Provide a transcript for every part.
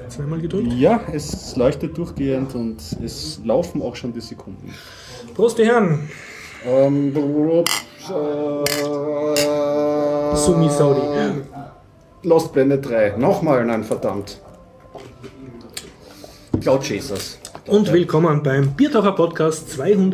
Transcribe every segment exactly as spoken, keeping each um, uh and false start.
Zweimal gedrückt? Ja, es leuchtet durchgehend und es laufen auch schon die Sekunden. Prost, die Herren! Ähm, Sumi Saudi. Lost Planet drei. Nochmal, nein, verdammt. Cloud Chasers. Und willkommen beim Biertaucher Podcast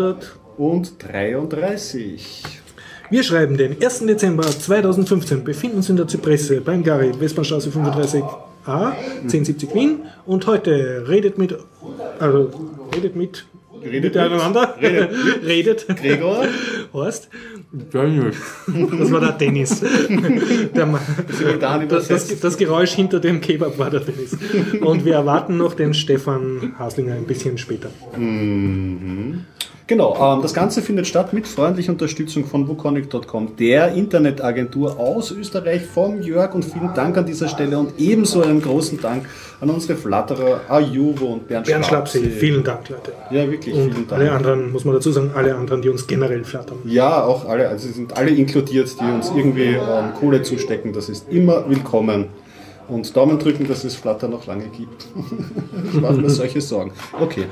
zweihundertdreiunddreißig. Wir schreiben den ersten Dezember zweitausendfünfzehn, befinden uns in der Zypresse beim Gary, Westbahnstraße fünfunddreißig a, zehn siebzig Wien. Und heute redet mit, also redet mit, Redet miteinander, redet, redet, Gregor, Horst, das war der Dennis. Der Mann, das, das, das Geräusch hinter dem Kebab war der Dennis. Und wir erwarten noch den Stefan Haslinger ein bisschen später. Mhm. Genau, ähm, das Ganze findet statt mit freundlicher Unterstützung von wukonic Punkt com, der Internetagentur aus Österreich, vom Jörg, und vielen Dank an dieser Stelle und ebenso einen großen Dank an unsere Flatterer Ajuvo und Bernd, Bernd Schlapsee. Vielen Dank, Leute. Ja, wirklich, und vielen Dank. Alle anderen, muss man dazu sagen, alle anderen, die uns generell flattern. Ja, auch alle, also sie sind alle inkludiert, die uns irgendwie ähm, Kohle zustecken, das ist immer willkommen. Und Daumen drücken, dass es Flutter noch lange gibt. Ich mache mir solche Sorgen. Okay.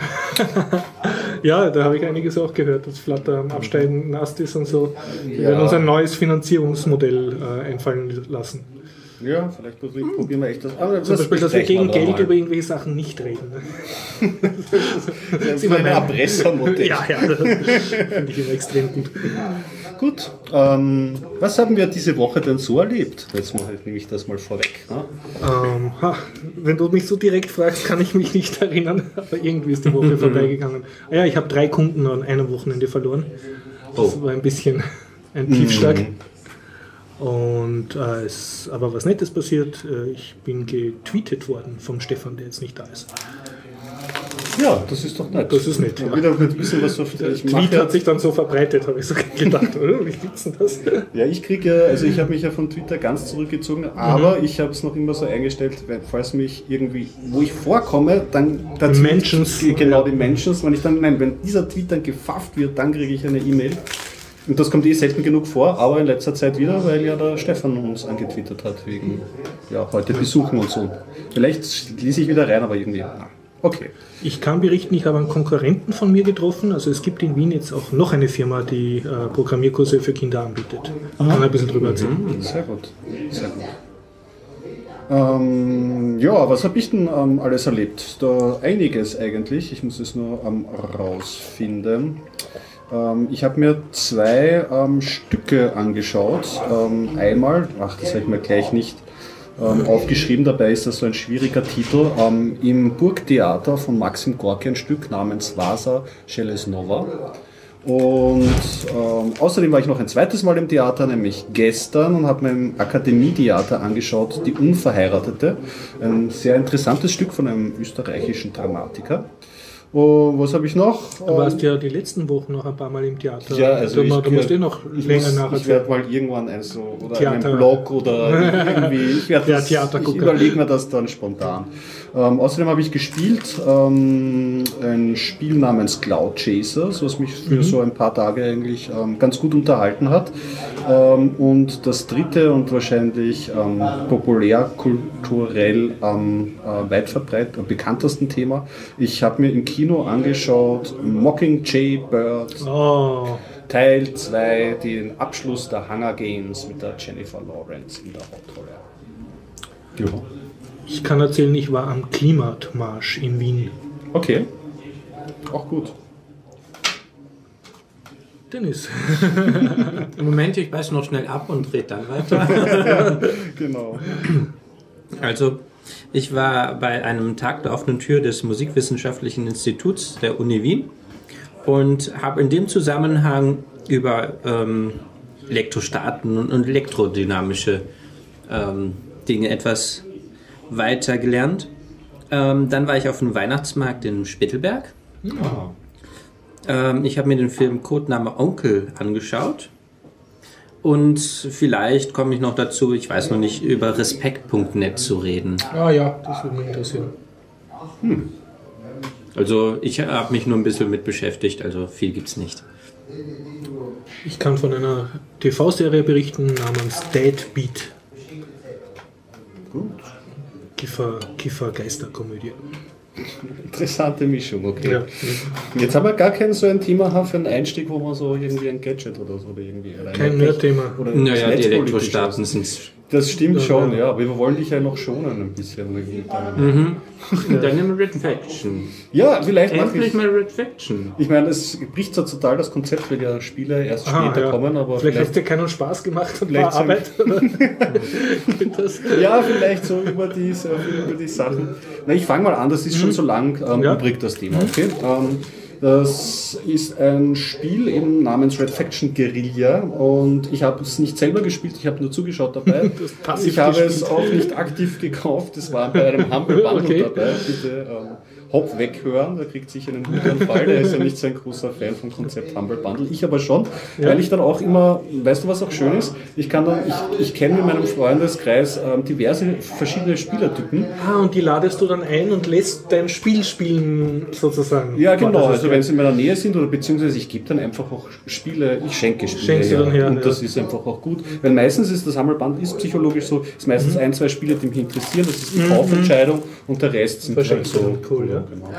Ja, da habe ich einiges auch gehört, dass Flutter am Absteigen nass ist und so. Wir Ja. werden uns ein neues Finanzierungsmodell äh, einfallen lassen. Ja, vielleicht probieren probieren wir echt das. Aber Zum Beispiel, dass wir gegen besprechen Geld mal. über irgendwelche Sachen nicht reden. Das ist immer ein Erpressermodell. Ja, ja, das finde ich immer extrem gut. Gut, ähm, was haben wir diese Woche denn so erlebt? Jetzt mache ich nämlich das mal vorweg. Ne? Ähm, ha, wenn du mich so direkt fragst, kann ich mich nicht erinnern, aber irgendwie ist die Woche vorbeigegangen. Ah ja, ich habe drei Kunden an einem Wochenende verloren. Das Oh. war ein bisschen ein Tiefschlag. Und äh, es aber was Nettes passiert. Äh, ich bin getweetet worden vom Stefan, der jetzt nicht da ist. Ja, das ist doch nett. Das ist nett, Ja, ja. wieder mit ein bisschen was auf Der ich Tweet mache ja, hat sich dann so verbreitet, habe ich so gedacht, oder? Wie gibt's denn das? ja, ich kriege ja, also ich habe mich ja von Twitter ganz zurückgezogen, aber ich habe es noch immer so eingestellt, weil, falls mich irgendwie, wo ich vorkomme, dann dazu, Mentions. genau, die Mentions, wenn ich dann, nein, wenn dieser Tweet dann gefafft wird, dann kriege ich eine E-Mail. Und das kommt eh selten genug vor, aber in letzter Zeit wieder, weil ja der Stefan uns angetwittert hat, wegen, ja, heute besuchen und so. Vielleicht schließe ich wieder rein, aber irgendwie, na, okay. Ich kann berichten, ich habe einen Konkurrenten von mir getroffen. Also es gibt in Wien jetzt auch noch eine Firma, die äh, Programmierkurse für Kinder anbietet. Ich kann ein bisschen drüber erzählen. Sehr gut, sehr gut. Ähm, ja, was habe ich denn ähm, alles erlebt? Da einiges eigentlich, ich muss es nur ähm, rausfinden. Ähm, ich habe mir zwei ähm, Stücke angeschaut. Ähm, einmal, ach, das habe ich mir gleich nicht ähm, aufgeschrieben, dabei ist das so ein schwieriger Titel, ähm, im Burgtheater von Maxim Gorki ein Stück namens Vasa Shelesnova. Und ähm, außerdem war ich noch ein zweites Mal im Theater, nämlich gestern, und habe mir im Akademietheater angeschaut, Die Unverheiratete. Ein sehr interessantes Stück von einem österreichischen Dramatiker. Und was habe ich noch? Du warst ja die letzten Wochen noch ein paar Mal im Theater. Ja, also du, ich, du musst eh noch ich länger muss, nachher. Ich werde mal irgendwann ein so, oder Theater. einen Blog oder irgendwie, ich werde Der das, Theatergucker. ich überlege mir das dann spontan. Ähm, außerdem habe ich gespielt ähm, ein Spiel namens Cloud Chasers, was mich für mhm. so ein paar Tage eigentlich ähm, ganz gut unterhalten hat. Ähm, und das dritte und wahrscheinlich ähm, populärkulturell am äh, weit verbreitet, am bekanntesten Thema. Ich habe mir im Kino angeschaut Mockingjay Bird Oh. Teil zwei, den Abschluss der Hunger Games mit der Jennifer Lawrence in der Hauptrolle. Ja. Ich kann erzählen, ich war am Klimatmarsch in Wien. Okay, auch gut. Dennis. Moment, ich beiß noch schnell ab und drehe dann weiter. Genau. Also, ich war bei einem Tag der offenen Tür des Musikwissenschaftlichen Instituts der Uni Wien und habe in dem Zusammenhang über ähm, Elektrostaten und elektrodynamische ähm, Dinge etwas weiter gelernt. Ähm, dann war ich auf dem Weihnachtsmarkt in Spittelberg. Ah. Ähm, ich habe mir den Film Codename Onkel angeschaut. Und vielleicht komme ich noch dazu, ich weiß noch nicht, über Respekt Punkt net zu reden. Ah ja, das würde mich interessieren. Hm. Also ich habe mich nur ein bisschen mit beschäftigt, also viel gibt's nicht. Ich kann von einer T V-Serie berichten namens Deadbeat. Gut. Kiffer, Kiffer-Geisterkomödie. Interessante Mischung, okay. Ja. Jetzt haben wir gar kein so ein Thema für einen Einstieg, wo man so irgendwie ein Gadget oder so oder irgendwie kein Nerd-Thema. Naja, die Elektrostaaten sind. Das stimmt ja, schon, ja. ja, aber wir wollen dich ja noch schonen ein bisschen. Mhm. Dann nehmen wir Red Faction. Ja, vielleicht mache Endlich ich... mal Red Faction. Ich meine, es bricht zwar total das Konzept, weil ja Spiele erst Aha, später ja. kommen, aber vielleicht... vielleicht... hat dir keinen Spaß gemacht und vielleicht war Arbeit, oder? das? Ja, vielleicht so über die, so über die Sachen. Na, ich fange mal an, das ist schon so lang ähm, Ja. übrig, das Thema, okay? Ähm, das ist ein Spiel eben namens Red Faction Guerilla und ich habe es nicht selber gespielt, ich habe nur zugeschaut dabei. passiv Ich habe gespielt. es auch nicht aktiv gekauft, es war bei einem Humble Bundle Okay. dabei. Bitte ähm, Hopp weghören, der kriegt sicher einen Wutanfall, der ist ja nicht so ein großer Fan vom Konzept Humble Bundle. Ich aber schon, Ja. weil ich dann auch immer, weißt du was auch schön ist? Ich kann dann, ich, ich kenne in meinem Freundeskreis ähm, diverse verschiedene Spielertypen. Ah, und die ladest du dann ein und lässt dein Spiel spielen, sozusagen. Ja, genau. Das ist Also ja- wenn sie in meiner Nähe sind oder beziehungsweise ich gebe dann einfach auch Spiele, ich schenke Spiele. Schenkst du ja. dann her, und ja. das ist einfach auch gut. Weil meistens ist das Hammelband ist psychologisch so, es ist meistens ein, zwei Spiele, die mich interessieren, das ist die Kaufentscheidung und der Rest sind halt Verschenkt so. dann. Cool, ja. Genau.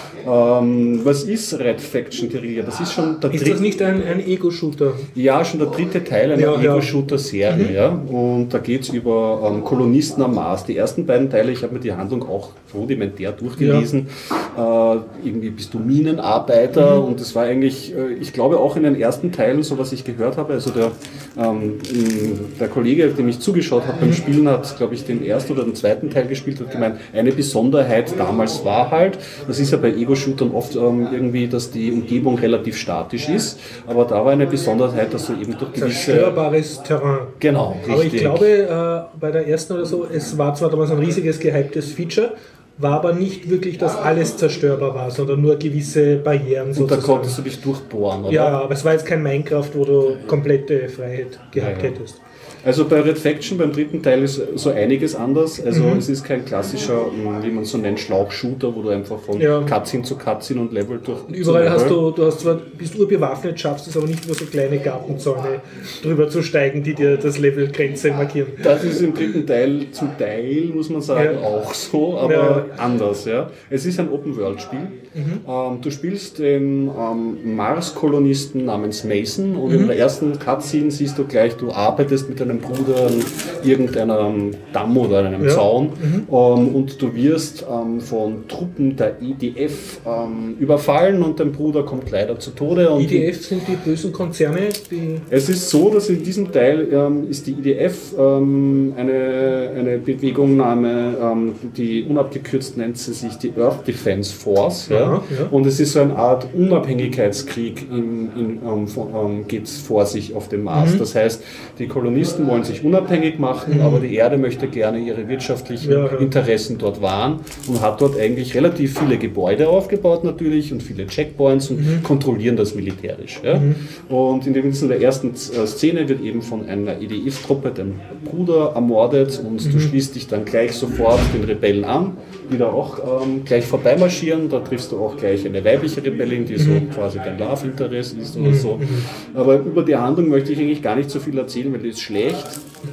Ähm, was ist Red Faction Guerilla? Das ist schon der Ist dritte. das nicht ein, ein Ego-Shooter? Ja, schon der dritte Teil einer Ja, ja. Ego-Shooter-Serie. Ja. Und da geht es über ähm, Kolonisten am Mars. Die ersten beiden Teile, ich habe mir die Handlung auch rudimentär durchgelesen. Äh, irgendwie bist du Minenarbeiter Mhm. und das war eigentlich, äh, ich glaube auch in den ersten Teilen, so was ich gehört habe, also der, ähm, mh, der Kollege, dem ich zugeschaut habe beim Spielen, hat, glaube ich, den ersten oder den zweiten Teil gespielt, hat gemeint, eine Besonderheit damals war halt, das ist ja bei Ego-Shootern oft ähm, irgendwie, dass die Umgebung relativ statisch ist, aber da war eine Besonderheit, dass du eben durch gewisse... Zerstörbares Terrain. Genau, richtig. Aber ich glaube, äh, bei der ersten oder so, es war zwar damals ein riesiges gehyptes Feature, war aber nicht wirklich, dass alles zerstörbar war, sondern nur gewisse Barrieren und da sozusagen. konntest du dich durchbohren, oder? Ja, aber es war jetzt kein Minecraft, wo du komplette Freiheit gehabt Ja, ja. hättest. Also bei Red Faction, beim dritten Teil ist so einiges anders. Also Mhm. es ist kein klassischer, mh, wie man so nennt, Schlauchshooter, wo du einfach von Ja. Cutscene zu Cutscene und Level durch... Und überall zu hast Level. du, du hast zwar, bist urbewaffnet, schaffst es aber nicht über so kleine Gartenzäune drüber zu steigen, die dir das Levelgrenze markieren. Das ist im dritten Teil zum Teil, muss man sagen, Ja. auch so, aber Ja. anders. Ja. Es ist ein Open-World-Spiel. Mhm. Ähm, du spielst den ähm, Mars-Kolonisten namens Mason und Mhm. in der ersten Cutscene siehst du gleich, du arbeitest mit deinem Bruder an irgendeinem Damm oder an einem Ja. Zaun Mhm. ähm, und du wirst ähm, von Truppen der I D F ähm, überfallen und dein Bruder kommt leider zu Tode. Und I D F sind die bösen Konzerne, die... es ist so, dass in diesem Teil ähm, ist die I D F ähm, eine, eine Bewegung, Name, ähm, die unabgekürzt nennt sie sich die Earth Defense Force. Ja? Aha, ja. Und es ist so eine Art Unabhängigkeitskrieg, in, in, ähm, von, ähm, geht vor sich auf dem Mars. Mhm. Das heißt, die Kolonisten wollen sich unabhängig machen, Mhm. aber die Erde möchte gerne ihre wirtschaftlichen Ja, ja. Interessen dort wahren und hat dort eigentlich relativ viele Gebäude aufgebaut natürlich und viele Checkpoints und Mhm. kontrollieren das militärisch. Ja? Und in, dem, in der ersten äh, Szene wird eben von einer E D F-Truppe dein Bruder ermordet und Mhm. du schließt dich dann gleich sofort den Rebellen an, die da auch ähm, gleich vorbeimarschieren. Da triffst du auch gleich eine weibliche Rebellin, die so quasi dein Love Interest ist oder so. Aber über die Handlung möchte ich eigentlich gar nicht so viel erzählen, weil die ist schlecht.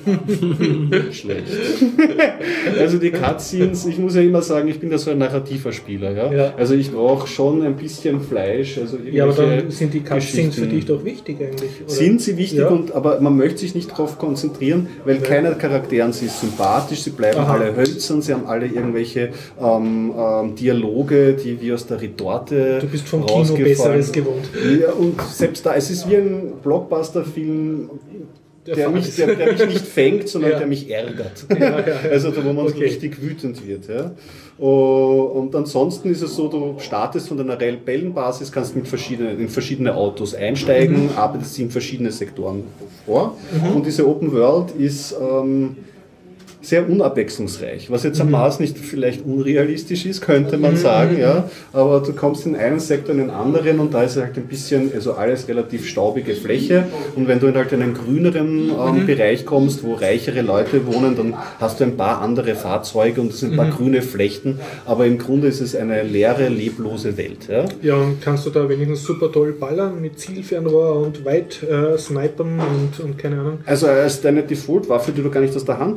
Schlecht. Also die Cutscenes, ich muss ja immer sagen, ich bin ja so ein narrativer Spieler. Ja? Ja. Also ich brauche schon ein bisschen Fleisch. Also Ja, aber irgendwelche dann sind die Cutscenes für Geschichten. dich doch wichtig eigentlich, oder? Sind sie wichtig, Ja. und, aber man möchte sich nicht darauf konzentrieren, weil keiner der Charakteren sie ist sympathisch, sie bleiben Aha. alle hölzern, sie haben alle irgendwelche ähm, ähm, Dialoge, die wie aus der Retorte Du bist vom Kino rausgefallen. Besseres gewohnt. Ja, und selbst da, es ist wie ein Blockbuster-Film, Der der Fall mich, ist. der, der mich nicht fängt, sondern Ja. der mich ärgert. Ja, ja, ja. Also da, wo man so Okay. richtig wütend wird. Ja. Oh, und ansonsten ist es so, du startest von deiner Rebellenbasis, kannst mit verschiedenen, in verschiedene Autos einsteigen, Mhm. arbeitest sie in verschiedene Sektoren vor. Und diese Open World ist ähm, sehr unabwechslungsreich, was jetzt am Mars nicht vielleicht unrealistisch ist, könnte man sagen, ja, aber du kommst in einen Sektor in den anderen und da ist halt ein bisschen, also alles relativ staubige Fläche und wenn du in halt einen grüneren ähm, Bereich kommst, wo reichere Leute wohnen, dann hast du ein paar andere Fahrzeuge und es sind ein paar grüne Flächen, aber im Grunde ist es eine leere, leblose Welt. Ja. Ja, und kannst du da wenigstens super toll ballern mit Zielfernrohr und weit äh, snipern und, und keine Ahnung. Also als deine Default-Waffe, die du gar nicht aus der Hand liegen hast,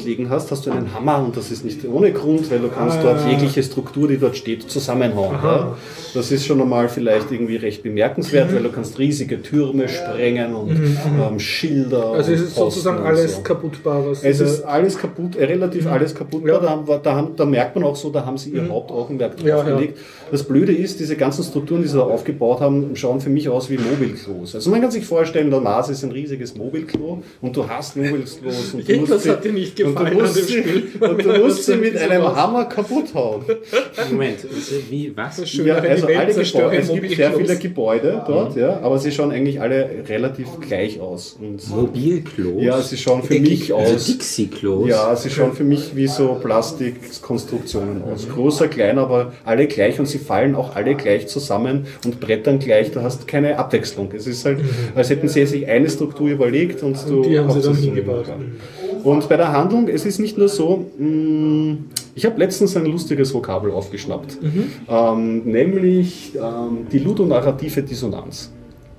hast, hast du einen Hammer und das ist nicht ohne Grund, weil du kannst ah. dort jegliche Struktur, die dort steht, zusammenhauen. Ja? Das ist schon einmal vielleicht irgendwie recht bemerkenswert, mhm. weil du kannst riesige Türme sprengen und mhm. ähm, Schilder. Also es ist sozusagen alles so. kaputtbar. Was es ist alles kaputt, äh, relativ mhm. alles kaputtbar. Ja. Da, haben, da, haben, da merkt man auch so, da haben sie ihr mhm. Hauptaugenmerk drauf ja, gelegt. Ja. Das Blöde ist, diese ganzen Strukturen, die sie da aufgebaut haben, schauen für mich aus wie Mobilklos. Also man kann sich vorstellen, der Nase ist ein riesiges Mobilklo und du hast Mobilklos. Und Irgendwas hat dir nicht gefallen an dem Spiel. Und du musst sie mit einem Hammer kaputt hauen. Moment, wie, was? Ja, also alle Gebäude, es gibt sehr viele Gebäude dort, ja, aber sie schauen eigentlich alle relativ gleich aus. Und Mobilklos? Ja, sie schauen für mich also aus. Dixie-Klos? Ja, sie schauen für mich wie so Plastikkonstruktionen aus. Großer, kleiner, aber alle gleich und sie fallen auch alle gleich zusammen und brettern gleich. Du hast keine Abwechslung. Es ist halt, als hätten sie sich eine Struktur überlegt und du. Und die haben sie dann hingebaut. Und bei der Handlung, es ist nicht nur so, mh, ich habe letztens ein lustiges Vokabel aufgeschnappt, mhm. ähm, nämlich ähm, die ludonarrative Dissonanz.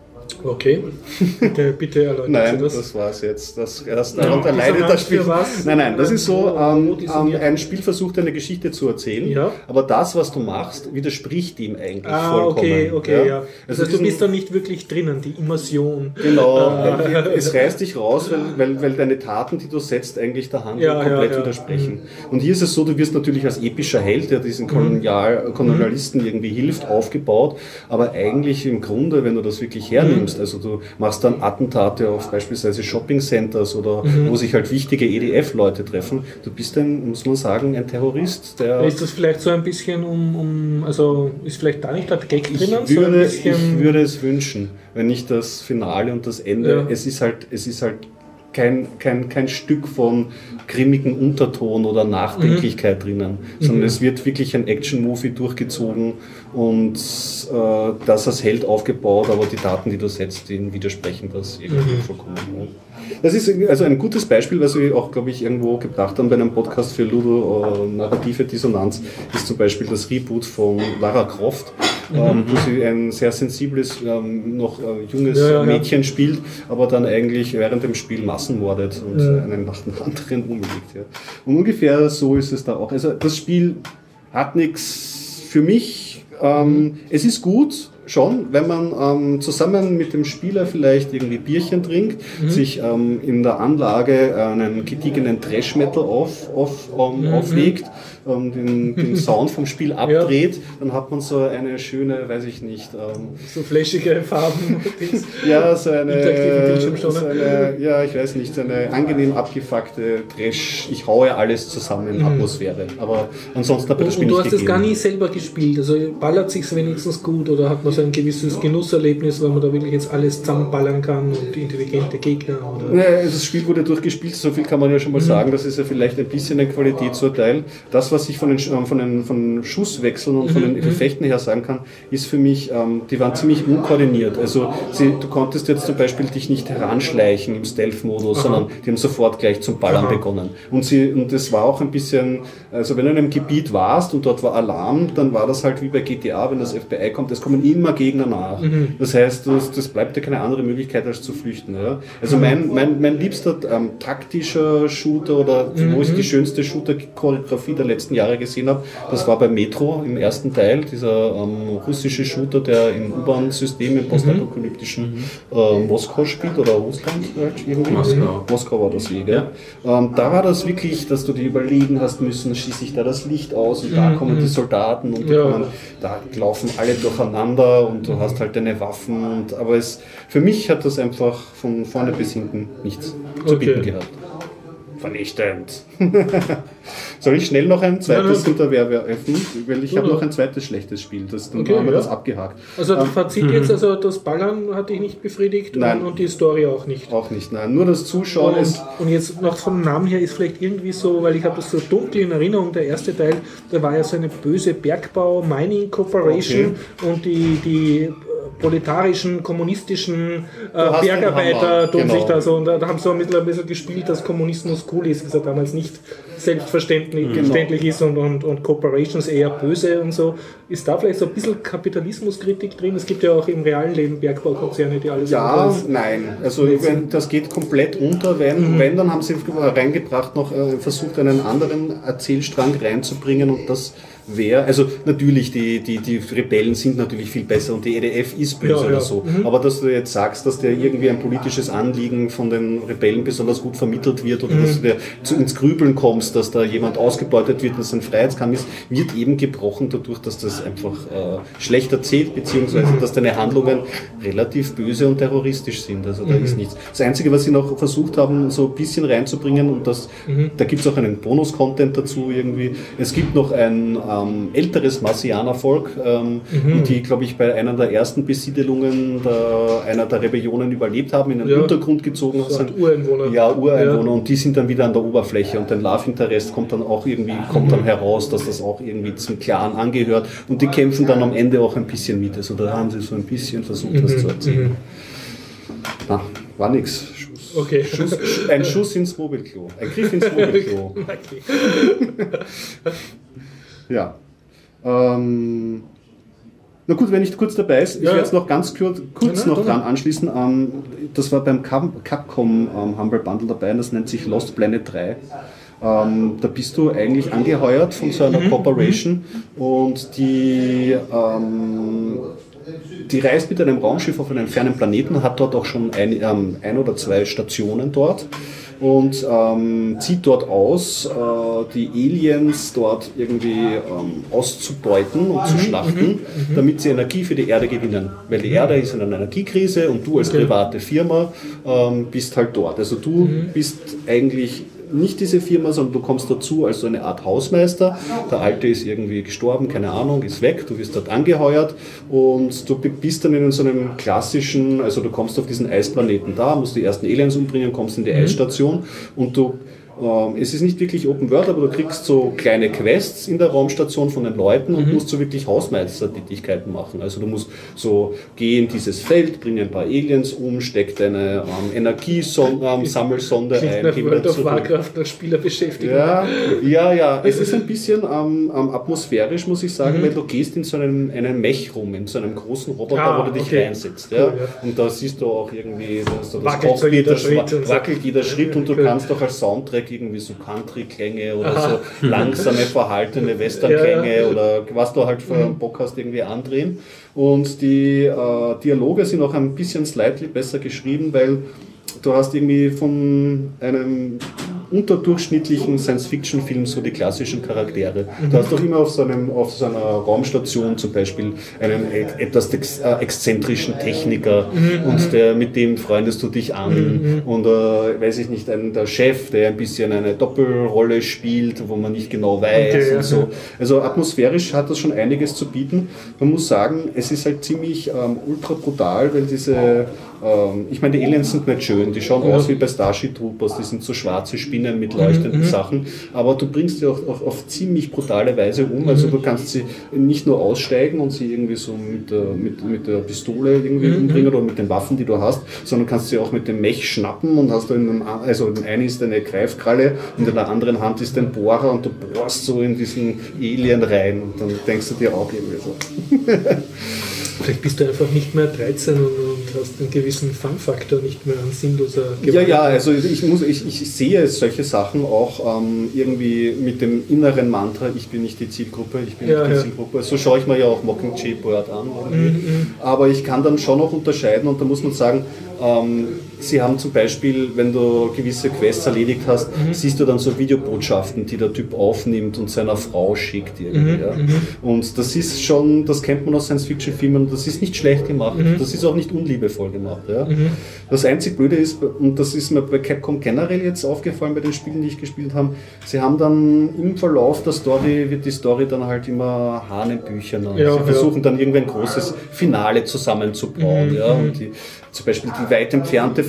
Okay, bitte, bitte erläutern Nein, Sie das. das war es jetzt. Das, das, darunter ja, leidet das Spiel. Was? Nein, nein, das ist so, ähm, ähm, ein Spiel versucht eine Geschichte zu erzählen, ja. aber das, was du machst, widerspricht ihm eigentlich ah, vollkommen. okay, okay, ja. ja. Also, also du bist da nicht wirklich drinnen, die Immersion. Genau, äh, es reißt dich raus, weil, weil, weil deine Taten, die du setzt, eigentlich der Handlung ja, komplett ja, ja. widersprechen. Mhm. Und hier ist es so, du wirst natürlich als epischer Held, der diesen Kolonial, Kolonialisten mhm. irgendwie hilft, aufgebaut, aber eigentlich im Grunde, wenn du das wirklich hernimmst, also du machst dann Attentate auf beispielsweise Shopping-Centers oder mhm. wo sich halt wichtige E D F-Leute treffen. Du bist ein, muss man sagen, ein Terrorist. Der ist das vielleicht so ein bisschen um, um also ist vielleicht da nicht der Gag drinnen? Ich würde, so ich würde es wünschen, wenn nicht das Finale und das Ende, ja. es ist halt, es ist halt Kein, kein, kein Stück von grimmigen Unterton oder Nachdenklichkeit mhm. drinnen, sondern mhm. es wird wirklich ein Action-Movie durchgezogen und äh, das als Held aufgebaut, aber die Daten, die du setzt, denen widersprechen das irgendwie mhm. vollkommen. Das ist also ein gutes Beispiel, was wir auch, glaube ich, irgendwo gebracht haben bei einem Podcast für Ludo, äh, narrative Dissonanz, ist zum Beispiel das Reboot von Lara Croft, mhm. ähm, wo sie ein sehr sensibles, ähm, noch äh, junges ja, ja, Mädchen ja. spielt, aber dann eigentlich während dem Spiel Massen mordet und ja. einen nach dem anderen umlegt. Ja. Und ungefähr so ist es da auch. Also das Spiel hat nichts für mich. Ähm, es ist gut, schon, wenn man ähm, zusammen mit dem Spieler vielleicht irgendwie Bierchen trinkt, mhm. sich ähm, in der Anlage einen gediegenen Trash-Metal auf, auf, ähm, mhm. auflegt, ähm, den, den Sound vom Spiel abdreht, ja. dann hat man so eine schöne, weiß ich nicht... Ähm, so flashige Farben. ja, so eine, so eine, ja, ich weiß nicht, so eine angenehm abgefuckte Trash, ich haue alles zusammen, mhm. Atmosphäre. Aber ansonsten hat man das Spiel nicht gegeben. Und du hast es gar nie selber gespielt, also ballert sich's wenigstens gut oder hat man so ein gewisses Genusserlebnis, weil man da wirklich jetzt alles zusammenballern kann und intelligente Gegner? Oder? Ja, das Spiel wurde durchgespielt, so viel kann man ja schon mal mhm. sagen, das ist ja vielleicht ein bisschen ein Qualitätsurteil. Das, was ich von den, von den von Schusswechseln und von den Gefechten her sagen kann, ist für mich, ähm, die waren ziemlich unkoordiniert. Also sie, du konntest jetzt zum Beispiel dich nicht heranschleichen im Stealth-Modus, Aha. sondern die haben sofort gleich zum Ballern Aha. begonnen. Und sie, und das war auch ein bisschen, also wenn du in einem Gebiet warst und dort war Alarm, dann war das halt wie bei G T A, wenn das F B I kommt, es kommen immer Gegner nach. Mhm. Das heißt, das, das bleibt ja keine andere Möglichkeit, als zu flüchten. Ja? Also mein, mein, mein liebster ähm, taktischer Shooter oder mhm. wo ich die schönste Shooter-Choreografie der letzten Jahre gesehen habe, das war bei Metro im ersten Teil, dieser ähm, russische Shooter, der im U-Bahn-System im postapokalyptischen mhm. äh, Moskau spielt oder Russland halt irgendwie. Moskau. Moskau war das wie, gell? Ähm, da war das wirklich, dass du dir überlegen hast müssen, schieße ich da das Licht aus und mhm. da kommen die Soldaten und ja. kommen, da laufen alle durcheinander und du hast halt deine Waffen. Und, aber es, für mich hat das einfach von vorne bis hinten nichts zu bieten okay. gehabt. Vernichtend. Soll ich schnell noch ein zweites Unterwerb öffnen? Weil ich habe noch ein zweites schlechtes Spiel. Das, dann okay, haben wir ja. das abgehakt. Also das Fazit jetzt, also das Ballern hat dich nicht befriedigt nein. und, und die Story auch nicht. Auch nicht, nein. Nur das Zuschauen und, ist... Und jetzt noch vom Namen her ist vielleicht irgendwie so, weil ich habe das so dunkel in Erinnerung, der erste Teil, da war ja so eine böse Bergbau-Mining Corporation okay. und die... die proletarischen, kommunistischen äh, Bergarbeiter tun genau. sich da so, und da, da haben sie auch ein bisschen, ein bisschen gespielt, dass Kommunismus cool ist, was ja damals nicht selbstverständlich genau. verständlich ist und, und, und Corporations eher böse und so. Ist da vielleicht so ein bisschen Kapitalismuskritik drin? Es gibt ja auch im realen Leben Bergbaukonzerne, die alles Ja, anders nein. Also wenn, das geht komplett unter. Wenn, mhm. wenn, dann haben sie reingebracht, noch äh, versucht, einen anderen Erzählstrang reinzubringen und das wäre, also natürlich, die, die, die Rebellen sind natürlich viel besser und die E D F ist böse ja, oder ja. so. Mhm. Aber dass du jetzt sagst, dass der irgendwie ein politisches Anliegen von den Rebellen besonders gut vermittelt wird oder mhm. dass du der zu, ins Grübeln kommst, dass da jemand ausgebeutet wird, dass ein Freiheitskampf ist, wird eben gebrochen dadurch, dass das einfach äh, schlecht erzählt, beziehungsweise dass deine Handlungen relativ böse und terroristisch sind. Also da mhm. ist nichts. Das Einzige, was sie noch versucht haben, so ein bisschen reinzubringen, und das, mhm. da gibt es auch einen Bonus-Content dazu irgendwie. Es gibt noch ein Ähm, älteres Marsianervolk, ähm, mhm. die, glaube ich, bei einer der ersten Besiedelungen der, einer der Rebellionen überlebt haben, in den ja. Untergrund gezogen so sind. Ureinwohner. Ja, Ureinwohner. Ja. Und die sind dann wieder an der Oberfläche und dein Love Interest kommt dann auch irgendwie, kommt dann heraus, dass das auch irgendwie zum Clan angehört und die kämpfen dann am Ende auch ein bisschen mit. Also da haben sie so ein bisschen versucht, mhm. das zu erzählen. Mhm. Na, war nix. Okay. Schuss, ein Schuss ins Mobilklo. Ein Griff ins Mobilklo. Okay. Ja. Ähm, na gut, wenn ich kurz dabei ist, ich ja, werde es noch ganz kurz, kurz ja, noch dran anschließen. Ähm, das war beim Capcom ähm, Humble Bundle dabei, das nennt sich Lost Planet drei. Ähm, da bist du eigentlich angeheuert von so einer mhm. Corporation und die, ähm, die reist mit einem Raumschiff auf einen fernen Planeten, hat dort auch schon ein, ähm, ein oder zwei Stationen dort. Und ähm, zieht dort aus, äh, die Aliens dort irgendwie ähm, auszubeuten und zu schlachten, mhm. damit sie Energie für die Erde gewinnen. Weil die Erde ist in einer Energiekrise und du als okay. private Firma ähm, bist halt dort. Also du mhm. bist eigentlich nicht diese Firma, sondern du kommst dazu als so eine Art Hausmeister. Der Alte ist irgendwie gestorben, keine Ahnung, ist weg, du wirst dort angeheuert und du bist dann in so einem klassischen, also du kommst auf diesen Eisplaneten da, musst die ersten Aliens umbringen, kommst in die mhm. Eisstation und du ähm, es ist nicht wirklich Open World, aber du kriegst so kleine Quests in der Raumstation von den Leuten und mhm. musst so wirklich Hausmeistertätigkeiten machen. Also du musst so, geh in dieses Feld, bring ein paar Aliens um, steck deine ähm, Energiesammelsonde ähm, ein. Nach World of Warcraft als Spieler beschäftigen. Ja, ja, ja. Es ist ein bisschen ähm, ähm, atmosphärisch, muss ich sagen, mhm. weil du gehst in so einem, einen Mech rum, in so einem großen Roboter, ah, wo du dich okay. reinsetzt. Ja? Cool, ja. Und da siehst du auch irgendwie so das wackelt so jeder Schritt, und wackelt so. jeder Schritt und du cool. kannst auch als Soundtrack irgendwie so Country-Klänge oder Aha. so langsame, verhaltene Western-Klänge ja, ja. oder was du halt für mhm. Bock hast, irgendwie andrehen. Und die äh, Dialoge sind auch ein bisschen slightly besser geschrieben, weil du hast irgendwie von einem unterdurchschnittlichen Science-Fiction-Film so die klassischen Charaktere. Mhm. Du hast doch immer auf so, einem, auf so einer Raumstation zum Beispiel einen etwas ex, äh, exzentrischen Techniker mhm. und der, mit dem freundest du dich an mhm. und äh, weiß ich nicht, ein, der Chef, der ein bisschen eine Doppelrolle spielt, wo man nicht genau weiß okay, und so. Also atmosphärisch hat das schon einiges zu bieten. Man muss sagen, es ist halt ziemlich ähm, ultra brutal, weil diese ähm, ich meine, die Aliens sind nicht schön, die schauen ja. aus wie bei Starship Troopers, die sind so schwarze Spinnen mit leuchtenden mhm. Sachen, aber du bringst sie auch, auch auf ziemlich brutale Weise um, also du kannst sie nicht nur aussteigen und sie irgendwie so mit der, mit, mit der Pistole irgendwie mhm. umbringen oder mit den Waffen, die du hast, sondern kannst sie auch mit dem Mech schnappen und hast du in einem, also in einem ist eine Greifkralle und in der anderen Hand ist ein Bohrer und du bohrst so in diesen Alien rein und dann denkst du dir auch irgendwie so. Vielleicht bist du einfach nicht mehr dreizehn und, und hast einen gewissen Fun-Faktor, nicht mehr an sinnloser Gewalt. Ja, ja, also ich, muss, ich, ich sehe solche Sachen auch ähm, irgendwie mit dem inneren Mantra, ich bin nicht die Zielgruppe, ich bin ja, nicht die ja. Zielgruppe. So schaue ich mir ja auch Mockingjay Bird an. Mhm. Aber ich kann dann schon noch unterscheiden und da muss man sagen, ähm, sie haben zum Beispiel, wenn du gewisse Quests erledigt hast, mhm. siehst du dann so Videobotschaften, die der Typ aufnimmt und seiner Frau schickt irgendwie. Mhm. Ja. Und das ist schon, das kennt man aus Science-Fiction-Filmen, das ist nicht schlecht gemacht, mhm. das ist auch nicht unliebevoll gemacht. Ja. Mhm. Das einzig Blöde ist, und das ist mir bei Capcom generell jetzt aufgefallen, bei den Spielen, die ich gespielt habe, sie haben dann im Verlauf der Story, wird die Story dann halt immer Hanebüchern. Ja, sie versuchen ja. dann irgendwie ein großes Finale zusammenzubauen. Mhm. Ja. Und die, zum Beispiel die weit entfernte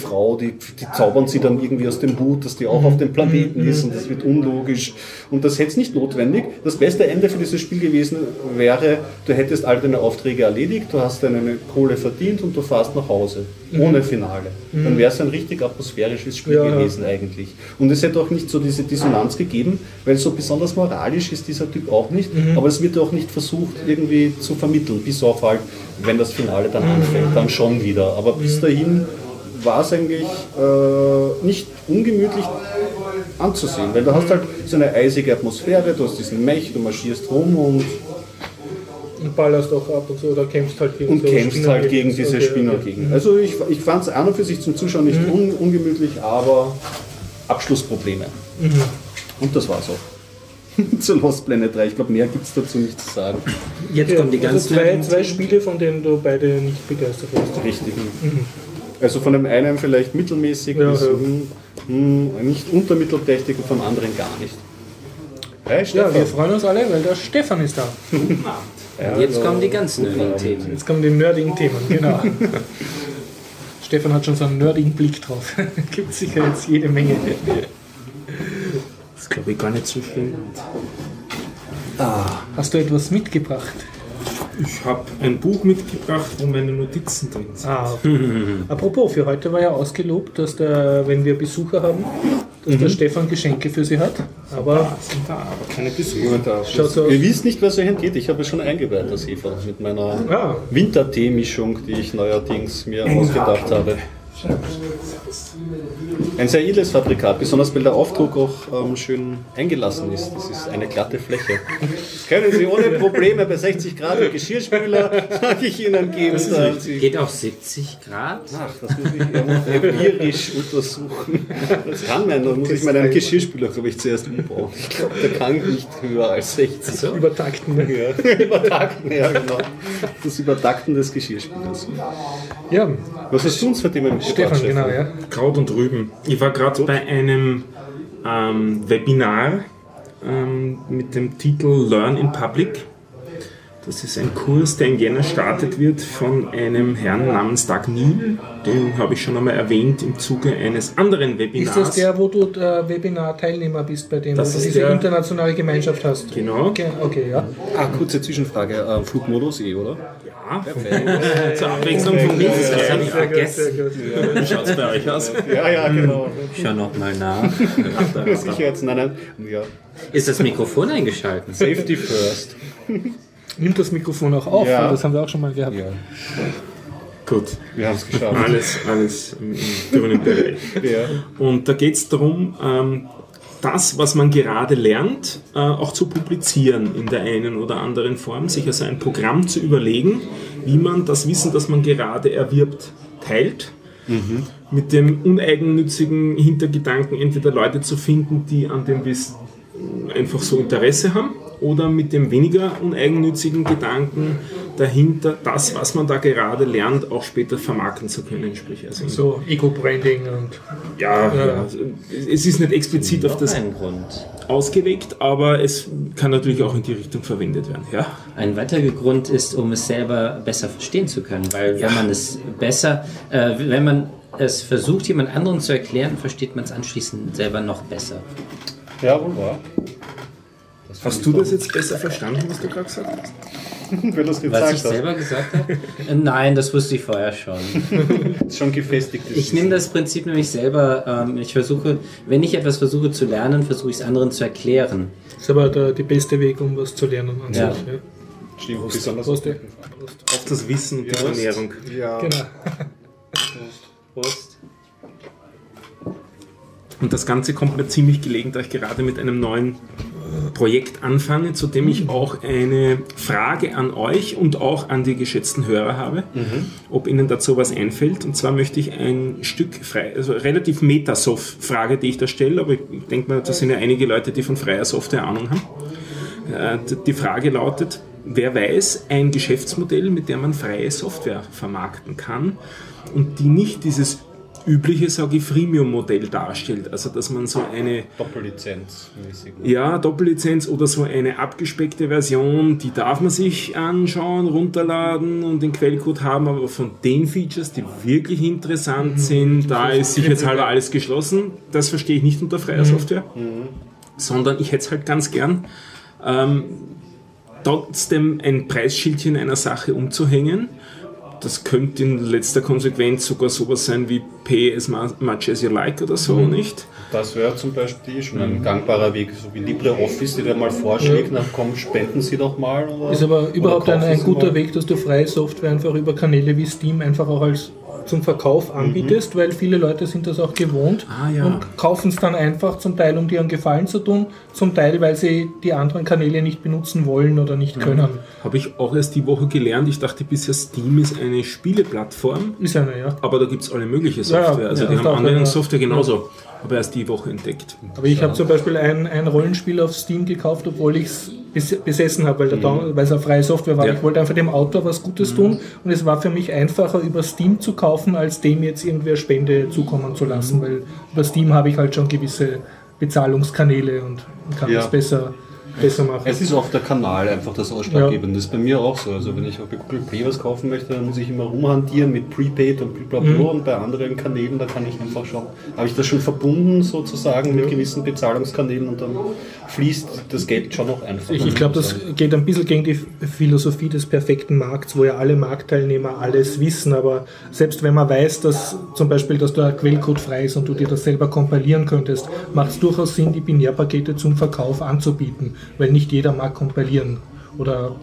Frau, die, die zaubern sie dann irgendwie aus dem Hut, dass die auch auf dem Planeten ist und das wird unlogisch. Und das hätte es nicht notwendig. Das beste Ende für dieses Spiel gewesen wäre, du hättest all deine Aufträge erledigt, du hast deine Kohle verdient und du fährst nach Hause. Ohne Finale. Dann wäre es ein richtig atmosphärisches Spiel ja, gewesen eigentlich. Und es hätte auch nicht so diese Dissonanz gegeben, weil so besonders moralisch ist dieser Typ auch nicht, mhm. aber es wird auch nicht versucht irgendwie zu vermitteln, bis auf halt, wenn das Finale dann anfängt, dann schon wieder. Aber bis dahin war es eigentlich äh, nicht ungemütlich anzusehen, weil du hast halt so eine eisige Atmosphäre, du hast diesen Mech, du marschierst rum und Und ballerst auch ab und so, oder kämpfst halt gegen Und so kämpfst halt gegen diese okay, Spinner okay. gegen. Also ich, ich fand es an und für sich zum Zuschauen nicht mhm. un, ungemütlich, aber Abschlussprobleme. Mhm. Und das war's auch. Zu Lost Planet drei. Ich glaube, mehr gibt es dazu nicht zu sagen. Jetzt ja, kommen die also ganzen... zwei, zwei Spiele, von denen du beide nicht begeistert warst. Richtig. Mhm. Also von dem einen vielleicht mittelmäßig, ja, bis, ja. Mh, nicht untermittelprächtig und vom anderen gar nicht. Hey, ja, wir freuen uns alle, weil der Stefan ist da. Ja, jetzt kommen die ganz nerdigen Themen. Jetzt kommen die nerdigen Themen, genau. Stefan hat schon so einen nerdigen Blick drauf. Gibt sicher jetzt jede Menge. Das glaube ich gar nicht so schlimm. Ah. Hast du etwas mitgebracht? Ich habe ein Buch mitgebracht, wo meine Notizen drin sind. Ah, okay. Apropos, für heute war ja ausgelobt, dass der, wenn wir Besucher haben, dass mhm. der Stefan Geschenke für sie hat. Aber da sind da, aber keine Besucher da. So ihr wisst nicht, was euch geht. Ich habe schon eingeweiht, das Eva, mit meiner ah. Wintertee-Mischung, die ich neuerdings mir ausgedacht habe. Ein sehr edles Fabrikat, besonders weil der Aufdruck auch ähm, schön eingelassen ist. Das ist eine glatte Fläche. Das können Sie ohne Probleme bei sechzig Grad im Geschirrspüler, sage ich Ihnen, geben. Das geht auf siebzig Grad? Ach, das muss ich empirisch untersuchen. Das kann man, da muss ich meinen Geschirrspüler, glaube ich, zuerst umbauen. Ich glaube, der kann nicht höher als sechzig. So. Übertakten. Ja. Übertakten, ja genau. Das Übertakten des Geschirrspülers. Ja. Was hast du uns für Themen mitgebracht? Stefan, genau, ja. Kraut und Rüben. Ich war gerade bei einem ähm, Webinar ähm, mit dem Titel Learn in Public. Das ist ein Kurs, der in Jänner startet wird von einem Herrn namens Doug Neal. Den habe ich schon einmal erwähnt im Zuge eines anderen Webinars. Ist das der, wo du der Webinar-Teilnehmer bist, bei dem das du diese der, internationale Gemeinschaft hast? Genau. Okay, okay ja. Ah, kurze Zwischenfrage. Äh, Flugmodus eh, oder? Ja, perfekt. Zur Abwechslung vom Dienst. Das habe ich vergessen. Wie schaut es bei euch aus? Ja, ja, genau. Schau nochmal nach. Sicher jetzt, nein, nein. Ja. Ist das Mikrofon eingeschaltet? Safety first. Nimmt das Mikrofon auch auf? Ja. Das haben wir auch schon mal gehabt. Ja. Gut. Wir haben es geschafft. Alles, alles im, im grünen Bereich. Ja. Und da geht es darum, ähm, das, was man gerade lernt, äh, auch zu publizieren in der einen oder anderen Form, sich also ein Programm zu überlegen, wie man das Wissen, das man gerade erwirbt, teilt. Mhm. Mit dem uneigennützigen Hintergedanken, entweder Leute zu finden, die an dem Wissen einfach so Interesse haben, oder mit dem weniger uneigennützigen Gedanken dahinter, das, was man da gerade lernt, auch später vermarkten zu können. Sprich, also so Ego-Branding und... Ja, ja. ja, es ist nicht explizit auf das ausgelegt, aber es kann natürlich auch in die Richtung verwendet werden. Ja. Ein weiterer Grund ist, um es selber besser verstehen zu können, weil ja. wenn man es besser, äh, wenn man es versucht, jemand anderen zu erklären, versteht man es anschließend selber noch besser. Ja, wohl wahr. Hast du das jetzt besser verstanden, was du gerade gesagt hast? Wenn was ich hast. selber gesagt habe? Nein, das wusste ich vorher schon. Das ist schon gefestigt. Ich nehme das Prinzip nämlich selber, ähm, ich versuche, wenn ich etwas versuche zu lernen, versuche ich es anderen zu erklären. Das ist aber der, der beste Weg, um was zu lernen. An ja. sich, ja. Stimmt, Prost. Besonders Prost. Auf das Wissen und die Prost. Ernährung. Ja. Genau. Prost. Prost. Und das Ganze kommt mir ziemlich gelegen, da ich gerade mit einem neuen Projekt anfange, zu dem ich auch eine Frage an euch und auch an die geschätzten Hörer habe, mhm. ob ihnen dazu was einfällt. Und zwar möchte ich ein Stück frei, also relativ Metasoft-Frage, die ich da stelle, aber ich denke mal, da sind ja einige Leute, die von freier Software Ahnung haben. Die Frage lautet: Wer weiß ein Geschäftsmodell, mit dem man freie Software vermarkten kann und die nicht dieses übliche, sage ich, Freemium-Modell darstellt. Also dass man so eine Doppellizenz mäßig. Ja, Doppellizenz oder so eine abgespeckte Version, die darf man sich anschauen, runterladen und den Quellcode haben, aber von den Features, die wirklich interessant sind, da ist sicherheitshalber alles geschlossen. Das verstehe ich nicht unter freier Software, mhm. sondern ich hätte es halt ganz gern, ähm, trotzdem ein Preisschildchen einer Sache umzuhängen. Das könnte in letzter Konsequenz sogar sowas sein wie Pay as much as you like oder so, mhm. nicht? Das wäre zum Beispiel schon ein gangbarer Weg, so wie LibreOffice, die dir mal vorschlägt, ja. na komm, spenden Sie doch mal. Oder, ist aber überhaupt ein, ein guter mal. Weg, dass du freie Software einfach über Kanäle wie Steam einfach auch als zum Verkauf anbietest, mhm. weil viele Leute sind das auch gewohnt ah, ja. und kaufen es dann einfach zum Teil, um dir einen Gefallen zu tun, zum Teil, weil sie die anderen Kanäle nicht benutzen wollen oder nicht können. Ja. Habe ich auch erst die Woche gelernt. Ich dachte bisher, Steam ist eine Spieleplattform. Ist eine, ja. Aber da gibt es alle mögliche Software. Ja, also ja, die haben Anwendungssoftware ja. genauso. Aber erst die Woche entdeckt. Aber ich habe zum Beispiel ein, ein Rollenspiel auf Steam gekauft, obwohl ich es besessen habe, weil mhm. es eine freie Software war. Ja. Ich wollte einfach dem Autor was Gutes mhm. tun und es war für mich einfacher, über Steam zu kaufen, als dem jetzt irgendwer Spende zukommen zu lassen, mhm. weil über Steam habe ich halt schon gewisse Bezahlungskanäle und kann ja. das besser, besser machen. Es ist auch der Kanal einfach das Ausschlaggebende. Ja. Das ist bei mir auch so. Also wenn ich bei Google Play was kaufen möchte, dann muss ich immer rumhantieren mit Prepaid und blablabla mhm. und bei anderen Kanälen, da kann ich einfach schauen, habe ich das schon verbunden sozusagen mit gewissen Bezahlungskanälen und dann fließt das Geld schon noch einfach. Ich, ich glaube, das geht ein bisschen gegen die Philosophie des perfekten Markts, wo ja alle Marktteilnehmer alles wissen, aber selbst wenn man weiß, dass zum Beispiel, dass der Quellcode frei ist und du dir das selber kompilieren könntest, macht es durchaus Sinn, die Binärpakete zum Verkauf anzubieten, weil nicht jeder mag kompilieren oder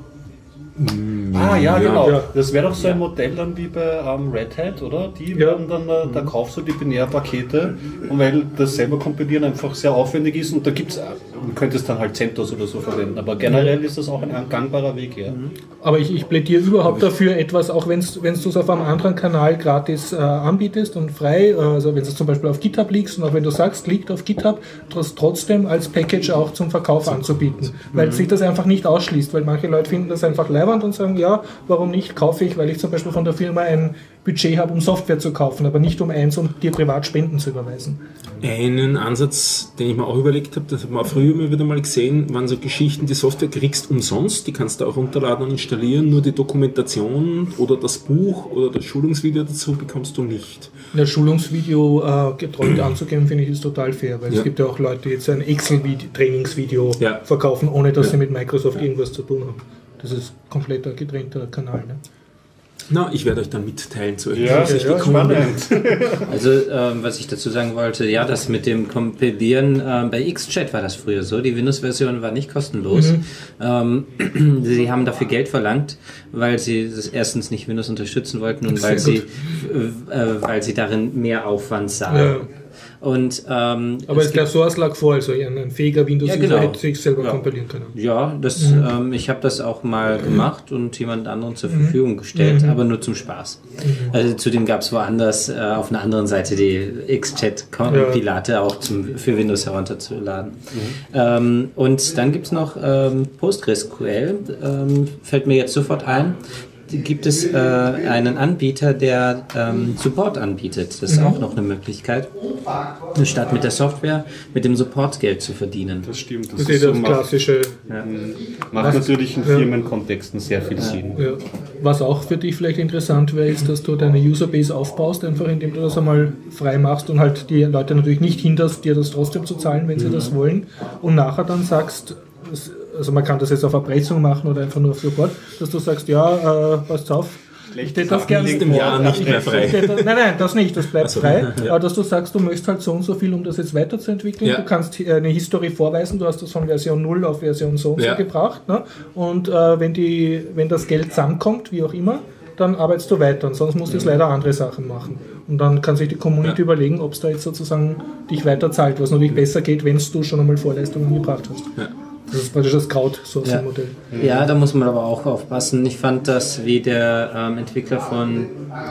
Ah ja, genau. Ja. Das wäre doch so ein Modell dann wie bei ähm, Red Hat, oder? Die ja. werden dann, äh, da kaufst du die Binärpakete und weil das selber kompilieren einfach sehr aufwendig ist und da gibt es, du könntest dann halt CentOS oder so verwenden, aber generell ist das auch ein, ein gangbarer Weg, ja. Aber ich, ich plädiere überhaupt dafür etwas, auch wenn du es auf einem anderen Kanal gratis äh, anbietest und frei, also wenn du zum Beispiel auf GitHub liegst und auch wenn du sagst, liegt auf GitHub, das trotzdem als Package auch zum Verkauf anzubieten, weil mhm. sich das einfach nicht ausschließt, weil manche Leute finden das einfach leibend und sagen, ja, warum nicht, kaufe ich, weil ich zum Beispiel von der Firma ein Budget habe, um Software zu kaufen, aber nicht um eins, um dir privat Spenden zu überweisen. Einen Ansatz, den ich mir auch überlegt habe, das haben wir früher immer wieder mal gesehen, waren so Geschichten, die Software kriegst umsonst, die kannst du auch runterladen und installieren, nur die Dokumentation oder das Buch oder das Schulungsvideo dazu bekommst du nicht. Das Schulungsvideo äh, getreut anzugeben, finde ich, ist total fair, weil ja. es gibt ja auch Leute, die jetzt ein Excel-Trainingsvideo ja. verkaufen, ohne dass ja. sie mit Microsoft irgendwas zu tun haben. Das ist komplett ein getrennter Kanal. Ne? Na, ich werde euch dann mitteilen zu ja, ja, ja, spannend. Also, ähm, was ich dazu sagen wollte, ja, das mit dem Kompilieren, ähm, bei XChat war das früher so, die Windows-Version war nicht kostenlos. Mhm. Ähm, sie haben dafür Geld verlangt, weil sie das erstens nicht Windows unterstützen wollten und weil sie, äh, weil sie darin mehr Aufwand sahen. Ja. Und, ähm, aber es gab sowas lag vor, also ein fähiger Windows-User ja, genau. hätte sich selber ja. kompilieren können. Ja, das, mhm. ähm, ich habe das auch mal gemacht und jemand anderen zur Verfügung gestellt, mhm. aber nur zum Spaß. Mhm. Also zudem gab es woanders äh, auf einer anderen Seite die XChat-Kompilate ja. auch zum, für Windows herunterzuladen. Mhm. Ähm, und dann gibt es noch ähm, PostgreSQL, ähm, fällt mir jetzt sofort ein. Gibt es äh, einen Anbieter, der ähm, Support anbietet. Das ist mhm. auch noch eine Möglichkeit, statt mit der Software mit dem Support Geld zu verdienen. Das stimmt. Das, das ist das so klassische. Ja. Macht natürlich in Firmenkontexten sehr viel Sinn. Ja. Was auch für dich vielleicht interessant wäre, ist, dass du deine Userbase aufbaust, einfach indem du das einmal frei machst und halt die Leute natürlich nicht hinderst, dir das trotzdem zu zahlen, wenn sie mhm. das wollen. Und nachher dann sagst, also man kann das jetzt auf Abrechnung machen oder einfach nur auf Support, dass du sagst, ja, äh, passt auf, ich hätte das gerne im Jahr nicht mehr frei. Das, nein, nein, das nicht, das bleibt also, frei. Ja. Aber dass du sagst, du möchtest halt so und so viel, um das jetzt weiterzuentwickeln. Ja. Du kannst eine History vorweisen, du hast das von Version null auf Version so und ja. so gebracht. Ne? Und äh, wenn, die, wenn das Geld zusammenkommt, wie auch immer, dann arbeitest du weiter. Und sonst musst du jetzt leider andere Sachen machen. Und dann kann sich die Community ja. überlegen, ob es da jetzt sozusagen dich weiter zahlt, was natürlich besser geht, wenn du schon einmal Vorleistungen gebracht hast. Ja. Das ist praktisch das Crowdsourcing-Modell. Ja. ja, da muss man aber auch aufpassen. Ich fand das, wie der ähm, Entwickler von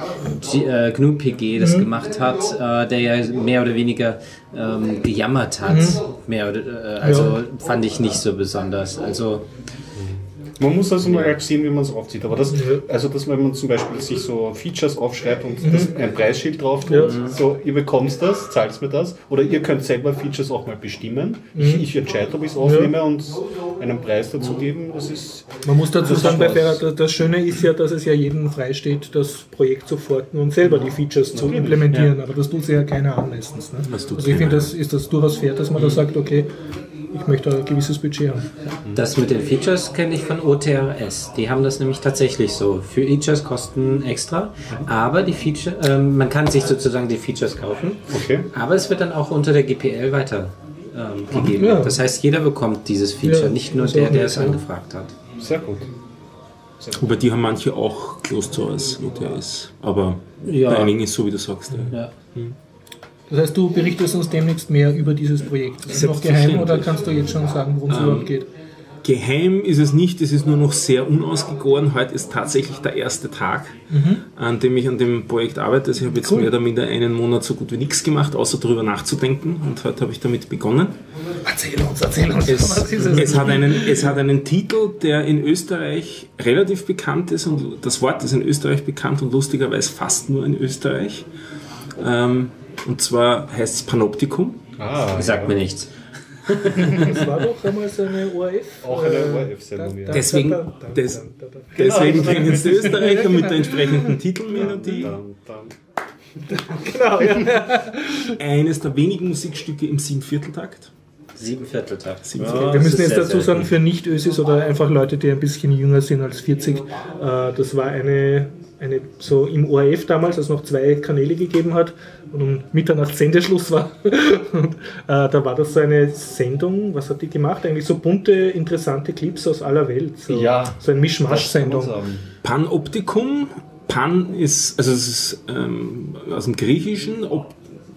G äh, G N U P G das mhm. gemacht hat, äh, der ja mehr oder weniger ähm, gejammert hat. Mhm. Mehr oder, äh, also ja. fand ich nicht so besonders. Also Man muss also mal halt sehen, wie man es aufzieht. Aber das, also dass wenn man zum Beispiel sich so Features aufschreibt und mhm. das, ein Preisschild drauf tut, ja. so ihr bekommt das, zahlt mir das, oder ihr könnt selber Features auch mal bestimmen. Mhm. Ich, ich entscheide, ob ich es aufnehme ja. und einen Preis dazu geben. Das ist, man muss dazu sagen, bei Ferrat, das Schöne ist ja, dass es ja jedem freisteht, das Projekt zu forten und selber die Features zu implementieren. Ja. Aber das tut sich ja keiner an meistens. Ne? Also ich finde, das ist das durchaus fair, dass man mhm. da sagt, okay, ich möchte ein gewisses Budget haben. Das mit den Features kenne ich von O T R S. Die haben das nämlich tatsächlich so. Für Features kosten extra, aber die Feature, ähm, man kann sich sozusagen die Features kaufen, okay. aber es wird dann auch unter der G P L weiter ähm, gegeben. Ja. Das heißt, jeder bekommt dieses Feature, ja, nicht nur der, der es ja. angefragt hat. Sehr gut. Wobei die haben manche auch Closed Source O T R S, aber ja. bei einigen ist so, wie du sagst. Ja. Ja. Hm. Das heißt, du berichtest uns demnächst mehr über dieses Projekt. Ist es noch geheim oder kannst du jetzt schon sagen, worum es ähm, überhaupt geht? Geheim ist es nicht, es ist nur noch sehr unausgegoren. Heute ist tatsächlich der erste Tag, mhm. an dem ich an dem Projekt arbeite. Also ich habe jetzt cool. mehr oder minder einen Monat so gut wie nichts gemacht, außer darüber nachzudenken. Und heute habe ich damit begonnen. Erzähl uns, erzähl uns. Es, was ist es? Es, hat einen, es hat einen Titel, der in Österreich relativ bekannt ist. Und das Wort ist in Österreich bekannt und lustigerweise fast nur in Österreich. Ähm, Und zwar heißt es Panoptikum. Ah, sagt ja. mir nichts. Das war doch damals eine O R F. Auch eine O R F-Sendung, ja. Deswegen, des, deswegen kriegen es die Österreicher mit der entsprechenden Titelmelodie. Genau, ja. Eines der wenigen Musikstücke im Siebenvierteltakt. Siebenvierteltakt. Ja, wir müssen jetzt dazu sagen, für Nicht-Ösis oder einfach Leute, die ein bisschen jünger sind als vierzig, äh, das war eine, eine, so im O R F damals, als es noch zwei Kanäle gegeben hat und um Mitternacht Sendeschluss war. Und äh, da war das so eine Sendung, was hat die gemacht? Eigentlich so bunte, interessante Clips aus aller Welt. So, ja, so ein Mischmasch-Sendung. Panoptikum, Pan ist, also es ist ähm, aus dem Griechischen, Op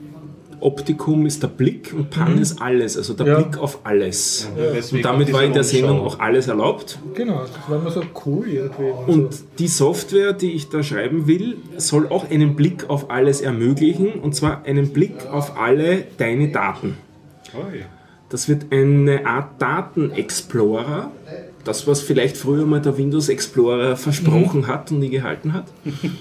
Optikum ist der Blick und Pan mhm. ist alles, also der ja. Blick auf alles. Ja, und damit war in der Sendung auch alles erlaubt. Genau, das war immer so cool irgendwie. Und so. Die Software, die ich da schreiben will, soll auch einen Blick auf alles ermöglichen, und zwar einen Blick auf alle deine Daten. Oh ja. Das wird eine Art Datenexplorer, das was vielleicht früher mal der Windows Explorer versprochen mhm. hat und nie gehalten hat.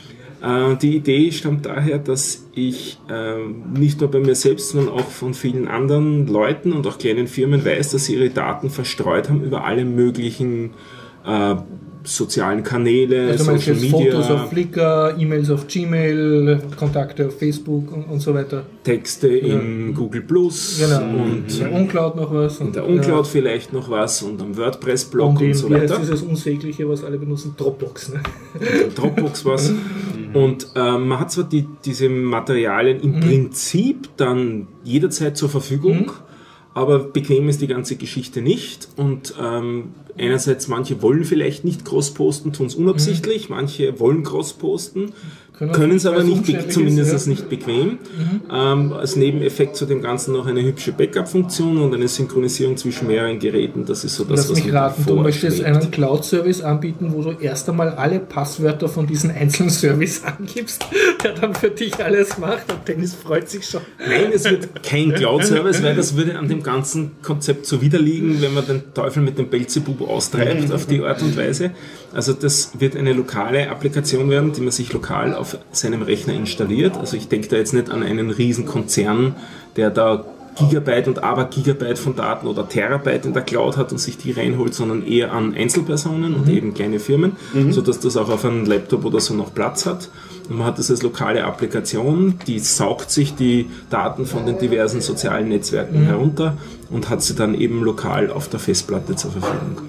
Die Idee stammt daher, dass ich äh, nicht nur bei mir selbst, sondern auch von vielen anderen Leuten und auch kleinen Firmen weiß, dass sie ihre Daten verstreut haben über alle möglichen äh, sozialen Kanäle, also Social Media. Fotos auf Flickr, E-Mails auf Gmail, Kontakte auf Facebook und, und so weiter. Texte ja. in Google Plus. Genau. Und in der Uncloud noch was. In der Uncloud ja. vielleicht noch was und am WordPress-Blog und, und so weiter. Und dieses Unsägliche, was alle benutzen, Dropbox. Ne? Dropbox was. Und ähm, man hat zwar die, diese Materialien im mhm. Prinzip dann jederzeit zur Verfügung, mhm. aber bequem ist die ganze Geschichte nicht. Und ähm, einerseits, manche wollen vielleicht nicht groß posten, tun es unabsichtlich, mhm. manche wollen groß posten, können es aber nicht, zumindest ist, ja. nicht bequem. Mhm. Ähm, als Nebeneffekt zu dem Ganzen noch eine hübsche Backup-Funktion und eine Synchronisierung zwischen mehreren Geräten. Das ist so das, Lass was mich raten, du möchtest einen Cloud-Service anbieten, wo du erst einmal alle Passwörter von diesem einzelnen Service angibst, der dann für dich alles macht, und Dennis freut sich schon. Nein, es wird kein Cloud-Service, weil das würde an dem ganzen Konzept zuwiderliegen, wenn man den Teufel mit dem Belzebub austreibt auf die Art und Weise. Also das wird eine lokale Applikation werden, die man sich lokal auf seinem Rechner installiert. Also ich denke da jetzt nicht an einen riesen Konzern, der da Gigabyte und Abergigabyte von Daten oder Terabyte in der Cloud hat und sich die reinholt, sondern eher an Einzelpersonen und mhm. eben kleine Firmen, mhm. sodass das auch auf einem Laptop oder so noch Platz hat. Und man hat das als lokale Applikation, die saugt sich die Daten von den diversen sozialen Netzwerken mhm. herunter und hat sie dann eben lokal auf der Festplatte zur Verfügung.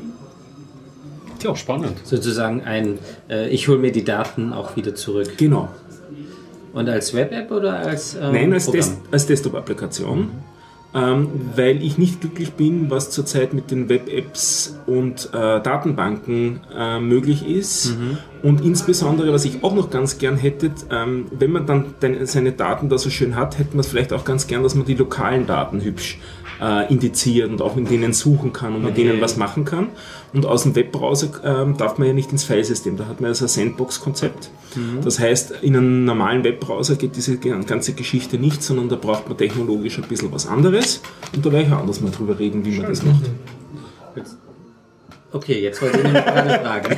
Ja, spannend. Sozusagen ein, äh, ich hole mir die Daten auch wieder zurück. Genau. Und als Web-App oder als ähm, Nein, als, Des- als Desktop-Applikation, mhm. ähm, weil ich nicht glücklich bin, was zurzeit mit den Web-Apps und äh, Datenbanken äh, möglich ist. Mhm. Und insbesondere, was ich auch noch ganz gern hätte, ähm, wenn man dann den, seine Daten da so schön hat, hätte man es vielleicht auch ganz gern, dass man die lokalen Daten hübsch äh, indiziert und auch mit denen suchen kann und okay. mit denen was machen kann. Und aus dem Webbrowser ähm, darf man ja nicht ins Filesystem, da hat man ja so ein Sandbox-Konzept. Mhm. Das heißt, in einem normalen Webbrowser geht diese ganze Geschichte nicht, sondern da braucht man technologisch ein bisschen was anderes. Und da werde ich auch anders mal drüber reden, wie man das macht. Jetzt. Okay, jetzt wollte ich nämlich gerade fragen.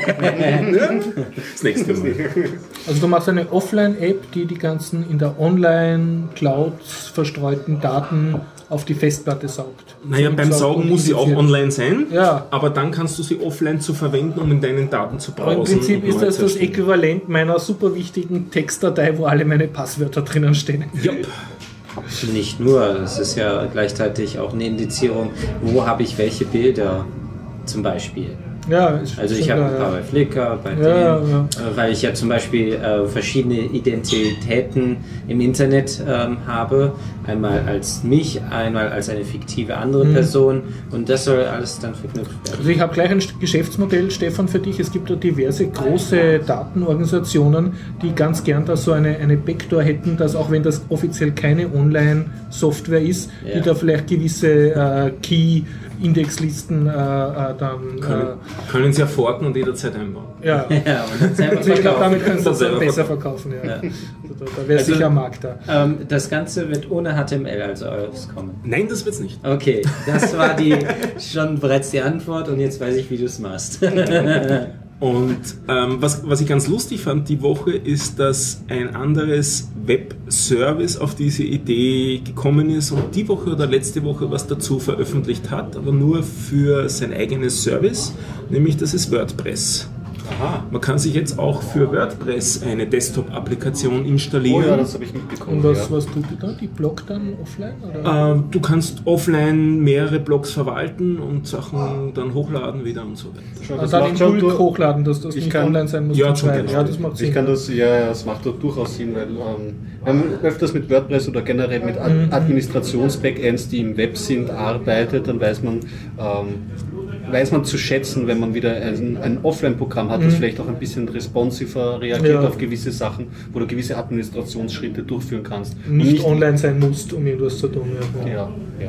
Das nächste Mal. Also du machst eine Offline-App, die die ganzen in der Online-Cloud verstreuten Daten auf die Festplatte saugt. Naja, beim Saugen muss sie auch online sein, ja. aber dann kannst du sie offline zu verwenden, um in deinen Daten zu browsen. Aber im Prinzip ist das das Äquivalent meiner super wichtigen Textdatei, wo alle meine Passwörter drinnen stehen. Yep. Nicht nur, es ist ja gleichzeitig auch eine Indizierung, wo habe ich welche Bilder zum Beispiel. Ja, ist also ich habe ein paar ja. bei Flickr, bei ja, denen, ja. Äh, weil ich ja zum Beispiel äh, verschiedene Identitäten im Internet ähm, habe. Einmal als mich, einmal als eine fiktive andere mhm. Person und das soll alles dann verknüpft werden. Also ich habe gleich ein Geschäftsmodell, Stefan, für dich. Es gibt da diverse große Datenorganisationen, die ganz gern da so eine, eine Backdoor hätten, dass auch wenn das offiziell keine Online-Software ist, ja. die da vielleicht gewisse äh, Key Indexlisten äh, äh, dann... Können, äh, können sie ja forken und jederzeit einbauen. Ja, ja und dann selber also ich glaube, damit können sie das es besser verkaufen. Ja. Ja. Also da da wäre also, sicher ein Markt da. Ähm, das Ganze wird ohne H T M L also auskommen. Nein, das wird's nicht. Okay, das war die schon bereits die Antwort und jetzt weiß ich, wie du es machst. Und ähm, was, was ich ganz lustig fand die Woche, ist, dass ein anderes Web-Service auf diese Idee gekommen ist und die Woche oder letzte Woche was dazu veröffentlicht hat, aber nur für sein eigenes Service, nämlich das ist WordPress. Aha. Man kann sich jetzt auch für WordPress eine Desktop-Applikation installieren. Oh ja, das habe ich mitbekommen. Und was, ja. was tut ihr da? Die blockt dann offline? Oder? Ähm, du kannst offline mehrere Blogs verwalten und Sachen dann hochladen wieder und so weiter. Schon, also dann in Bulk hochladen, dass das ich nicht kann, online sein muss. Ja, schon genau. Ja, das macht Sinn. Ich kann das, ja, ja, das macht doch durchaus Sinn, weil ähm, wenn man öfters mit WordPress oder generell mit Ad- Administrations-Backends, die im Web sind, arbeitet, dann weiß man, ähm, weiß man zu schätzen, wenn man wieder ein, ein Offline-Programm hat, das mhm. vielleicht auch ein bisschen responsiver reagiert ja. auf gewisse Sachen, wo du gewisse Administrationsschritte durchführen kannst. Nicht, nicht online sein musst, um irgendwas zu tun. Ja, ja. ja.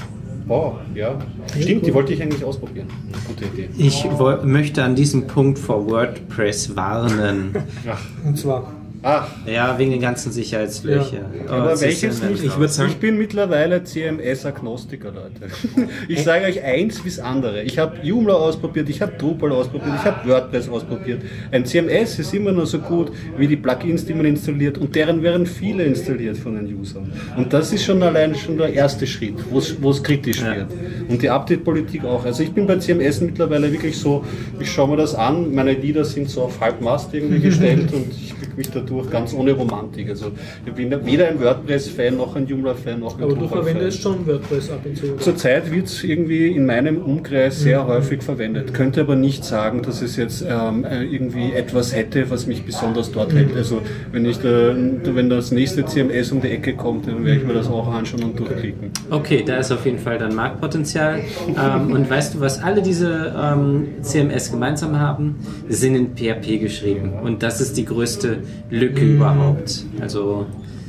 Wow, ja. Stimmt, die wollte ich eigentlich ausprobieren. Gute Idee. Ich wo- möchte an diesem Punkt vor WordPress warnen. Ach. Und zwar... Ach. Ja, wegen den ganzen Sicherheitslöcher. Ja. Oh, Aber welches nicht? Ich würde sagen, ich bin mittlerweile C M S-Agnostiker, Leute. Ich sage euch eins bis andere. Ich habe Joomla ausprobiert, ich habe Drupal ausprobiert, ich habe WordPress ausprobiert. Ein C M S ist immer nur so gut wie die Plugins, die man installiert und deren werden viele installiert von den Usern. Und das ist schon allein schon der erste Schritt, wo es kritisch ja. wird. Und die Update-Politik auch. Also ich bin bei C M S mittlerweile wirklich so, ich schaue mir das an, meine Lieder sind so auf Halbmast irgendwie gestellt und ich kriege mich dadurch ganz ohne Romantik. Also ich bin weder ein WordPress-Fan noch ein Joomla-Fan noch ein Aber du Drupal-Fan. verwendest schon WordPress ab und zu. Zurzeit wird es irgendwie in meinem Umkreis sehr mhm. häufig verwendet. Könnte aber nicht sagen, dass es jetzt ähm, irgendwie etwas hätte, was mich besonders dort mhm. hält. Also wenn ich da, wenn das nächste C M S um die Ecke kommt, dann werde ich mir das auch anschauen und durchklicken. Okay, da ist auf jeden Fall dann Marktpotenzial. ähm, und weißt du, was alle diese ähm, C M S gemeinsam haben? Sie sind in P H P geschrieben. Und das ist die größte Lücke mhm. überhaupt. Also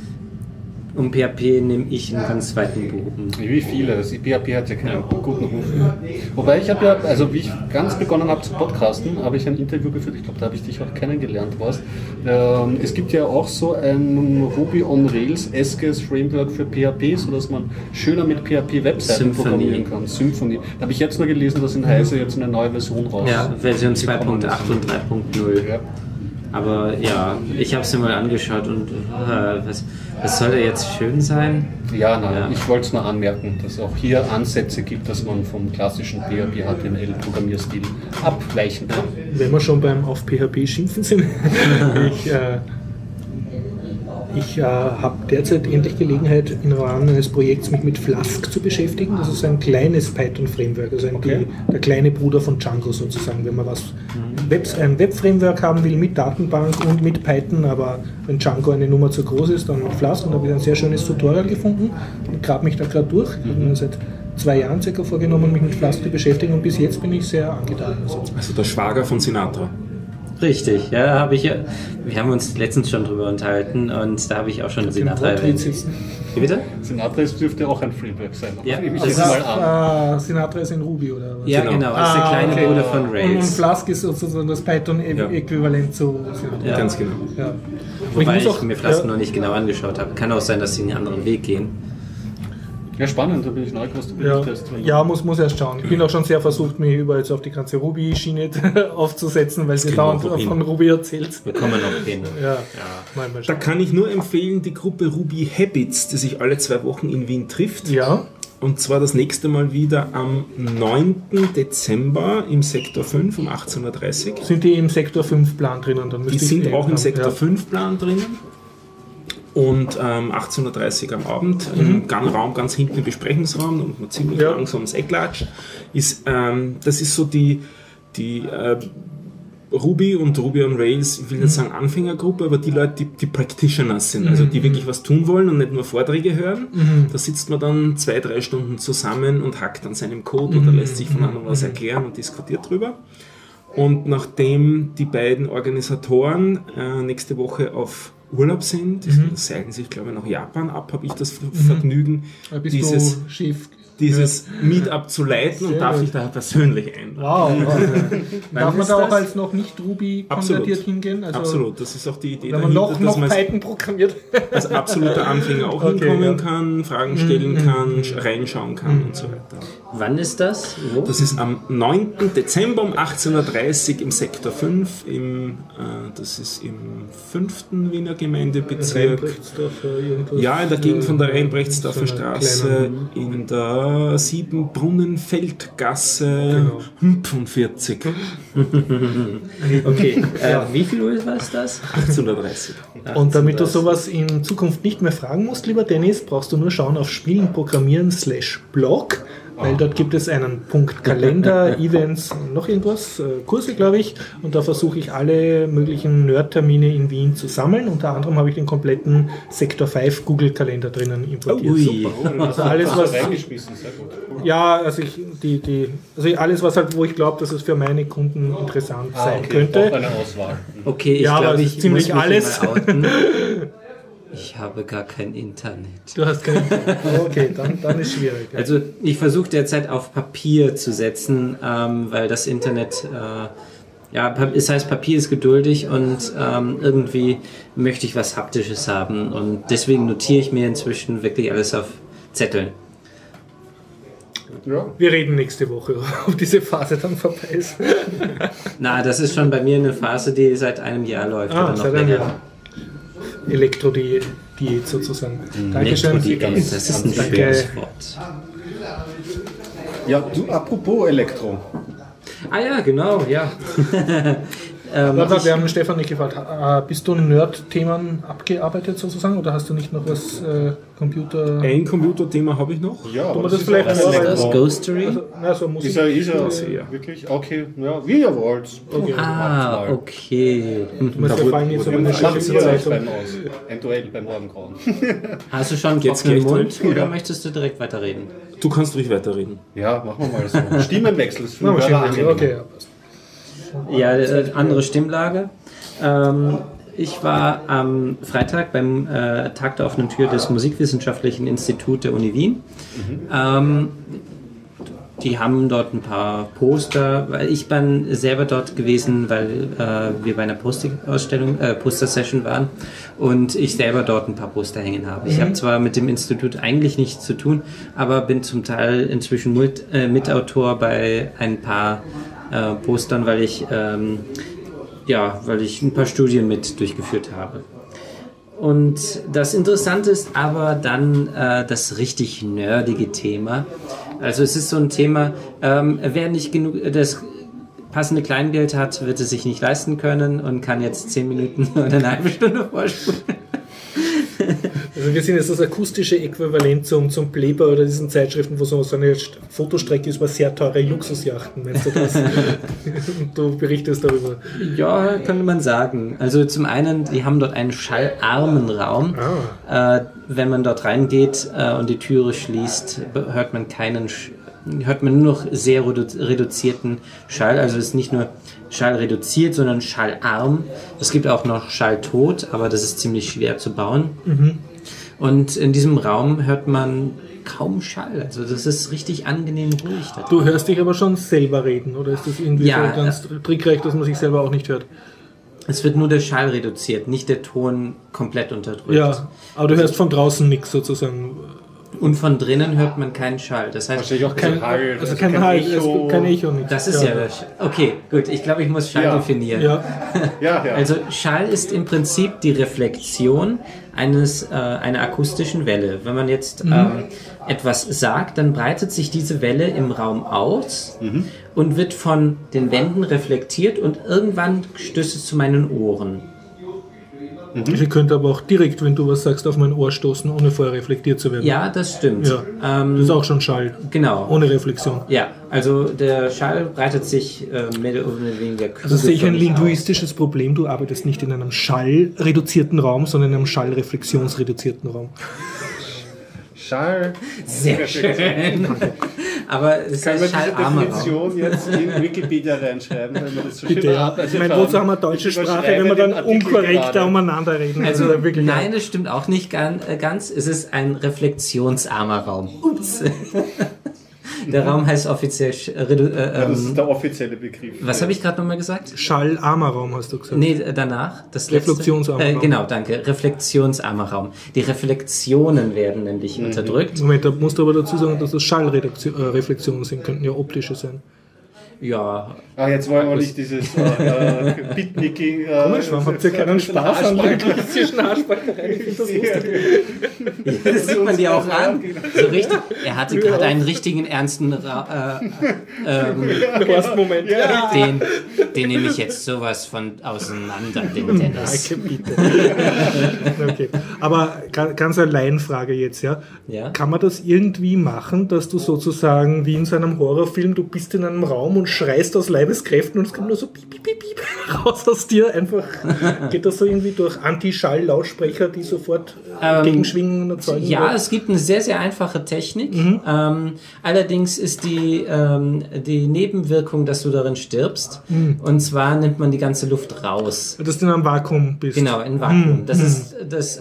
um P H P nehme ich einen ganz zweiten Boden. Wie viele? Das P H P hat ja keinen guten Ruf. Wobei ich habe ja, also wie ich ganz begonnen habe zu podcasten, habe ich ein Interview geführt, ich glaube, da habe ich dich auch kennengelernt, was. Ähm, es gibt ja auch so ein Ruby on Rails-eskes Framework für P H P, sodass man schöner mit P H P Webseiten programmieren kann. Symfony. Da habe ich jetzt nur gelesen, dass in Heise jetzt eine neue Version raus ist. Ja, Version zwei Punkt acht und drei Punkt null. Ja. Aber ja, ich habe es mir mal angeschaut und äh, was, was soll da jetzt schön sein? Ja, nein, ja. ich wollte es nur anmerken, dass es auch hier Ansätze gibt, dass man vom klassischen P H P H T M L-Programmierstil abweichen kann. Wenn wir schon beim auf P H P schimpfen sind, ich, äh, ich äh, habe derzeit endlich Gelegenheit, im Rahmen eines Projekts mich mit Flask zu beschäftigen. Das ist ein kleines Python-Framework, also ein, okay. die, der kleine Bruder von Django sozusagen, wenn man was Webs, ein Web-Framework haben will mit Datenbank und mit Python, aber wenn Django eine Nummer zu groß ist, dann mit Flask. Und da habe ich ein sehr schönes Tutorial gefunden und grabe mich da gerade durch. Ich habe mir seit zwei Jahren circa vorgenommen, mich mit Flask zu beschäftigen und bis jetzt bin ich sehr angetan. Also, also der Schwager von Sinatra. Richtig, ja, habe ich ja. Wir haben uns letztens schon drüber unterhalten und da habe ich auch schon Sinatra erwähnt. Wie bitte? Sinatra dürfte auch ein Framework sein. Ja, ich das jetzt mal an. Äh, Sinatra ist in Ruby, oder was? Ja, genau, genau, das ist der kleine ah, okay. Bruder von Rails. Und, und Flask ist sozusagen das Python-Äquivalent ja. zu Sinatra. Ja, ganz genau. Ja. Wobei ich, ich auch, mir Flask ja. noch nicht genau angeschaut habe. Kann auch sein, dass sie einen anderen Weg gehen. Ja, spannend, da bin ich neu, was du berichtest. Ja, ja muss, muss erst schauen. Ich bin auch schon sehr versucht, mich über jetzt auf die ganze Ruby-Schiene aufzusetzen, weil sie dauernd von Ruby erzählt. Wir kommen noch hin. Ja. Ja. Mal, mal da kann ich nur empfehlen, die Gruppe Ruby Habits, die sich alle zwei Wochen in Wien trifft. Ja. Und zwar das nächste Mal wieder am neunten Dezember im Sektor fünf um achtzehn Uhr dreißig. Sind die im Sektor fünf Plan drinnen? Dann die sind auch im Sektor ja. fünf Plan drinnen. Und ähm, achtzehn Uhr dreißig am Abend mhm. im Raum ganz hinten im Besprechungsraum und man ziemlich ja. langsam ums Eck latscht. Ist, ähm, das ist so die, die äh, Ruby und Ruby on Rails, ich will nicht sagen Anfängergruppe, aber die Leute, die, die Practitioners sind, also die wirklich was tun wollen und nicht nur Vorträge hören. Mhm. Da sitzt man dann zwei, drei Stunden zusammen und hackt an seinem Code mhm. oder lässt sich von anderen was erklären und diskutiert drüber. Und nachdem die beiden Organisatoren äh, nächste Woche auf Urlaub sind, mhm. die seilen sich, glaube ich, nach Japan ab, habe ich das Vergnügen, mhm. Bist dieses, du schief? dieses Meetup zu leiten und darf ich da persönlich einladen. Wow. wow. Darf man da auch als noch nicht Ruby konvertiert hingehen? Also absolut, das ist auch die Idee wenn man dahinter, noch, noch Python programmiert. Als absoluter Anfänger auch okay, hinkommen ja. kann, Fragen stellen mhm. kann, reinschauen kann mhm. und so weiter. Wann ist das? Wo? Das ist am neunten Dezember um achtzehn Uhr dreißig im Sektor fünf, im, äh, das ist im fünften Wiener Gemeindebezirk. Ja, in der Gegend von der Reinbrechtsdorfer Straße, in der Siebenbrunnenfeldgasse genau. fünfundvierzig. Okay, äh, wie viel Uhr war es das? achtzehn Uhr dreißig. Und damit du sowas in Zukunft nicht mehr fragen musst, lieber Dennis, brauchst du nur schauen auf Spielen programmieren slash blog, weil dort gibt es einen Punkt Kalender, Events, noch irgendwas, äh, Kurse, glaube ich, und da versuche ich alle möglichen Nerd-Termine in Wien zu sammeln. Unter anderem habe ich den kompletten Sektor fünf Google-Kalender drinnen importiert. Oh, super. Also alles, was... Ja, also, ich, die, die, also alles, was halt, wo ich glaube, dass es für meine Kunden interessant ah, sein okay. könnte. Eine Auswahl. Okay, ich ja, glaube, ich ziemlich muss mich alles. Ich habe gar kein Internet. Du hast kein Internet. Okay, dann, dann ist schwierig. Ja. Also ich versuche derzeit auf Papier zu setzen, ähm, weil das Internet, äh, ja, es heißt, Papier ist geduldig und ähm, irgendwie möchte ich was Haptisches haben und deswegen notiere ich mir inzwischen wirklich alles auf Zetteln. Ja. Wir reden nächste Woche, ob diese Phase dann vorbei ist. Na, das ist schon bei mir eine Phase, die seit einem Jahr läuft ah, oder noch länger. Elektro-Diät sozusagen. Mhm. Dankeschön. Das ist ein schweres Wort. Ja, du, apropos Elektro. Ah ja, genau, ja. ähm, Warte, wir haben Stefan nicht gefragt, bist du Nerd-Themen abgearbeitet sozusagen oder hast du nicht noch was äh, Computer... Ein Computerthema habe ich noch. Ja, aber das, das ist vielleicht was ist das? Ghostery? Also, also Musik. Ist er, ist er ja. wirklich? Okay, ja, wie ihr wollt. Okay. Ah, okay. Wir fallen jetzt aber eine Zeit beim aus. Ein Duell beim Morgengrauen. Hast du schon jetzt den Mund oder ja. möchtest du direkt weiterreden? Du kannst ruhig weiterreden. Ja, machen wir mal so. Stimmenwechsel. No, Stimmenwechsel. Okay, ja, passt. Ja, äh, andere Stimmlage. Ähm, ich war am Freitag beim äh, Tag der offenen Tür des Musikwissenschaftlichen Instituts der Uni Wien. Mhm. Ähm, die haben dort ein paar Poster, weil ich bin selber dort gewesen, weil äh, wir bei einer Poster-Ausstellung, äh, Poster-Session waren und ich selber dort ein paar Poster hängen habe. Mhm. Ich habe zwar mit dem Institut eigentlich nichts zu tun, aber bin zum Teil inzwischen Mut, äh, Mitautor bei ein paar Äh, Postern, weil ich ähm, ja, weil ich ein paar Studien mit durchgeführt habe. Und das Interessante ist aber dann äh, das richtig nerdige Thema. Also es ist so ein Thema, ähm, wer nicht genug das passende Kleingeld hat, wird es sich nicht leisten können und kann jetzt zehn Minuten oder eine halbe Stunde vorspulen. Also wir sind jetzt das akustische Äquivalent zum, zum Playboy oder diesen Zeitschriften, wo so eine Fotostrecke ist über sehr teure Luxusjachten, meinst du das? Und du berichtest darüber. Ja, könnte man sagen. Also zum einen, die haben dort einen schallarmen Raum. Ah. Äh, wenn man dort reingeht äh, und die Türe schließt, hört man keinen hört man nur noch sehr redu- reduzierten Schall. Also es ist nicht nur Schall reduziert, sondern schallarm. Es gibt auch noch Schalltot, aber das ist ziemlich schwer zu bauen. Mhm. Und in diesem Raum hört man kaum Schall. Also das ist richtig angenehm ruhig. Du hörst dich aber schon selber reden, oder ist das irgendwie ja, so ganz trickreich, dass man sich selber auch nicht hört? Es wird nur der Schall reduziert, nicht der Ton komplett unterdrückt. Ja, aber du hörst von draußen nichts sozusagen. Und von drinnen hört man keinen Schall. Das heißt, wahrscheinlich auch kein Hall. Also kein Hall, Echo. Kein Echo nicht. Das ist ja, ja das. Okay, gut. Ich glaube, ich muss Schall ja. definieren. Ja. Ja, ja. Also Schall ist im Prinzip die Reflexion eines äh, einer akustischen Welle. Wenn man jetzt mhm. ähm, etwas sagt, dann breitet sich diese Welle im Raum aus mhm. und wird von den Wänden reflektiert und irgendwann stößt es zu meinen Ohren. Mhm. Ich könnte aber auch direkt, wenn du was sagst, auf mein Ohr stoßen, ohne vorher reflektiert zu werden. Ja, das stimmt. Ja. Ähm, das ist auch schon Schall. Genau. Ohne Reflexion. Ja, also der Schall breitet sich äh, mehr oder weniger kühl. Also sehe ich ein linguistisches aus. Problem. Du arbeitest nicht in einem schallreduzierten Raum, sondern in einem schallreflexionsreduzierten Raum. Schall. Sehr schön. Aber es ist schallarmer Definition jetzt in Wikipedia reinschreiben, wenn man das so schön Bitte, ja. Ich meine, wozu haben wir deutsche Sprache, wenn wir dann unkorrekt da umeinander reden? Also, also wirklich, nein, das stimmt auch nicht ganz. Es ist ein reflexionsarmer Raum. Ups. Der Raum heißt offiziell... Äh, äh, ja, das ist der offizielle Begriff. Was habe ich gerade nochmal gesagt? Schallarmer Raum hast du gesagt. Nee, danach. Das Reflexionsarmer Raum. Äh, genau, danke. Reflexionsarmer Raum. Die Reflexionen werden nämlich mhm. unterdrückt. Moment, da musst du aber dazu sagen, dass das Schallreflexionen sind. Könnten ja optische sein. Ja. Ah, jetzt wollen wir nicht dieses äh, Bitnicking. Äh, Komisch, warum habt ihr keinen Spaß an linguistischen Haarspaltereien? Ich finde das lustig. Ja, das sieht man dir auch an. So richtig. Er hatte gerade einen richtigen ernsten Ra äh, ähm, Moment. Ja. Den, den nehme ich jetzt sowas von auseinander, den Dennis. Danke, bitte. Okay. Aber ganz eine Laienfrage jetzt, ja? ja? Kann man das irgendwie machen, dass du sozusagen wie in so einem Horrorfilm, du bist in einem Raum und schreist aus Leibeskräften und es kommt nur so piep, piep, piep, piep raus aus dir. Einfach geht das so irgendwie durch Anti-Schall-Lautsprecher, die sofort ähm, Gegenschwingen erzeugen? Ja, wird? Es gibt eine sehr, sehr einfache Technik. Mhm. Ähm, allerdings ist die, ähm, die Nebenwirkung, dass du darin stirbst. Mhm. Und zwar nimmt man die ganze Luft raus. Dass du in einem Vakuum bist. Genau, in Vakuum. Mhm. Das ist das.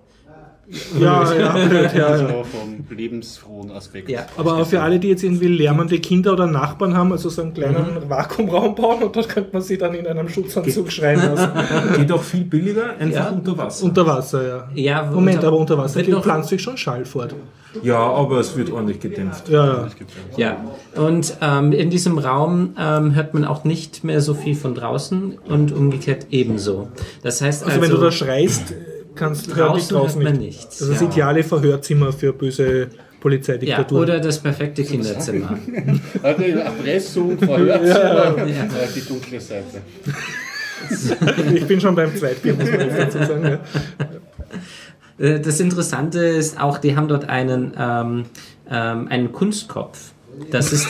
Ja, ja, blöd, ja. Also vom lebensfrohen Aspekt. Ja. Aber auch für alle, die jetzt irgendwie lärmende Kinder oder Nachbarn haben, also so einen kleinen mhm. Vakuumraum bauen und dort könnte man sie dann in einem Schutzanzug schreien lassen. Geht auch viel billiger, einfach ja. unter Wasser. Unter Wasser, ja. ja Moment, unter, aber unter Wasser pflanzt sich schon Schall fort. Ja, aber es wird ordentlich gedämpft. Ja, ja. Und ähm, in diesem Raum ähm, hört man auch nicht mehr so viel von draußen und umgekehrt ebenso. Das heißt also, also wenn du da schreist, kannst draußen, draußen hört man nicht. nichts. Das ist das ideale Verhörzimmer für böse Polizeidiktatur. Ja, oder das perfekte Kinderzimmer. Also Erpressung, Verhörzimmer, ja. Ja. Die dunkle Seite. Ich bin schon beim Zweitbier, muss man jetzt dazu sagen. Ja. Das Interessante ist auch, die haben dort einen, ähm, ähm, einen Kunstkopf. Das ist...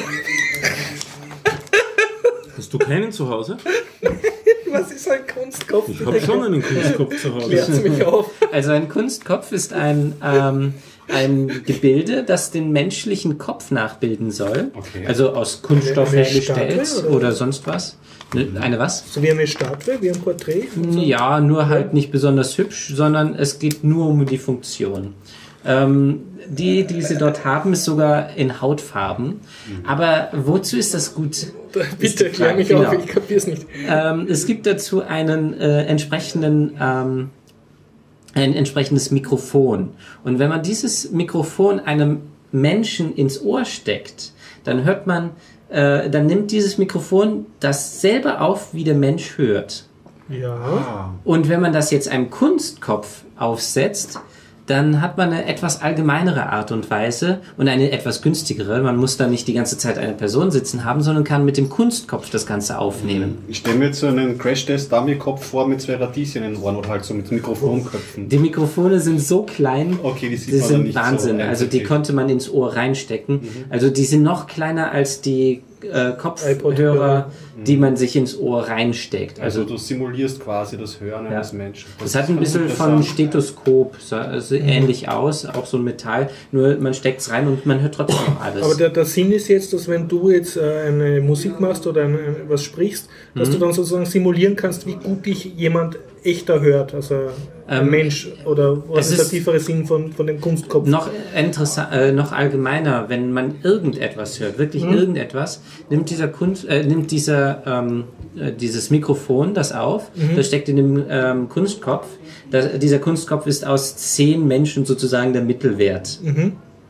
Hast du keinen zu Hause? Was ist ein Kunstkopf? Ich habe schon einen Kunstkopf zu Hause. Klärt's mich auf. Also ein Kunstkopf ist ein, ähm, ein Gebilde, das den menschlichen Kopf nachbilden soll. Okay. Also aus Kunststoff eine hergestellt Statue, oder? oder sonst was. Eine was? So wie eine Statue, wie ein Porträt? So? Ja, nur halt nicht besonders hübsch, sondern es geht nur um die Funktion. Ähm, die, die sie dort haben, ist sogar in Hautfarben. Mhm. Aber wozu ist das gut? Bitte erklär mich genau. auf, ich kapiere es nicht. Ähm, es gibt dazu einen äh, entsprechenden, ähm, ein entsprechendes Mikrofon. Und wenn man dieses Mikrofon einem Menschen ins Ohr steckt, dann hört man, äh, dann nimmt dieses Mikrofon dasselbe auf, wie der Mensch hört. Ja. Und wenn man das jetzt einem Kunstkopf aufsetzt, dann hat man eine etwas allgemeinere Art und Weise und eine etwas günstigere. Man muss da nicht die ganze Zeit eine Person sitzen haben, sondern kann mit dem Kunstkopf das Ganze aufnehmen. Ich stelle mir jetzt so einen Crash-Test-Dummy-Kopf vor mit zwei Radieschen in den Ohren oder halt so mit Mikrofonköpfen. Die Mikrofone sind so klein, okay, die, sieht die man sind nicht Wahnsinn. So also die konnte man ins Ohr reinstecken. Mhm. Also die sind noch kleiner als die äh, Kopfhörer, die man sich ins Ohr reinsteckt. Also, also du simulierst quasi das Hören eines ja. Menschen. Das, das hat ein bisschen von Stethoskop, so also mhm. ähnlich aus, auch so ein Metall, nur man steckt es rein und man hört trotzdem noch alles. Aber der, der Sinn ist jetzt, dass wenn du jetzt äh, eine Musik machst oder eine, was sprichst, dass mhm. du dann sozusagen simulieren kannst, wie gut dich jemand echter hört, also ein ähm, Mensch, oder was ist der tiefere Sinn von, von dem Kunstkopf? Noch, interessant, äh, noch allgemeiner, wenn man irgendetwas hört, wirklich mhm. irgendetwas, nimmt dieser Kunst, äh, nimmt dieser, ähm, äh, dieses Mikrofon das auf, mhm. das steckt in dem ähm, Kunstkopf. Das, dieser Kunstkopf ist aus zehn Menschen sozusagen der Mittelwert. Mhm.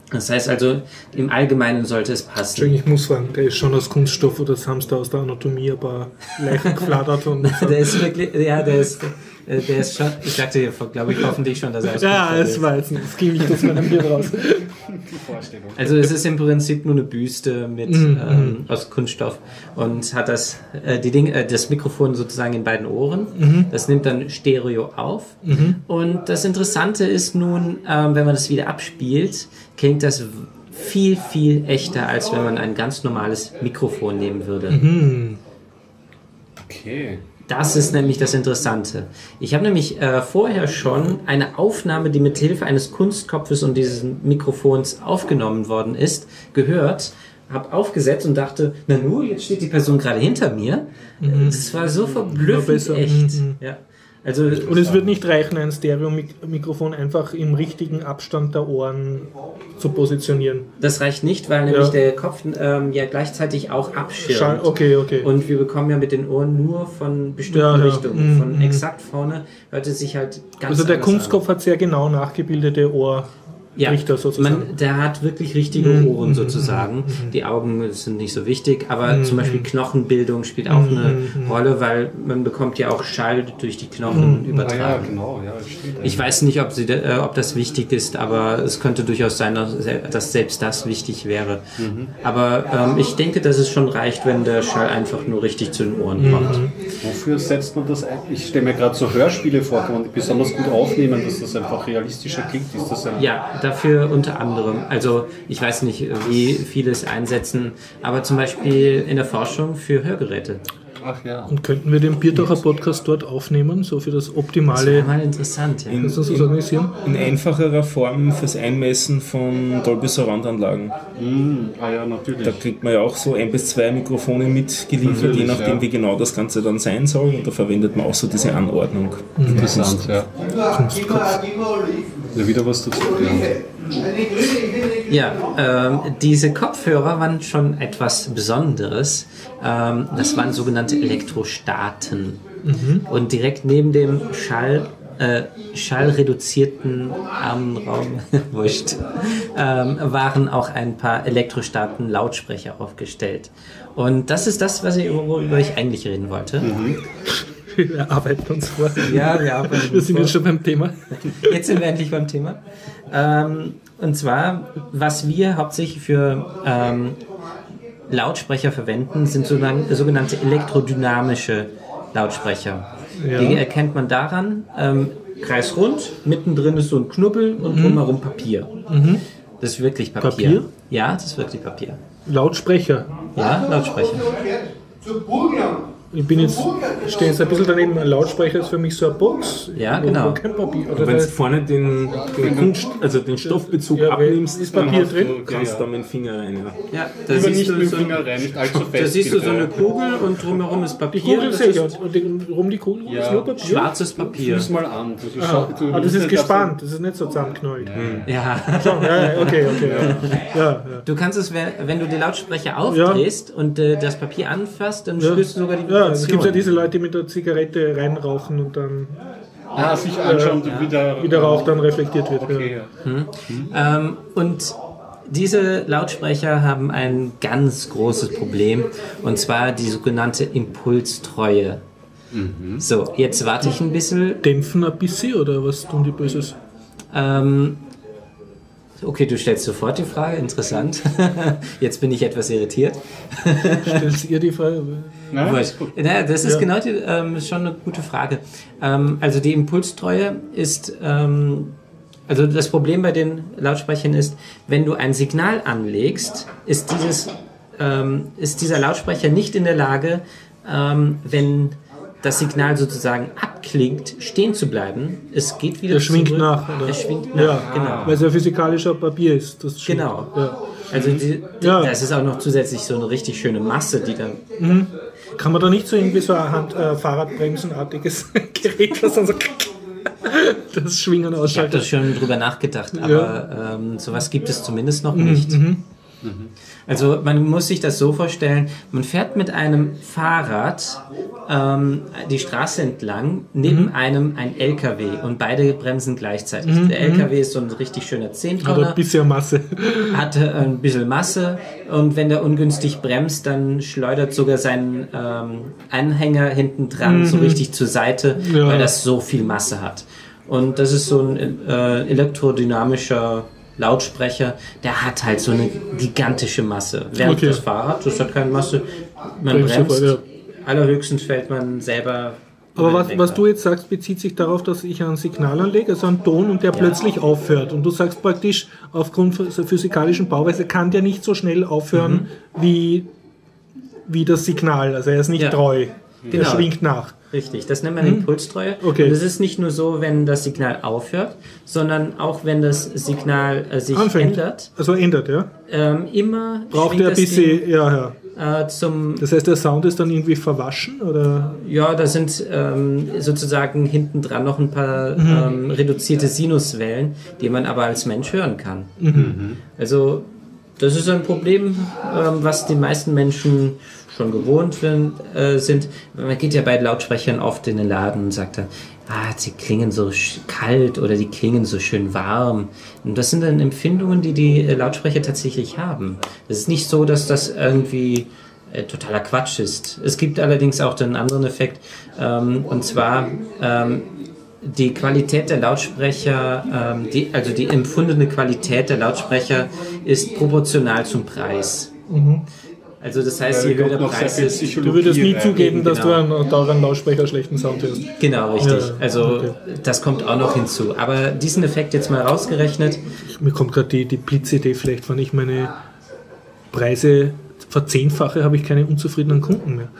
Das heißt also, im Allgemeinen sollte es passen. Ich muss sagen, der ist schon aus Kunststoff oder das haben sie da aus der Anatomie aber leicht geflattert. Und so. Der ist wirklich, ja, der ist, der ist schon, ich sagte dir, glaube ich, hoffentlich schon, dass er aus Kunststoff ist. Ja, es war jetzt nicht, das ging nicht aus meinem Bier raus. Die Vorstellung. Also es ist im Prinzip nur eine Büste mit, mm, ähm, aus Kunststoff und hat das, äh, die Ding, äh, das Mikrofon sozusagen in beiden Ohren. Mm-hmm. Das nimmt dann Stereo auf. Mm-hmm. Und das Interessante ist nun, ähm, wenn man das wieder abspielt, klingt das viel, viel echter, als wenn man ein ganz normales Mikrofon nehmen würde. Mhm. Okay. Das ist nämlich das Interessante. Ich habe nämlich äh, vorher schon eine Aufnahme, die mit Hilfe eines Kunstkopfes und dieses Mikrofons aufgenommen worden ist, gehört, habe aufgesetzt und dachte, na nu, jetzt steht die Person gerade hinter mir. Mhm. Das war so verblüffend ja, echt. Mhm. Ja. Also, und es wird nicht reichen, ein Stereo-Mikrofon einfach im richtigen Abstand der Ohren zu positionieren. Das reicht nicht, weil nämlich ja. der Kopf ähm, ja gleichzeitig auch abschirmt. Schall, okay, okay. Und wir bekommen ja mit den Ohren nur von bestimmten ja, ja. Richtungen. Mhm. Von exakt vorne hört es sich halt ganz Also der anders Kunstkopf an. hat sehr genau nachgebildete Ohr. Ja, sozusagen. Man, der hat wirklich richtige mhm. Ohren sozusagen. Mhm. Die Augen sind nicht so wichtig, aber mhm. zum Beispiel Knochenbildung spielt auch mhm. eine Rolle, weil man bekommt ja auch Schall durch die Knochen mhm. übertragen. Ah, ja, genau. Ja, das stimmt. Ich weiß nicht, ob, sie, äh, ob das wichtig ist, aber es könnte durchaus sein, dass selbst das wichtig wäre. Mhm. Aber ähm, ich denke, dass es schon reicht, wenn der Schall einfach nur richtig zu den Ohren kommt. Mhm. Wofür setzt man das ein? Ich stelle mir gerade so Hörspiele vor, kann man besonders gut aufnehmen, dass das einfach realistischer klingt. Ist das ein ja, dafür unter anderem. Also ich weiß nicht, wie viele es einsetzen, aber zum Beispiel in der Forschung für Hörgeräte. Ach ja. Und könnten wir den Bierdacher Podcast dort aufnehmen, so für das optimale... Das wäre mal interessant, ja. In, Kannst du das organisieren? In einfacherer Form fürs Einmessen von Dolby Surround Anlagen. Mm, ah ja, natürlich. Da kriegt man ja auch so ein bis zwei Mikrofone mitgeliefert, natürlich, je nachdem, ja. wie genau das Ganze dann sein soll. Und da verwendet man auch so diese Anordnung. Mhm. Interessant, ja. Kunstkopf. Ja, wieder was dazu gelernt. Ja, ähm, diese Kopfhörer waren schon etwas Besonderes. Ähm, das waren sogenannte Elektrostaten. Mhm. Und direkt neben dem Schall, äh, schallreduzierten Armenraum wurscht, ähm, waren auch ein paar Elektrostaten-Lautsprecher aufgestellt. Und das ist das, was ich, worüber ich eigentlich reden wollte. Mhm. Wir arbeiten uns vor. Ja, wir arbeiten uns Wir sind vor. jetzt schon beim Thema. Jetzt sind wir endlich beim Thema. Ähm, und zwar, was wir hauptsächlich für ähm, Lautsprecher verwenden, sind sogenannte elektrodynamische Lautsprecher. Ja. Die erkennt man daran, ähm, kreisrund, mittendrin ist so ein Knubbel und mhm. drumherum Papier. Mhm. Das ist wirklich Papier. Papier? Ja, das ist wirklich Papier. Lautsprecher? Ja, Lautsprecher. Ich bin jetzt, stehe jetzt ein bisschen daneben, ein Lautsprecher ist für mich so eine Box. Ja, genau. Kein Papier. Oder wenn du vorne den, den, Kunst, also den Stoffbezug ja, abnimmst, ist Papier dann drin? Du, kannst ja. da mit dem Finger rein. Ja, ja da siehst nicht du mit dem so, Finger rein, nicht allzu fest. Da siehst du so eine Kugel und drumherum ist Papier. Die Kugel sehe ich und rum die Kugel ja. ist nur Papier. Schwarzes Papier. Füß mal an. Das ist, ah, du, ah, das ist gespannt, das ist nicht so zusammengeknallt. Ja. Ja. ja, okay, okay. Ja. Ja, ja. Du kannst es, wenn du die Lautsprecher aufdrehst ja. und äh, das Papier anfasst, dann ja. spürst du sogar die Vibration. Ja, es gibt ja diese Leute, die mit der Zigarette reinrauchen und dann ah, sich anschauen, äh, wie der, wie der Rauch dann reflektiert wird. Okay, ja. Hm. Hm. Ähm, und diese Lautsprecher haben ein ganz großes Problem, und zwar die sogenannte Impulstreue. Mhm. So, jetzt warte ich ein bisschen. Dämpfen ein bisschen oder was tun die Böses? Ähm, okay, du stellst sofort die Frage, interessant. Jetzt bin ich etwas irritiert. Stellst ihr die Frage? Na, das ist, naja, das ist ja. genau die, ähm, schon eine gute Frage. Ähm, also die Impulstreue ist, ähm, also das Problem bei den Lautsprechern ist, wenn du ein Signal anlegst, ist dieses, ähm, ist dieser Lautsprecher nicht in der Lage, ähm, wenn das Signal sozusagen abklingt, stehen zu bleiben. Es geht wieder er schwingt zurück. nach. Oder? Er schwingt nach, ja, genau. Weil es ja physikalischer Papier ist. Das genau. Ja. Also die, die, ja. das ist auch noch zusätzlich so eine richtig schöne Masse, die dann... Mhm. Kann man da nicht so irgendwie so ein Hand, äh, Fahrradbremsenartiges Gerät, was dann so das Schwingen ausschaltet? Ich habe da schon drüber nachgedacht, aber ja. ähm, sowas gibt es zumindest noch nicht. Mhm. Also man muss sich das so vorstellen, man fährt mit einem Fahrrad ähm, die Straße entlang, neben mhm. einem ein L K W und beide bremsen gleichzeitig. Mhm. Der L K W ist so ein richtig schöner Zehntonner. Hat ein bisschen Masse. Hat ein bisschen Masse und wenn der ungünstig bremst, dann schleudert sogar sein ähm, Anhänger hinten dran mhm. so richtig zur Seite, ja. weil das so viel Masse hat. Und das ist so ein äh, elektrodynamischer Lautsprecher, der hat halt so eine gigantische Masse. Während okay. das Fahrrad, das hat keine Masse, man bremst, bremst ja. allerhöchstens fällt man selber. Aber was, was du jetzt sagst, bezieht sich darauf, dass ich ein Signal anlege, also einen Ton und der ja. plötzlich aufhört. Und du sagst praktisch, aufgrund der physikalischen Bauweise kann der nicht so schnell aufhören mhm. wie, wie das Signal. Also er ist nicht ja. treu. Der genau. schwingt nach. Richtig, das nennt man hm? Impulstreue. Okay. Und es ist nicht nur so, wenn das Signal aufhört, sondern auch wenn das Signal äh, sich Anfängt. ändert. Also ändert, ja? Ähm, immer braucht er ein bisschen, Ding, ja, ja. Äh, zum... Das heißt, der Sound ist dann irgendwie verwaschen, oder? Ja, da sind ähm, sozusagen hinten dran noch ein paar mhm. ähm, reduzierte Sinuswellen, die man aber als Mensch hören kann. Mhm. Also das ist ein Problem, ähm, was die meisten Menschen schon gewohnt äh, sind. Man geht ja bei Lautsprechern oft in den Laden und sagt dann, ah, sie klingen so kalt oder die klingen so schön warm. Und das sind dann Empfindungen, die die äh, Lautsprecher tatsächlich haben. Es ist nicht so, dass das irgendwie äh, totaler Quatsch ist. Es gibt allerdings auch einen anderen Effekt, ähm, und zwar ähm, die Qualität der Lautsprecher, ähm, die, also die empfundene Qualität der Lautsprecher ist proportional zum Preis. Mhm. Also das heißt, je höher der Preis ist... Du würdest nie zugeben, dass genau. du einen teuren Lautsprecher schlechten Sound hörst. Genau, richtig. Ja, also okay. Das kommt auch noch hinzu. Aber diesen Effekt jetzt mal rausgerechnet... Mir kommt gerade die, die Blitzidee, vielleicht wenn ich meine Preise verzehnfache, habe ich keine unzufriedenen Kunden mehr.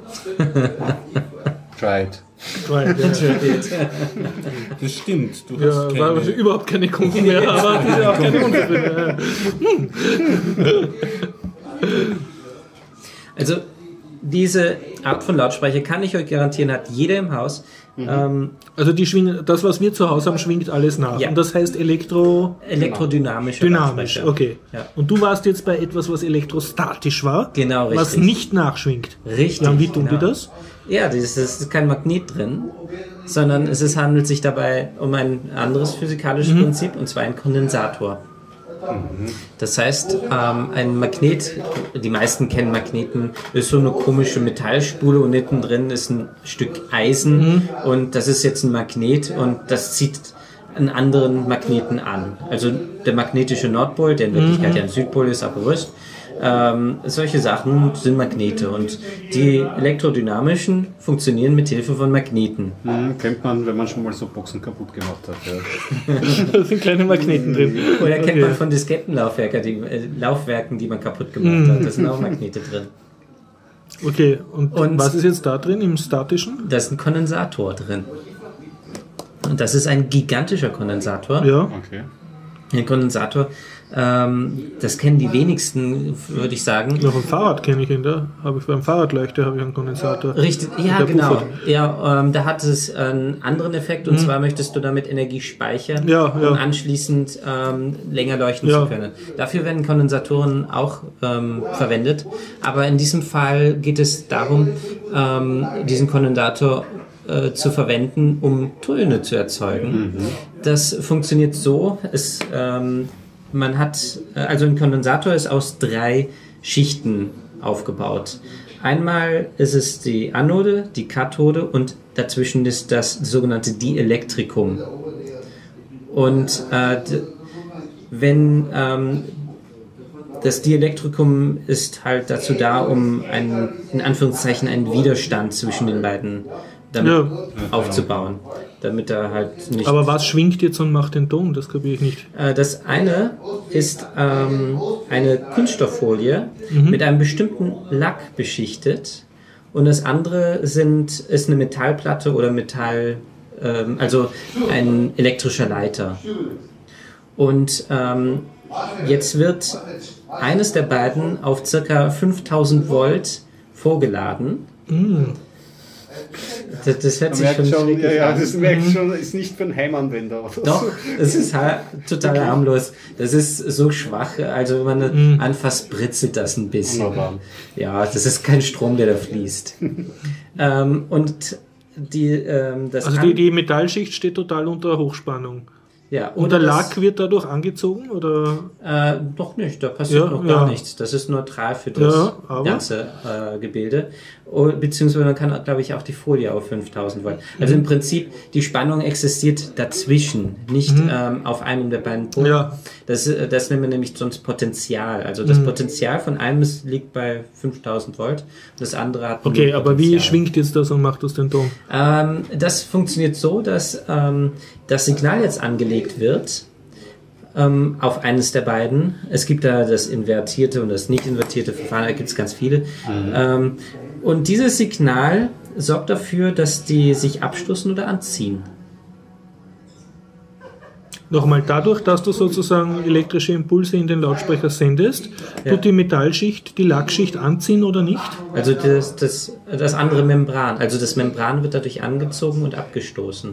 Try it. Try it, ja. Das stimmt. Du ja, hast keine... Also überhaupt keine Kunden mehr, aber ich auch keine unzufriedenen. Also diese Art von Lautsprecher, kann ich euch garantieren, hat jeder im Haus. Mhm. Ähm, also die schwingen, das, was wir zu Hause haben, schwingt alles nach. Ja. Und das heißt Elektro... Elektrodynamisch. Dynamisch, okay. Ja. Und du warst jetzt bei etwas, was elektrostatisch war. Genau, richtig. Was nicht nachschwingt. Richtig. Ja, und wie tun genau. die das? Ja, das ist kein Magnet drin, sondern es ist, handelt sich dabei um ein anderes physikalisches mhm. Prinzip, und zwar ein Kondensator. Das heißt, ähm, ein Magnet, die meisten kennen Magneten, ist so eine komische Metallspule und hinten drin ist ein Stück Eisen mhm. und das ist jetzt ein Magnet und das zieht einen anderen Magneten an. Also der magnetische Nordpol, der in Wirklichkeit mhm. ja ein Südpol ist, aber wurscht. Ähm, solche Sachen sind Magnete und die elektrodynamischen funktionieren mit Hilfe von Magneten. Mhm, kennt man, wenn man schon mal so Boxen kaputt gemacht hat. Ja. Da sind kleine Magneten drin. Oder kennt okay. man von Diskettenlaufwerken, die, äh, Laufwerken, die man kaputt gemacht mhm. hat. Da sind auch Magnete drin. Okay, und, und was ist jetzt da drin im statischen? Da ist ein Kondensator drin. Und das ist ein gigantischer Kondensator. Ja. Okay. Ein Kondensator, ähm, das kennen die wenigsten, würde ich sagen. Noch ein Fahrrad kenne ich ihn, da habe ich beim Fahrradleuchter habe ich einen Kondensator. Richtig, ja genau. Ja, ähm, da hat es einen anderen Effekt, und mhm. zwar möchtest du damit Energie speichern, ja, ja. um anschließend ähm, länger leuchten ja. zu können. Dafür werden Kondensatoren auch ähm, verwendet, aber in diesem Fall geht es darum, ähm, diesen Kondensator zu verwenden, um Töne zu erzeugen. Mhm. Das funktioniert so, es, ähm, man hat, also ein Kondensator ist aus drei Schichten aufgebaut. Einmal ist es die Anode, die Kathode und dazwischen ist das sogenannte Dielektrikum. Und äh, wenn ähm, das Dielektrikum ist halt dazu da, um einen, in Anführungszeichen einen Widerstand zwischen den beiden damit ja. aufzubauen, damit er halt nicht... Aber was schwingt jetzt und macht den Ton? Das kapiere ich nicht. Das eine ist ähm, eine Kunststofffolie mhm. mit einem bestimmten Lack beschichtet, und das andere sind, ist eine Metallplatte oder Metall, ähm, also ein elektrischer Leiter. Und ähm, jetzt wird eines der beiden auf ca. fünftausend Volt vorgeladen. Mhm. das, das hört Man sich merkt schon, schon, ja, ja, an. das merkt schon, ist nicht für einen Heimanwender. Oder Doch, so. es ist ha- total okay. harmlos. Das ist so schwach, also wenn man mhm. anfasst, britzelt das ein bisschen. Wunderbar. Ja, das ist kein Strom, der da fließt. ähm, und die, ähm, das also die, die Metallschicht steht total unter Hochspannung. Ja, und der Lack wird dadurch angezogen? Oder? Äh, doch nicht, da passiert ja, noch gar ja. nichts. Das ist neutral für das ja, ganze äh, Gebilde. Beziehungsweise man kann, glaube ich, auch die Folie auf fünftausend Volt. Also mhm. im Prinzip, die Spannung existiert dazwischen, nicht mhm. ähm, auf einem der beiden Pole. Ja. Das, das nennen wir nämlich sonst Potenzial. Also das mhm. Potenzial von einem liegt bei fünftausend Volt, das andere hat Okay, aber wie schwingt jetzt das und macht das den Ton? Ähm, das funktioniert so, dass ähm, das Signal jetzt angelegt wird ähm, auf eines der beiden. Es gibt da das invertierte und das nicht invertierte Verfahren, da gibt es ganz viele. Mhm. Ähm, und dieses Signal sorgt dafür, dass die sich abstoßen oder anziehen. Nochmal, dadurch, dass du sozusagen elektrische Impulse in den Lautsprecher sendest, ja. tut die Metallschicht die Lackschicht anziehen oder nicht? Also das, das, das andere Membran. Also das Membran wird dadurch angezogen und abgestoßen.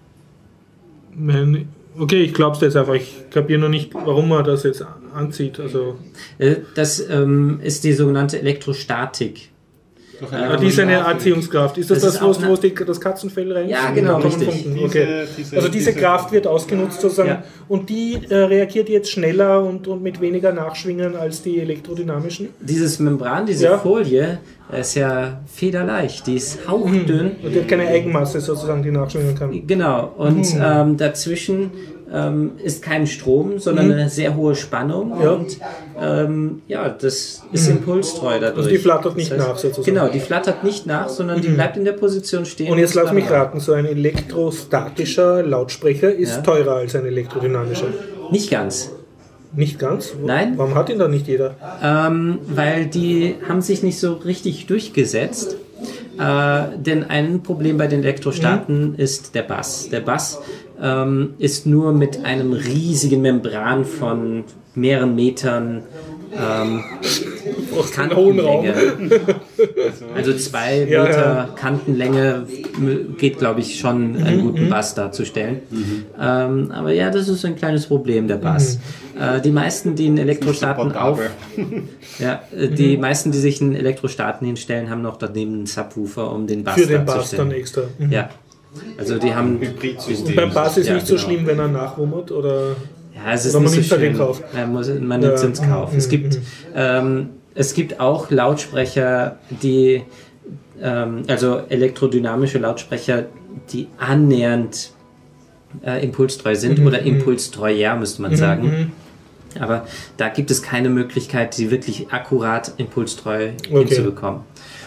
Okay, ich glaube es jetzt einfach. Ich kapiere noch nicht, warum man das jetzt anzieht. Also das ähm, ist die sogenannte Elektrostatik. Ja, die ist eine Anziehungskraft. Ist das das, das wo, wo die, das Katzenfell rein? Ja, genau, richtig. Okay. Diese, also diese, diese Kraft wird ausgenutzt sozusagen ja. und die äh, reagiert jetzt schneller und, und mit weniger Nachschwingen als die elektrodynamischen? Dieses Membran, diese ja. Folie, ist ja federleicht, die ist hauchdünn. Und die hat keine Eigenmasse sozusagen, die nachschwingen kann. Genau, und mhm. ähm, dazwischen ähm, ist kein Strom, sondern mhm. eine sehr hohe Spannung ja. und ähm, ja, das ist mhm. impulstreu dadurch. Also die flattert nicht das heißt, nach sozusagen. Genau, die flattert nicht nach, sondern mhm. die bleibt in der Position stehen. Und jetzt lass mich raten, so ein elektrostatischer Lautsprecher ist ja. teurer als ein elektrodynamischer? Nicht ganz. Nicht ganz? Nein. Warum hat ihn dann nicht jeder? Ähm, weil die haben sich nicht so richtig durchgesetzt. Äh, denn ein Problem bei den Elektrostaten mhm. ist der Bass. Der Bass ähm, ist nur mit einem riesigen Membran von mehreren Metern ähm, Kantenlänge. Also zwei ja, Meter ja. Kantenlänge geht, glaube ich, schon einen guten Bass darzustellen. Mhm. Ähm, aber ja, das ist ein kleines Problem, der Bass. Mhm. Äh, die meisten, die in Elektrostaten auf, ja, äh, die mhm. meisten, die sich in Elektrostaten hinstellen, haben noch daneben einen Subwoofer, um den Bass Für den Bass dann extra. Mhm. Ja. Also die haben Und beim Bass ist ja, nicht so genau. schlimm, wenn er nachrummert oder. Ja, es ist Oder man nicht so schlimm. Kauf. Man, muss, man nimmt es ja. ins Kauf. Mhm. Es gibt, ähm, es gibt auch Lautsprecher, die, ähm, also elektrodynamische Lautsprecher, die annähernd äh, impulstreu sind mhm. oder impulstreuer, müsste man mhm. sagen. Aber da gibt es keine Möglichkeit, sie wirklich akkurat impulstreu okay. hinzubekommen.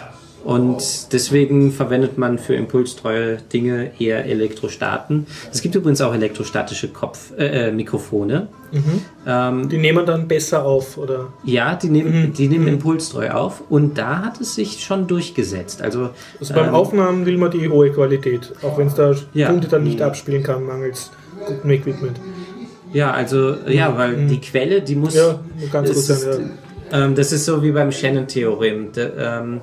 Und deswegen verwendet man für impulstreue Dinge eher Elektrostaten. Es gibt übrigens auch elektrostatische Kopf, äh, Mikrofone. Mhm. Ähm, die nehmen dann besser auf, oder? Ja, die nehmen, mhm. die nehmen mhm. impulstreu auf. Und da hat es sich schon durchgesetzt. Also, also beim ähm, Aufnahmen will man die hohe Qualität, auch wenn es der ja. Kunde dann nicht abspielen kann, mangels gutem Equipment. Ja, also, ja, weil mhm. die Quelle, die muss... Ja, ganz gut sein, ja. Ähm, das ist so wie beim Shannon-Theorem. De, ähm,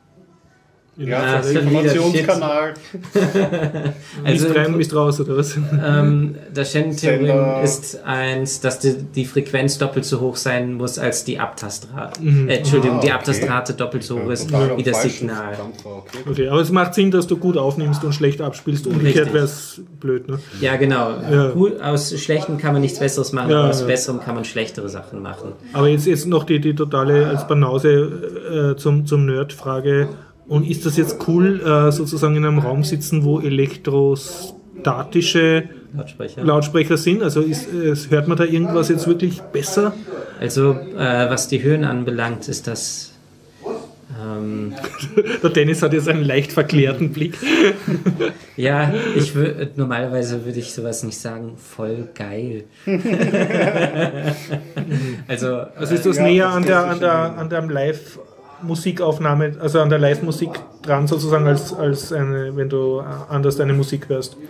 Ja, der Informationskanal. Also, Mist rein, Mist raus, oder was? Ähm, das Shannon-Theorem ist eins, dass die, die Frequenz doppelt so hoch sein muss als die Abtastrate. Mhm. Äh, Entschuldigung, ah, okay. die Abtastrate doppelt so hoch ist wie das Signal. Okay. okay, aber es macht Sinn, dass du gut aufnimmst und schlecht abspielst. Umgekehrt wäre es blöd, ne? Ja, genau. Ja. Gut, aus Schlechtem kann man nichts Besseres machen, ja, aber aus ja. Besserem kann man schlechtere Sachen machen. Aber jetzt, jetzt noch die, die totale als Banause äh, zum, zum Nerd-Frage. Und ist das jetzt cool, äh, sozusagen in einem Raum sitzen, wo elektrostatische Lautsprecher, Lautsprecher sind? Also ist, äh, hört man da irgendwas jetzt wirklich besser? Also äh, was die Höhen anbelangt, ist das... Ähm, Der Dennis hat jetzt einen leicht verklärten Blick. Ja, ich würd, normalerweise würde ich sowas nicht sagen, voll geil. also, also ist das äh, näher ja, das an, der, an, der, an der Live- Musikaufnahme, also an der Live-Musik dran sozusagen, als, als eine, wenn du anders deine Musik hörst?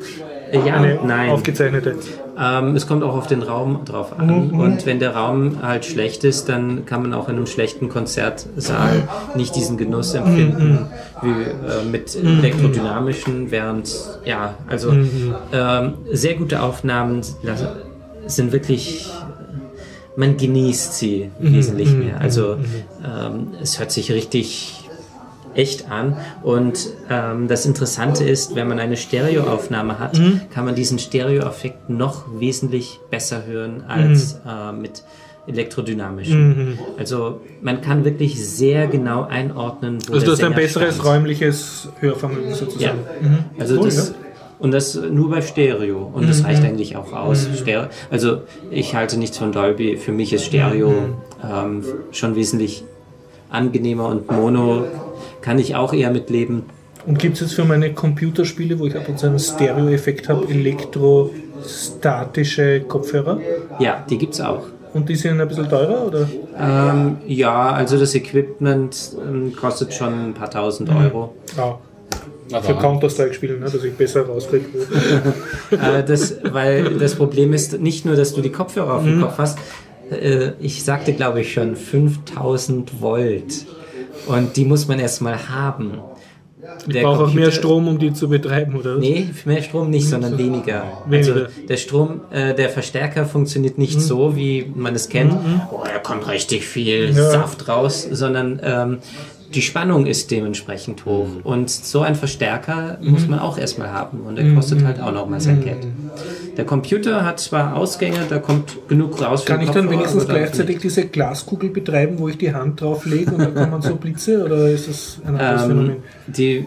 Äh, ja, Eine nein. aufgezeichnete. Ähm, es kommt auch auf den Raum drauf an. Mhm. Und wenn der Raum halt schlecht ist, dann kann man auch in einem schlechten Konzertsaal nicht diesen Genuss empfinden mhm. wie äh, mit mhm. elektrodynamischen, während, ja, also mhm. ähm, sehr gute Aufnahmen sind wirklich, man genießt sie mhm. wesentlich mehr. Also ähm, es hört sich richtig echt an. Und ähm, das Interessante ist, wenn man eine Stereoaufnahme hat, mhm. kann man diesen Stereoeffekt noch wesentlich besser hören als mhm. äh, mit elektrodynamischen. Mhm. Also man kann wirklich sehr genau einordnen, wo also der du hast ein besseres stand. räumliches Hörvermögen sozusagen. Ja. Mhm. Also cool, das, ja. Und das nur bei Stereo. Und das mhm. reicht eigentlich auch aus. Mhm. Stereo, also ich halte nichts von Dolby. Für mich ist Stereo mhm. ähm, schon wesentlich angenehmer, und Mono kann ich auch eher mitleben. Und gibt es jetzt für meine Computerspiele, wo ich ab und zu einen Stereo-Effekt habe, elektrostatische Kopfhörer? Ja, die gibt es auch. Und die sind ein bisschen teurer, oder? Ähm, ja, also das Equipment ähm, kostet schon ein paar tausend Euro. Ja. Für Counter-Strike spielen, ne, dass ich besser rauskriege. äh, das, weil das Problem ist nicht nur, dass du die Kopfhörer auf dem mhm. Kopf hast. Äh, ich sagte, glaube ich, schon fünftausend Volt. Und die muss man erstmal haben. Ich brauche auch mehr Strom, um die zu betreiben, oder? Nee, mehr Strom nicht, sondern weniger. weniger. Also der Strom, äh, der Verstärker funktioniert nicht mhm. so, wie man es kennt. Mhm. Oh, da kommt richtig viel ja. Saft raus, sondern ähm, die Spannung ist dementsprechend hoch. Mhm. Und so ein Verstärker mhm. muss man auch erstmal haben. Und der mhm. kostet halt auch nochmal sein Geld. Der Computer hat zwar Ausgänge, da kommt genug raus für Kann ich dann wenigstens gleichzeitig diese Glaskugel betreiben, wo ich die Hand drauf lege und dann kommen so Blitze? Oder ist das ein anderes ähm, Phänomen? Die,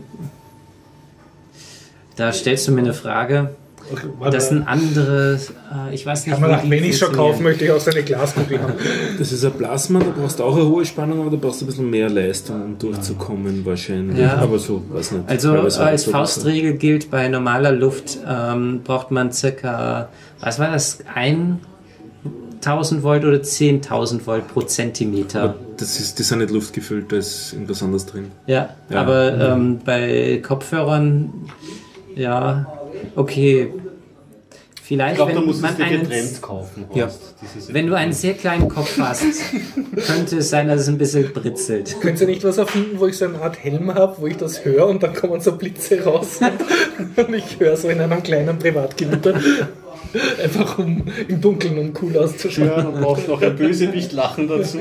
da stellst du mir eine Frage. Okay, das ist ein anderes, äh, ich weiß nicht, kann man nach, wenn ich schon kaufen möchte, ich auch so eine Glaskugel haben. Das ist ein Plasma, da brauchst du auch eine hohe Spannung, aber da brauchst du ein bisschen mehr Leistung, um durchzukommen wahrscheinlich. Ja. Aber so, weiß nicht. Also als Faustregel gilt, bei normaler Luft ähm, braucht man circa, was war das, tausend Volt oder zehntausend Volt pro Zentimeter. Aber das ist, die sind nicht luftgefüllt, da ist irgendwas anderes drin. Ja, ja. aber mhm. ähm, bei Kopfhörern, ja, okay. Vielleicht, ich glaube, wenn da musst man du einen getrennt kaufen. Ja. Wenn du einen sehr kleinen Kopf hast, könnte es sein, dass es ein bisschen britzelt. Könnt ihr nicht was erfinden, wo ich so eine Art Helm habe, wo ich das höre und dann kommen so Blitze raus und ich höre so in einem kleinen Privatgewitter. Einfach um im Dunkeln, um cool auszuschauen. Ja, dann brauchst du noch ein Bösewicht lachen dazu.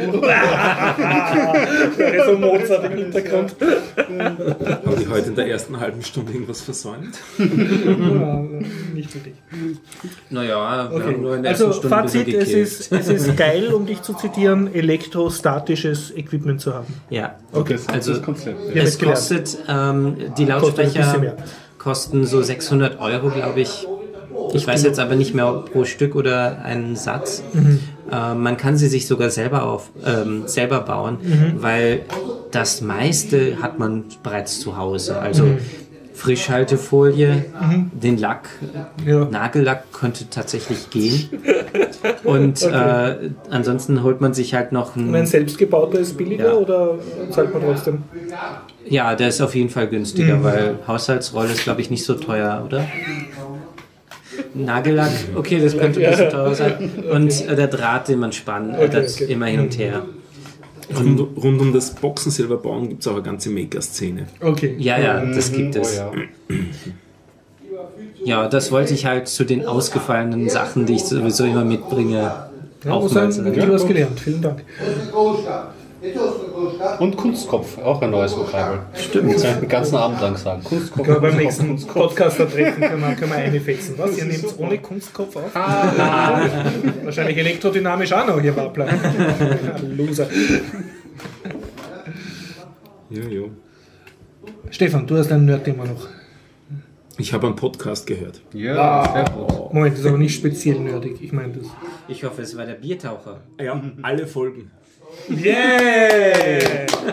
so Mozart im Hintergrund. Haben die heute in der ersten halben Stunde irgendwas versäumt? Ja, nicht wirklich. Naja, wir okay. haben nur in der also ersten Stunde Fazit, es ist, es ist geil, um dich zu zitieren, elektrostatisches Equipment zu haben. Ja, okay. Also das Konzept, ja. Es kostet, ähm, die Lautsprecher kosten so sechshundert Euro, glaube ich. Ich weiß jetzt aber nicht mehr pro Stück oder einen Satz. Mhm. Äh, man kann sie sich sogar selber auf ähm, selber bauen, mhm. weil das meiste hat man bereits zu Hause. Also mhm. Frischhaltefolie, mhm. den Lack, ja. Nagellack könnte tatsächlich gehen. Und okay. äh, ansonsten holt man sich halt noch ein... Und ein selbstgebauter ist billiger ja. oder zahlt man trotzdem? Ja, der ist auf jeden Fall günstiger, mhm. weil Haushaltsrolle ist, glaube ich, nicht so teuer, oder? Nagellack, okay, das könnte ein bisschen teurer sein. Und äh, der Draht, den man spannt, okay, das okay. immer hin und her. Rund, rund um das Boxen selber bauen gibt es auch eine ganze Maker-Szene. Okay. Ja, ja, das gibt es. Oh, ja. ja, das wollte ich halt zu den ausgefallenen Sachen, die ich sowieso immer mitbringe, ja, auch mal sagen. Ich habe was gelernt, vielen Dank. Und Kunstkopf, auch ein neues Vokabel. Stimmt. Das kann ich den ganzen Abend lang sagen. Kunstkopf. Können wir beim nächsten Podcaster-Treffen können wir, können wir eine fixen. Was? Ihr nehmt es ohne Kunstkopf auf? Ah. Wahrscheinlich elektrodynamisch auch noch, ihr Wappler. Loser. Ja, ja. Stefan, du hast ein Nerd-Thema noch. Ich habe einen Podcast gehört. Ja, sehr gut. Moment, das ist aber nicht speziell nerdig. Ich meine das. Ich hoffe, es war der Biertaucher. Ja, alle Folgen. Yeah!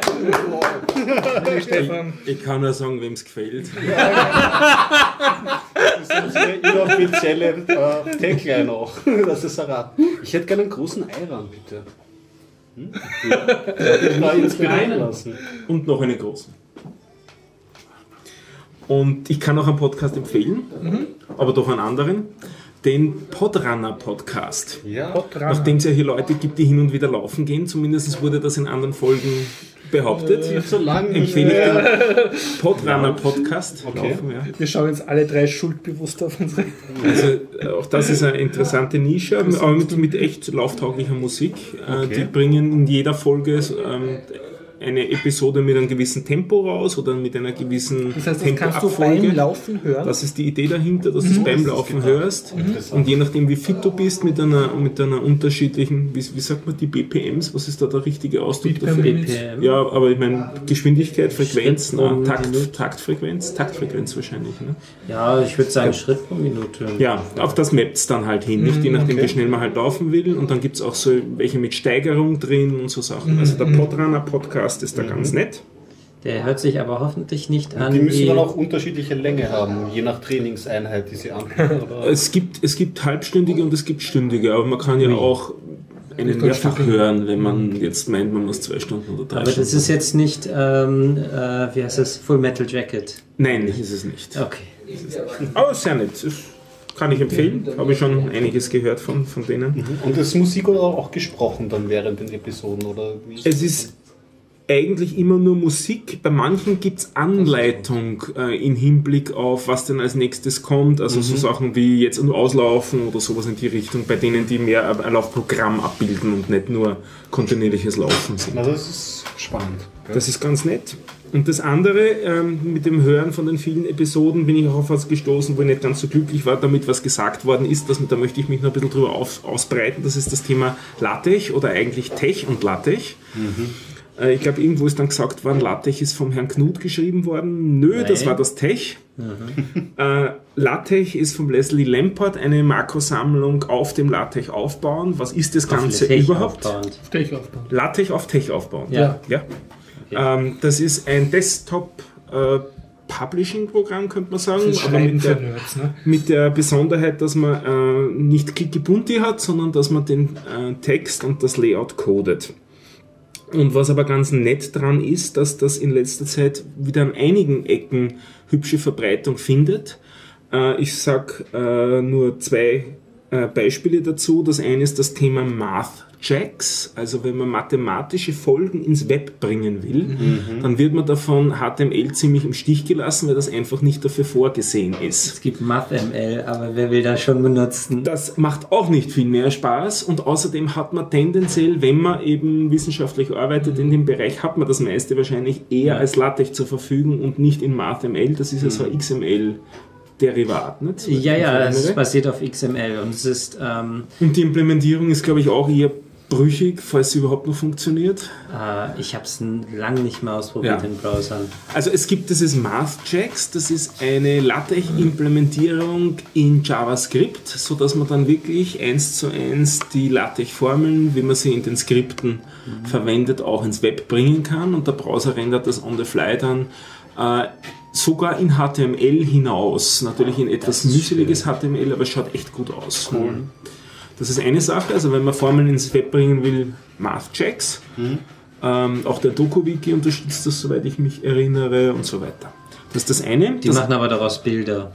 Hey, Stefan. Ich, ich kann nur sagen, wem es gefällt. Das ist unsere inoffizielle äh, Tagline auch. Das ist erraten. Ich hätte gerne einen großen Eiran, bitte. Hm? Ja, ich da inspirieren lassen. Und noch einen großen. Und ich kann auch einen Podcast empfehlen, mhm. aber doch einen anderen. Den Podrunner-Podcast. Ja. Podrunner. Nachdem es ja hier Leute gibt, die hin und wieder laufen gehen, zumindest wurde das in anderen Folgen behauptet. Äh, so lange empfehle ich den Podrunner-Podcast. Okay. Laufen, ja. Wir schauen jetzt alle drei schuldbewusst auf unsere... Also auch das ist eine interessante Nische, aber mit, mit echt lauftauglicher Musik. Okay. Die bringen in jeder Folge ähm, eine Episode mit einem gewissen Tempo raus oder mit einer gewissen das heißt, das kannst du beim Laufen hören? Das ist die Idee dahinter, dass mhm. du es beim Laufen hörst. Mhm. Und je nachdem, wie fit du bist, mit einer, mit einer unterschiedlichen, wie, wie sagt man, die B P Ms, was ist da der richtige Ausdruck dafür? B P M. Ja, aber ich meine, Geschwindigkeit, Frequenz, na, Takt, Taktfrequenz, Taktfrequenz wahrscheinlich. Ne? Ja, ich würde sagen Schritt pro Minute. Ja, auf das mappt es dann halt hin, nicht? Je nachdem, okay. wie schnell man halt laufen will. Und dann gibt es auch so welche mit Steigerung drin und so Sachen. Mhm. Also der Podrunner-Podcast ist da mhm. ganz nett. Der hört sich aber hoffentlich nicht an. Die müssen dann auch unterschiedliche Länge haben, je nach Trainingseinheit, die sie anbieten. Es gibt, es gibt halbstündige und es gibt stündige, aber man kann ja auch einen mehrfach hören, wenn man jetzt meint, man muss zwei Stunden oder drei aber Stunden. Aber das ist jetzt nicht, ähm, äh, wie heißt das, Full Metal Jacket? Nein, ist es nicht. Okay. Aber sehr nett. Das kann ich empfehlen. Habe ich schon einiges gehört von, von denen. Und ist Musik oder auch gesprochen dann während den Episoden? Oder wie ist es ist eigentlich immer nur Musik. Bei manchen gibt es Anleitung äh, im Hinblick auf, was denn als nächstes kommt. Also mhm. so Sachen wie jetzt nur auslaufen oder sowas in die Richtung, bei denen die mehr ein Laufprogramm abbilden und nicht nur kontinuierliches Laufen sind. Also das ist spannend. Ja. Das ist ganz nett. Und das andere, ähm, mit dem Hören von den vielen Episoden bin ich auch auf was gestoßen, wo ich nicht ganz so glücklich war, damit was gesagt worden ist. Das, da möchte ich mich noch ein bisschen drüber auf, ausbreiten. Das ist das Thema LaTeX oder eigentlich Tech und LaTeX. Mhm. Ich glaube, irgendwo ist dann gesagt worden, LaTeX ist vom Herrn Knut geschrieben worden. Nö, Nein. das war das Tech. Mhm. Äh, LaTeX ist vom Leslie Lamport, eine Makrosammlung auf dem LaTeX aufbauen. Was ist das Ganze Tech überhaupt? Auf Tech aufbauen. LaTeX auf Tech aufbauen. Ja. ja. Okay. Ähm, das ist ein Desktop äh, Publishing-Programm, könnte man sagen, aber mit der, Nerds, ne? mit der Besonderheit, dass man äh, nicht Clicky-Bunti hat, sondern dass man den äh, Text und das Layout codet. Und was aber ganz nett dran ist, dass das in letzter Zeit wieder an einigen Ecken hübsche Verbreitung findet. Äh, ich sag äh, nur zwei äh, Beispiele dazu. Das eine ist das Thema MathJax. Also wenn man mathematische Folgen ins Web bringen will, mhm. dann wird man davon H T M L ziemlich im Stich gelassen, weil das einfach nicht dafür vorgesehen ist. Es gibt MathML, aber wer will das schon benutzen? Das macht auch nicht viel mehr Spaß und außerdem hat man tendenziell, wenn man eben wissenschaftlich arbeitet in dem Bereich, hat man das meiste wahrscheinlich eher als LaTeX zur Verfügung und nicht in MathML. Das ist ja so ein X M L-Derivat. Nicht? So ja, ja, es basiert auf X M L und es ist... Ähm und die Implementierung ist, glaube ich, auch eher brüchig, falls sie überhaupt noch funktioniert. Uh, ich habe es lange nicht mehr ausprobiert ja. in Browsern. Also es gibt dieses MathJax, das ist eine LaTeX-Implementierung in JavaScript, sodass man dann wirklich eins zu eins die LaTeX-Formeln, wie man sie in den Skripten mhm. verwendet, auch ins Web bringen kann und der Browser rendert das on the fly dann äh, sogar in H T M L hinaus. Natürlich in etwas mühseliges H T M L, aber es schaut echt gut aus. Cool. Das ist eine Sache, also wenn man Formeln ins Web bringen will, MathJax. Mhm. Ähm, auch der DokuWiki unterstützt das, soweit ich mich erinnere und so weiter. Das ist das eine. Die das machen aber daraus Bilder.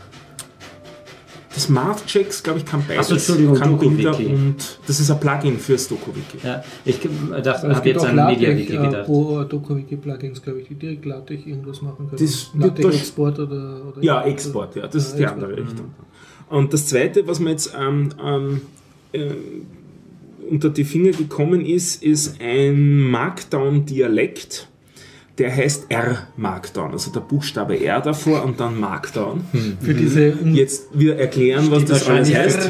Das MathJax, glaube ich, kann beides. Achso, Entschuldigung, kann Bilder DokuWiki. Und das ist ein Plugin fürs DokuWiki. Ja, ich dachte, habe jetzt an MediaWiki gedacht. Pro DokuWiki-Plugins, glaube ich, die direkt LaTeX irgendwas machen können. Das LaTeX-Export oder, oder... Ja, Export, ja, das ja, ist die Export. andere Richtung. Und das Zweite, was mir jetzt ähm, ähm, äh, unter die Finger gekommen ist, ist ein Markdown-Dialekt, der heißt R-Markdown, also der Buchstabe R davor und dann Markdown. Hm. Für diese jetzt wieder erklären, was das alles heißt.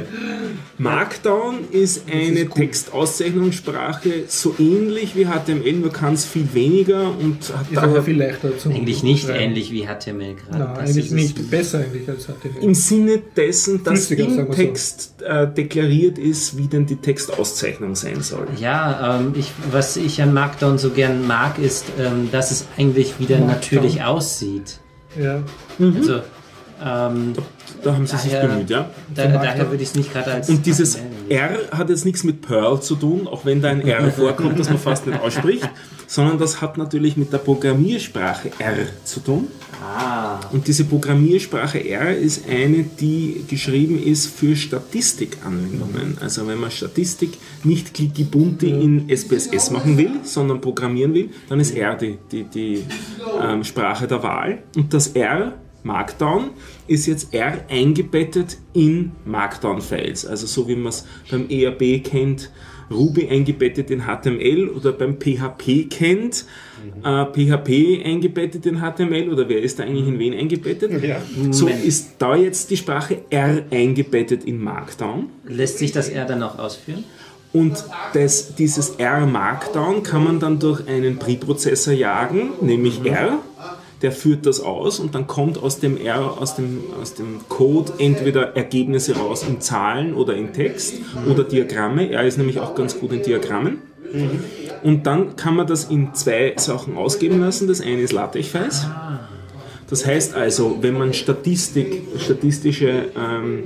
Markdown ist eine ist cool. Textauszeichnungssprache, so ähnlich wie H T M L, nur kann es viel weniger und hat ist aber viel leichter zu Eigentlich nicht ähnlich wie H T M L gerade. Nein, eigentlich nicht. Besser eigentlich als H T M L. Im Sinne dessen, dass im Text so. äh, deklariert ist, wie denn die Textauszeichnung sein soll. Ja, ähm, ich, was ich an Markdown so gern mag, ist, ähm, dass es eigentlich wieder Markdown. natürlich aussieht. Ja. Mhm. Also, Ähm, da haben sie daher, sich bemüht, ja. Da, daher würde ich es nicht gerade als... Und dieses R hat jetzt nichts mit Perl zu tun, auch wenn da ein R vorkommt, das man fast nicht ausspricht, sondern das hat natürlich mit der Programmiersprache R zu tun. Ah. Und diese Programmiersprache R ist eine, die geschrieben ist für Statistikanwendungen. Also wenn man Statistik nicht klickibunti in S P S S machen will, sondern programmieren will, dann ist R die, die, die ähm, Sprache der Wahl. Und das R, Markdown, ist jetzt R eingebettet in Markdown-Files. Also so wie man es beim E R B kennt, Ruby eingebettet in H T M L oder beim P H P kennt, mhm. äh, P H P eingebettet in H T M L oder wer ist da eigentlich in wen eingebettet? Ja. So ist da jetzt die Sprache R eingebettet in Markdown. Lässt sich das R dann auch ausführen? Und das, dieses R Markdown kann man dann durch einen Preprozessor jagen, nämlich mhm. R. Der führt das aus und dann kommt aus dem R, aus dem, aus dem Code entweder Ergebnisse raus in Zahlen oder in Text mhm. oder Diagramme. R ist nämlich auch ganz gut in Diagrammen. Mhm. Und dann kann man das in zwei Sachen ausgeben lassen. Das eine ist LaTeX-Files. Das heißt also, wenn man Statistik, statistische ähm,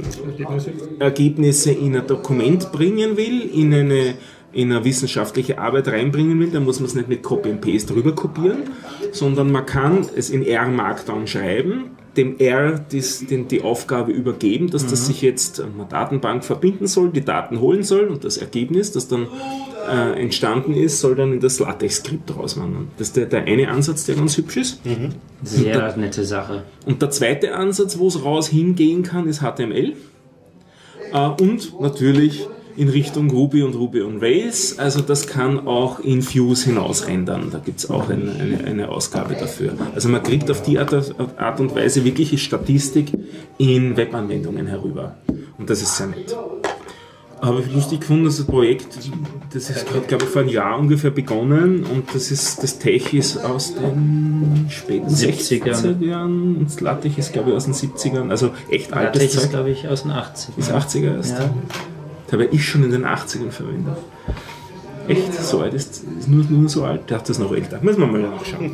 ähm, Ergebnisse in ein Dokument bringen will, in eine in eine wissenschaftliche Arbeit reinbringen will, dann muss man es nicht mit Copy and Paste rüber kopieren, sondern man kann es in R Markdown schreiben, dem R dies, den, die Aufgabe übergeben, dass mhm. das sich jetzt an eine Datenbank verbinden soll, die Daten holen soll und das Ergebnis, das dann äh, entstanden ist, soll dann in das LaTeX-Skript rauswandern. Das ist der, der eine Ansatz, der ganz hübsch ist. Mhm. Sehr der, nette Sache. Und der zweite Ansatz, wo es raus hingehen kann, ist H T M L. Äh, und natürlich in Richtung Ruby und Ruby on Rails, also das kann auch in Vue hinaus rendern, da gibt es auch eine, eine, eine Ausgabe dafür. Also man kriegt auf die Art, Art und Weise wirkliche Statistik in Webanwendungen herüber und das ist sehr nett. Aber ich lustig gefunden, das Projekt, das ist gerade, glaube ich, vor einem Jahr ungefähr begonnen und das ist, das Tech ist aus den späten sechzigern und das LaTeX ist, glaube ich, aus den siebzigern, also echt altes LaTeX Zeug. ist, glaube ich, aus den achtzigern. Ist achtziger erst. Ja. Das habe ich schon in den achtzigern verwendet. Echt? So alt ist, ist nur, nur so alt? Der hat das noch älter. Müssen wir mal nachschauen.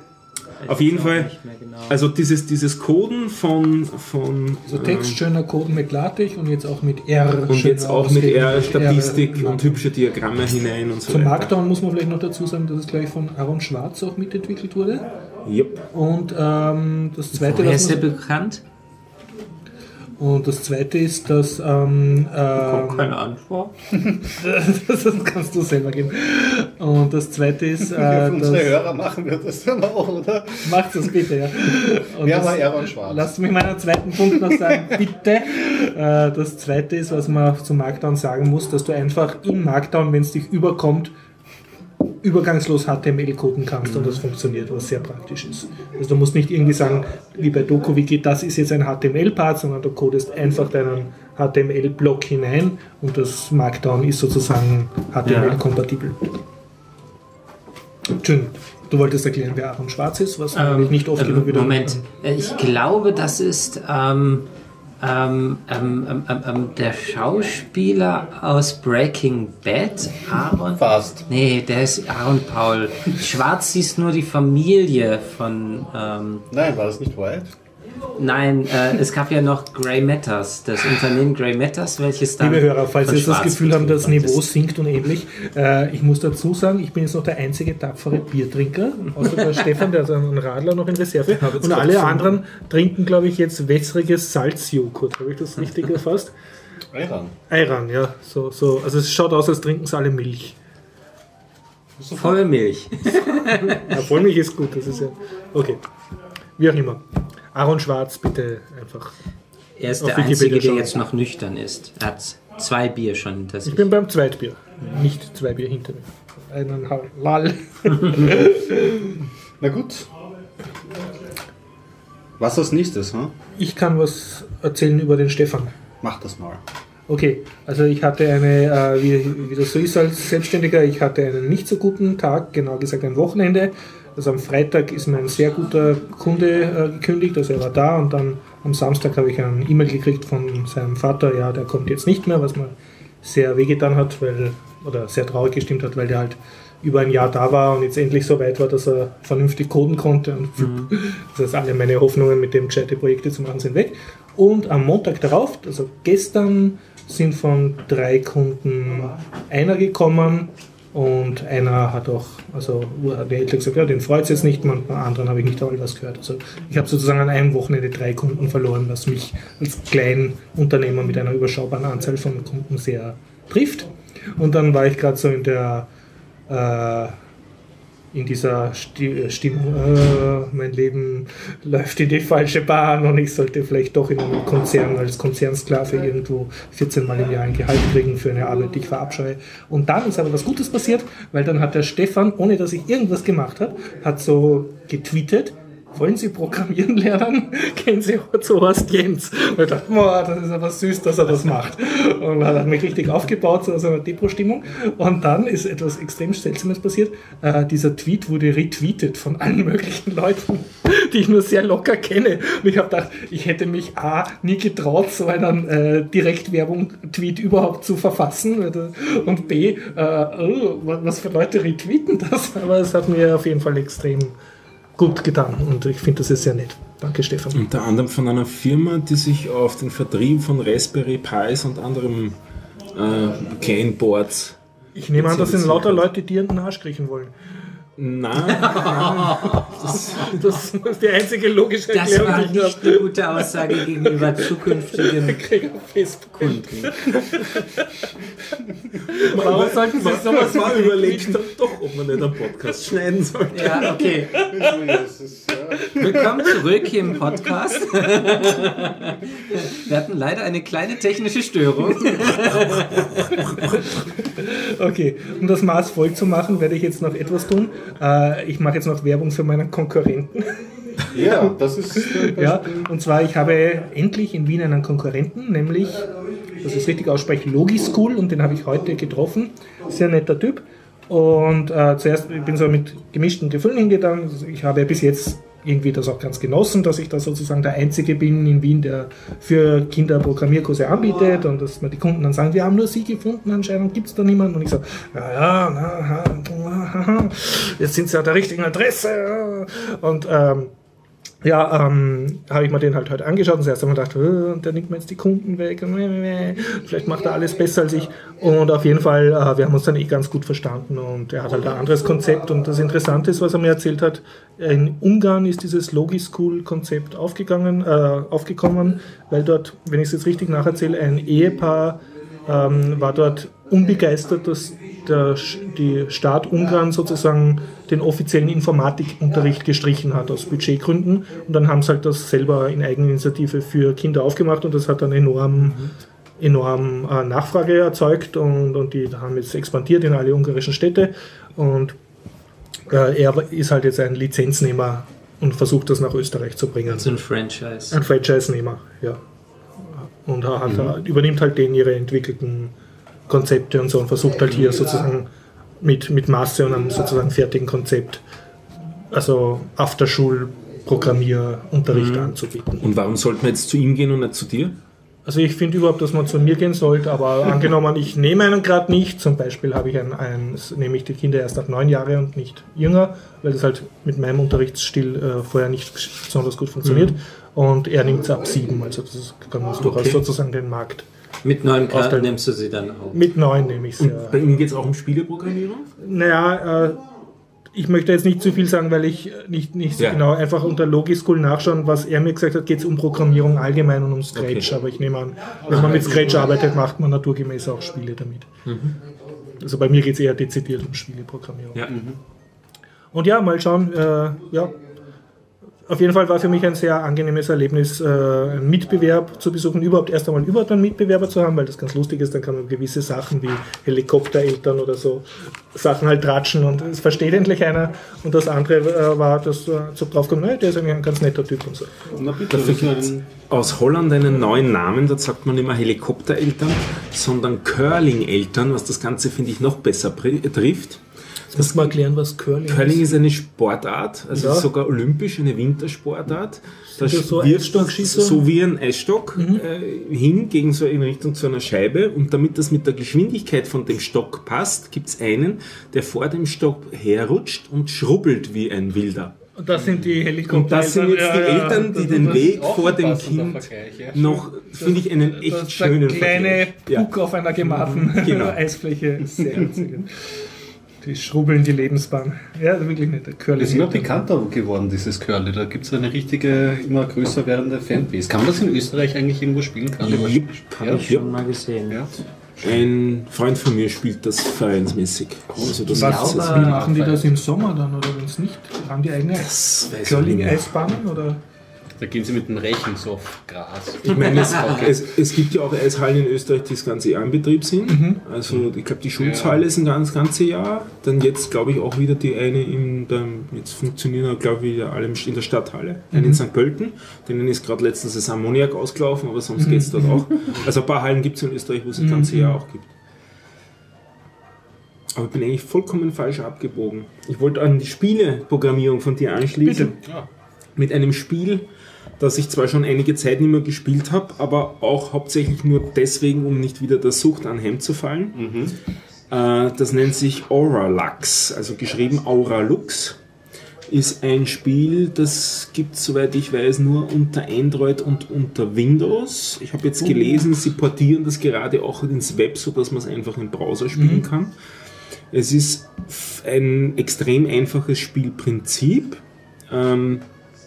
Auf jeden Fall, genau. Also dieses, dieses Coden von... von also Text, ähm, schöner Coden mit LaTeX und jetzt auch mit R. Und jetzt auch mit R, Statistik R, und hübsche Diagramme hinein und so weiter. Zum Markdown muss man vielleicht noch dazu sagen, dass es gleich von Aaron Schwarz auch mitentwickelt wurde. Yep. Und ähm, das zweite... Woher ist der bekannt? Und das zweite ist, dass... Ähm, ähm, keine Antwort. das kannst du selber geben. Und das zweite ist... Äh, Für unsere Hörer machen wir das dann auch, oder? Macht das bitte, ja. Und Wer war Aaron Schwarz? Lasst mich meinen zweiten Punkt noch sagen, bitte. Äh, das zweite ist, was man zu Markdown sagen muss, dass du einfach in Markdown, wenn es dich überkommt, übergangslos H T M L coden kannst und das funktioniert, was sehr praktisch ist. Also du musst nicht irgendwie sagen, wie bei DokuWiki, das ist jetzt ein H T M L-Part, sondern du codest einfach deinen H T M L-Block hinein und das Markdown ist sozusagen H T M L-kompatibel. Schön. Du wolltest erklären, wer Aaron Schwarz ist, was ähm, nicht oft ähm, genug wieder... Moment, ich glaube, das ist... Ähm Ähm, ähm, ähm, ähm, der Schauspieler aus Breaking Bad, Aaron... Fast. Nee, der ist Aaron Paul. Schwarz ist nur die Familie von... Ähm, Nein, war das nicht White? Nein, äh, es gab ja noch Grey Matters, das Unternehmen Grey Matters, welches dann... Liebe Hörer, falls Sie jetzt das Gefühl haben, das Niveau sinkt und ähnlich, äh, ich muss dazu sagen, ich bin jetzt noch der einzige tapfere Biertrinker, außer der Stefan, der hat einen Radler noch in Reserve, und alle anderen trinken, glaube ich, jetzt wässriges Salzjoghurt. Habe ich das richtig erfasst? Ayran. Ayran, ja. So, so. Also es schaut aus, als trinken sie alle Milch. Vollmilch. Ja, Vollmilch ist gut, das ist ja... Okay, wie auch immer. Aaron Schwarz, bitte einfach. Er ist der Einzige, der jetzt noch nüchtern ist. Er hat zwei Bier schon hinter sich. Ich bin beim Zweitbier, nicht zwei Bier hinter mir. Eineinhalb. Lall. Na gut. Was als nächstes, hm? Ich kann was erzählen über den Stefan. Mach das mal. Okay, also ich hatte eine, äh, wie, wie das so ist als Selbstständiger, ich hatte einen nicht so guten Tag, genau gesagt ein Wochenende. Also am Freitag ist mir ein sehr guter Kunde äh, gekündigt, also er war da und dann am Samstag habe ich eine E-Mail gekriegt von seinem Vater, ja, der kommt jetzt nicht mehr, was mir sehr wehgetan hat, weil, oder sehr traurig gestimmt hat, weil der halt über ein Jahr da war und jetzt endlich so weit war, dass er vernünftig coden konnte. Und mhm. Das heißt, alle meine Hoffnungen mit dem Chat-Projekte zu machen sind weg. Und am Montag darauf, also gestern, sind von drei Kunden einer gekommen und einer hat auch, also der Händler gesagt, ja, den freut es jetzt nicht, und bei anderen habe ich nicht einmal was gehört. Also ich habe sozusagen an einem Wochenende drei Kunden verloren, was mich als Kleinunternehmer mit einer überschaubaren Anzahl von Kunden sehr trifft. Und dann war ich gerade so in der äh, in dieser Sti- Stimmung, äh, mein Leben läuft in die falsche Bahn und ich sollte vielleicht doch in einem Konzern als Konzernsklave irgendwo vierzehn Mal im Jahr ein Gehalt kriegen für eine Arbeit, die ich verabscheue. Und dann ist aber was Gutes passiert, weil dann hat der Stefan, ohne dass ich irgendwas gemacht habe, hat so getweetet, wollen Sie programmieren lernen? Gehen Sie zu Horst Jens. Und ich dachte, boah, das ist aber süß, dass er das macht. Und er hat mich richtig aufgebaut, so aus einer Depro-Stimmung. Und dann ist etwas extrem Seltsames passiert. Äh, dieser Tweet wurde retweetet von allen möglichen Leuten, die ich nur sehr locker kenne. Und ich habe gedacht, ich hätte mich A, nie getraut, so einen äh, Direktwerbung-Tweet überhaupt zu verfassen. Und B, äh, oh, was für Leute retweeten das? Aber es hat mir auf jeden Fall extrem gut getan und ich finde das ist sehr nett. Danke, Stefan. Unter anderem von einer Firma, die sich auf den Vertrieb von Raspberry Pis und anderen äh, Kleinboards. Ich nehme an, das sind lauter Leute, die in den Arsch kriechen wollen. Nein, nein. Das, das ist die einzige logische Das Erklärung, war die ich nicht habe. eine gute Aussage gegenüber zukünftigen Kunden. Warum sollten Sie sowas mal überlegt dann doch, ob man nicht einen Podcast schneiden sollte. Ja, okay. Willkommen zurück hier im Podcast. Wir hatten leider eine kleine technische Störung. Okay, um das Maß voll zu machen, werde ich jetzt noch etwas tun. Äh, ich mache jetzt noch Werbung für meinen Konkurrenten. Ja, das ist... Ja, und zwar, ich habe endlich in Wien einen Konkurrenten, nämlich, dass ich es richtig ausspreche, Logischool, und den habe ich heute getroffen. Sehr netter Typ. Und äh, zuerst, ich bin so mit gemischten Gefühlen hingegangen. Ich habe bis jetzt irgendwie das auch ganz genossen, dass ich da sozusagen der Einzige bin in Wien, der für Kinder Programmierkurse anbietet und dass mir die Kunden dann sagen, wir haben nur Sie gefunden, anscheinend gibt es da niemanden. Und ich so, ja, ja, na, na, jetzt sind Sie an der richtigen Adresse. Und ähm, ja, ähm, habe ich mir den halt heute angeschaut und zuerst habe ich mir gedacht, äh, der nimmt mir jetzt die Kunden weg, vielleicht macht er alles besser als ich. Und auf jeden Fall, äh, wir haben uns dann eh ganz gut verstanden und er hat halt ein anderes Konzept. Und das Interessante ist, was er mir erzählt hat, in Ungarn ist dieses Logischool-Konzept aufgegangen, äh, aufgekommen, weil dort, wenn ich es jetzt richtig nacherzähle, ein Ehepaar ähm, war dort unbegeistert, dass der, die Staat Ungarn sozusagen den offiziellen Informatikunterricht gestrichen hat aus Budgetgründen, und dann haben sie halt das selber in Eigeninitiative für Kinder aufgemacht und das hat dann enorm, enorm äh, Nachfrage erzeugt und, und die haben jetzt expandiert in alle ungarischen Städte und äh, er ist halt jetzt ein Lizenznehmer und versucht das nach Österreich zu bringen. Also ein Franchise. Ein Franchise-Nehmer, ja. Und hat, mhm. übernimmt halt denen ihre entwickelten Konzepte und so und versucht halt hier sozusagen mit, mit Masse und einem sozusagen fertigen Konzept, also Afterschul-Programmierunterricht mhm. anzubieten. Und warum sollte man jetzt zu ihm gehen und nicht zu dir? Also ich finde überhaupt, dass man zu mir gehen sollte, aber angenommen, ich nehme einen gerade nicht, zum Beispiel habe ich ein, ein, nehme ich die Kinder erst ab neun Jahre und nicht jünger, weil das halt mit meinem Unterrichtsstil äh, vorher nicht besonders gut funktioniert, mhm. und er nimmt es ab sieben, also das kann man durchaus okay. sozusagen den Markt. Mit neun Grad nimmst du sie dann auch? Mit neun nehme ich sie. Ja. Bei ihm geht es auch um Spieleprogrammierung? Naja, äh, ich möchte jetzt nicht zu viel sagen, weil ich nicht, nicht so ja. genau einfach unter Logischool nachschauen, was er mir gesagt hat, geht es um Programmierung allgemein und um Scratch. Okay. Aber ich nehme an, wenn man mit Scratch arbeitet, macht man naturgemäß auch Spiele damit. Mhm. Also bei mir geht es eher dezidiert um Spieleprogrammierung. Ja. Mhm. Und ja, mal schauen, äh, ja. Auf jeden Fall war für mich ein sehr angenehmes Erlebnis, einen Mitbewerb zu besuchen, überhaupt erst einmal überhaupt einen Mitbewerber zu haben, weil das ganz lustig ist, dann kann man gewisse Sachen wie Helikoptereltern oder so Sachen halt tratschen und es versteht endlich einer. Und das andere war, dass so drauf kommt, der ist eigentlich ein ganz netter Typ und so. Na bitte, da ein aus Holland einen neuen Namen, da sagt man nicht mehr Helikoptereltern, sondern Curling-Eltern, was das Ganze, finde ich, noch besser trifft. Jetzt musst du mal erklären, was Curling, Curling ist. ist eine Sportart, also ja. sogar olympisch, eine Wintersportart. Da so, wirft so wie ein Eisstock mhm. äh, hin gegen so in Richtung zu einer Scheibe, und damit das mit der Geschwindigkeit von dem Stock passt, gibt es einen, der vor dem Stock herrutscht und schrubbelt wie ein Wilder. Und das sind die Helikopter. Und das sind jetzt ja, die ja, Eltern, die den Weg vor dem Kind ja, noch, finde ich, einen echt das schönen Vergleich. Der kleine Puck ja. auf einer gemachten genau. Eisfläche. Sehr witzig. Die schrubbeln die Lebensbahn. Ja, wirklich nicht. Der Curly ist immer bekannter geworden, dieses Curly. Da gibt es eine richtige, immer größer werdende Fanbase. Kann man das in Österreich eigentlich irgendwo spielen? Kann ja, habe ich schon mal gesehen. Ja. Ein Freund von mir spielt das vereinsmäßig. Also das Was, das wie machen die das im Sommer dann, oder wenn es nicht? Haben die eigene Curling-Eisbahnen, oder? Da gehen sie mit dem Rechen so auf Gras. Ich meine, es, es, es gibt ja auch Eishallen in Österreich, die das ganze Jahr in Betrieb sind. Mhm. Also ich glaube, die Schulzhalle ja. ist ein ganz, ganze Jahr. Dann jetzt, glaube ich, auch wieder die eine in der, jetzt funktionieren glaube ich wieder alle in der Stadthalle. Mhm. Eine in Sankt Pölten. Denen ist gerade letztens das Ammoniak ausgelaufen, aber sonst mhm. geht es dort auch. Also ein paar Hallen gibt es in Österreich, wo es das ganze Jahr auch gibt. Aber ich bin eigentlich vollkommen falsch abgebogen. Ich wollte an die Spieleprogrammierung von dir anschließen. Bitte. Ja. Mit einem Spiel, das ich zwar schon einige Zeit nicht mehr gespielt habe, aber auch hauptsächlich nur deswegen, um nicht wieder der Sucht anheimzufallen. Mhm. Äh, das nennt sich Auralux, also geschrieben Auralux. Ist ein Spiel, das gibt es, soweit ich weiß, nur unter Android und unter Windows. Ich habe jetzt gelesen, sie portieren das gerade auch ins Web, sodass man es einfach im Browser spielen mhm. kann. Es ist ein extrem einfaches Spielprinzip. Ähm,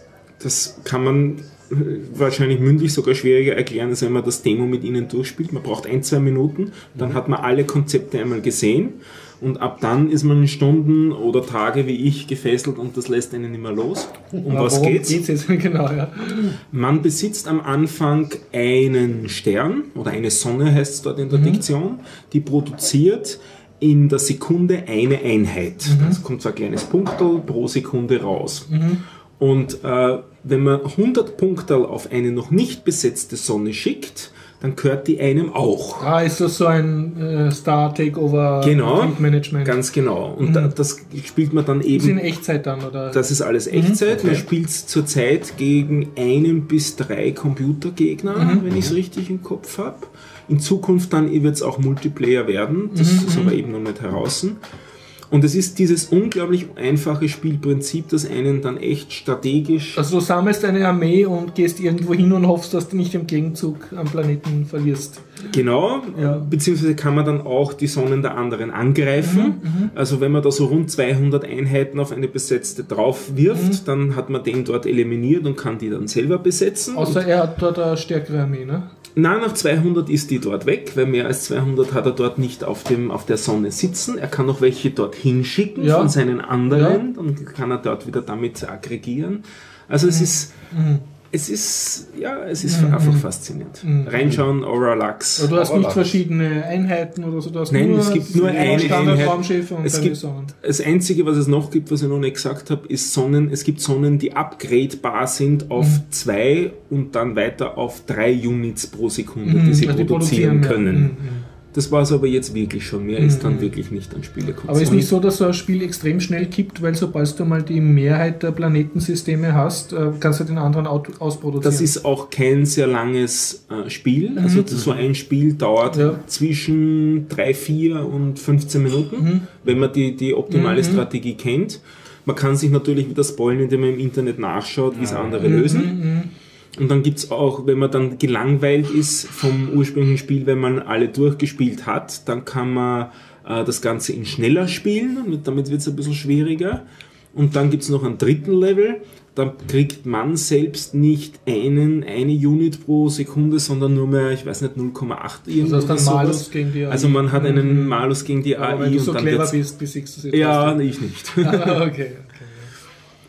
Das kann man wahrscheinlich mündlich sogar schwieriger erklären, als wenn man das Demo mit ihnen durchspielt. Man braucht ein, zwei Minuten, dann hat man alle Konzepte einmal gesehen, und ab dann ist man in Stunden oder Tage wie ich gefesselt, und das lässt einen nicht mehr los. Um was geht's? geht's jetzt? Genau, ja. Man besitzt am Anfang einen Stern, oder eine Sonne heißt es dort in der mhm. Diktion, die produziert in der Sekunde eine Einheit. Mhm. Das kommt so ein kleines Punktel pro Sekunde raus. Mhm. Und äh, wenn man hundert Punkte auf eine noch nicht besetzte Sonne schickt, dann gehört die einem auch. Ah, ist das so ein äh, Star-Takeover genau, Management? Ganz genau. Und mhm. da, das spielt man dann eben... Das ist in Echtzeit dann, oder? Das ist alles Echtzeit. Mhm. Okay. Man spielt es zurzeit gegen einen bis drei Computergegner, mhm. wenn ich es richtig im Kopf habe. In Zukunft dann wird es auch Multiplayer werden. Das mhm. ist aber eben noch nicht heraus. Und es ist dieses unglaublich einfache Spielprinzip, das einen dann echt strategisch... Also du sammelst eine Armee und gehst irgendwo hin und hoffst, dass du nicht im Gegenzug am Planeten verlierst. Genau, ja. Beziehungsweise kann man dann auch die Sonnen der anderen angreifen. Mhm, also wenn man da so rund zweihundert Einheiten auf eine besetzte drauf wirft, mhm. dann hat man den dort eliminiert und kann die dann selber besetzen. Außer er hat dort eine stärkere Armee, ne? Nein, nach zweihundert ist die dort weg, weil mehr als zweihundert hat er dort nicht auf, dem, auf der Sonne sitzen. Er kann noch welche dort hinschicken ja. von seinen anderen, ja. und kann er dort wieder damit aggregieren. Also es mhm. ist... Mhm. Es ist, ja, es ist mhm. einfach faszinierend. Mhm. Reinschauen, Auralux. Aber du hast Auralux. nicht verschiedene Einheiten oder so? Du hast Nein, nur es gibt nur eine Einheit. Und es gibt, das Einzige, was es noch gibt, was ich noch nicht gesagt habe, ist Sonnen. Es gibt Sonnen, die upgradebar sind auf mhm. zwei und dann weiter auf drei Units pro Sekunde, mhm. die sie also produzieren die können. Mhm. Das war es aber jetzt wirklich schon. Mehr mhm. ist dann wirklich nicht an Spiele gekommen. Aber es ist nicht so, dass so ein Spiel extrem schnell kippt, weil sobald du mal die Mehrheit der Planetensysteme hast, kannst du den anderen ausproduzieren. Das ist auch kein sehr langes äh, Spiel. Mhm. Also so ein Spiel dauert ja. zwischen drei, vier und fünfzehn Minuten, mhm. wenn man die, die optimale mhm. Strategie kennt. Man kann sich natürlich wieder spoilen, indem man im Internet nachschaut, wie es andere mhm. lösen. Mhm. Und dann gibt's auch, wenn man dann gelangweilt ist vom ursprünglichen Spiel, wenn man alle durchgespielt hat, dann kann man äh, das Ganze in schneller spielen, und damit wird's ein bisschen schwieriger. Und dann gibt's noch einen dritten Level, dann kriegt man selbst nicht einen, eine Unit pro Sekunde, sondern nur mehr, ich weiß nicht, null Komma acht irgendwas. Also, Malus gegen die A I. Also man hat einen Malus gegen die Aber A I. Wenn du so und dann clever bist, besiegst du sie. Ja, ich nicht. Ah, okay. Okay.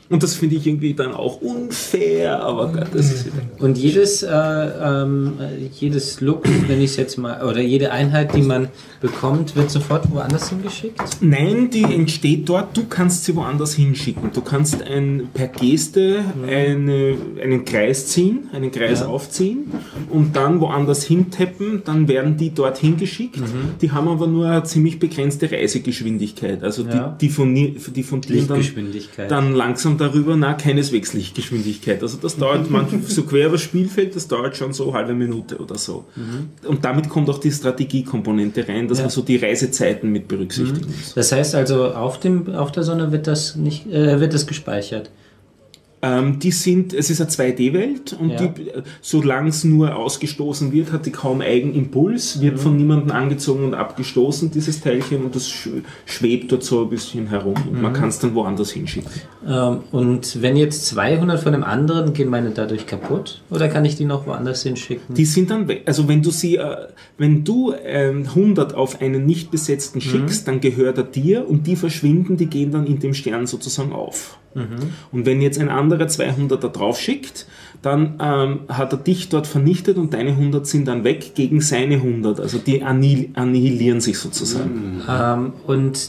Und das finde ich irgendwie dann auch unfair, aber Gott, das ist wieder. Und jedes, äh, ähm, jedes Look, wenn ich es jetzt mal, oder jede Einheit, die man bekommt, wird sofort woanders hingeschickt? Nein, die entsteht dort, du kannst sie woanders hinschicken. Du kannst ein, per Geste eine, einen Kreis ziehen, einen Kreis ja. aufziehen und dann woanders hintappen, dann werden die dort hingeschickt. Mhm. Die haben aber nur eine ziemlich begrenzte Reisegeschwindigkeit. Also ja. die, die von, die von dir dann, dann langsam darüber, na, keineswegs Lichtgeschwindigkeit. Also das dauert manchmal so quer übers Spielfeld, das dauert schon so eine halbe Minute oder so. Mhm. Und damit kommt auch die Strategiekomponente rein, dass ja. man so die Reisezeiten mit berücksichtigen muss. Das heißt also, auf, dem, auf der Sonne wird das nicht, äh, wird das gespeichert? Ähm, die sind, es ist eine zwei D-Welt und ja. die, solange es nur ausgestoßen wird, hat die kaum Eigenimpuls, wird mhm. von niemandem angezogen und abgestoßen, dieses Teilchen, und das schwebt dort so ein bisschen herum und mhm. man kann es dann woanders hinschicken. Ähm, und wenn jetzt zweihundert von dem anderen, gehen meine dadurch kaputt? Oder kann ich die noch woanders hinschicken? Die sind dann weg. Also wenn du sie, äh, wenn du äh, hundert auf einen nicht besetzten schickst, mhm. dann gehört er dir und die verschwinden, die gehen dann in dem Stern sozusagen auf. Mhm. Und wenn jetzt ein anderer zweihundert da drauf schickt, dann ähm, hat er dich dort vernichtet und deine hundert sind dann weg gegen seine hundert. Also die annihil- annihilieren sich sozusagen. Mhm. Ähm, und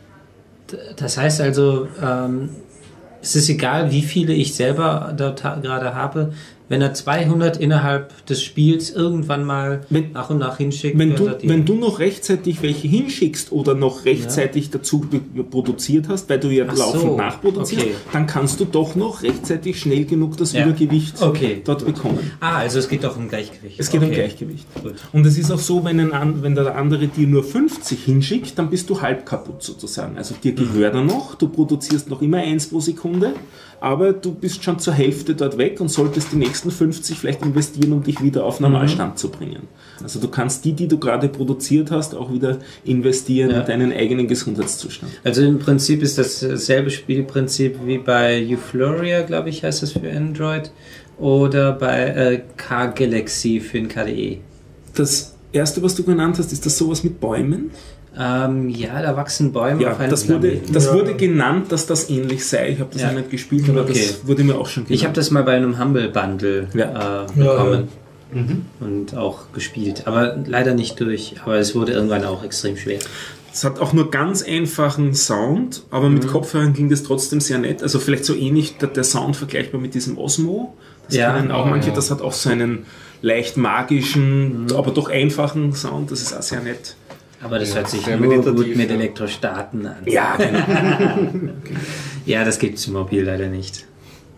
das heißt also, ähm, es ist egal, wie viele ich selber dort ha- gerade habe, wenn er zweihundert innerhalb des Spiels irgendwann mal wenn, nach und nach hinschickt. Wenn du, wenn du noch rechtzeitig welche hinschickst oder noch rechtzeitig ja. dazu be- produziert hast, weil du ja Ach laufend so, nachproduzierst, okay. dann kannst du doch noch rechtzeitig schnell genug das ja. Übergewicht okay. dort bekommen. Ah, also es geht doch um Gleichgewicht. Es geht okay. um Gleichgewicht. Gut. Und es ist auch so, wenn, ein, wenn der andere dir nur fünfzig hinschickt, dann bist du halb kaputt sozusagen. Also dir gehört er noch, du produzierst noch immer eins pro Sekunde, aber du bist schon zur Hälfte dort weg und solltest die nächsten fünfzig vielleicht investieren, um dich wieder auf Normalstand mhm. zu bringen. Also du kannst die, die du gerade produziert hast, auch wieder investieren ja. in deinen eigenen Gesundheitszustand. Also im Prinzip ist das dasselbe Spielprinzip wie bei Euphoria, glaube ich, heißt das für Android, oder bei äh, K-Galaxy für den K D E. Das erste, was du genannt hast, ist das sowas mit Bäumen? Ähm, ja, da wachsen Bäume ja, auf einem das wurde, das ja. wurde genannt, dass das ähnlich sei. Ich habe das ja. ja nicht gespielt, aber okay. das wurde mir auch schon genannt. Ich habe das mal bei einem Humble Bundle ja. äh, bekommen ja, ja. Mhm. und auch gespielt. Aber leider nicht durch. Aber es wurde irgendwann auch extrem schwer. Es hat auch nur ganz einfachen Sound, aber mit mhm. Kopfhörern ging das trotzdem sehr nett. Also vielleicht so ähnlich der, der Sound vergleichbar mit diesem Osmo. Das ja, kennen auch oh, manche. ja. Das hat auch so einen leicht magischen, mhm. aber doch einfachen Sound. Das ist auch sehr nett. Aber das ja, hört sich nur gut mit Elektrostaten an. Ja, genau. okay. Ja, das gibt es im Mobil leider nicht.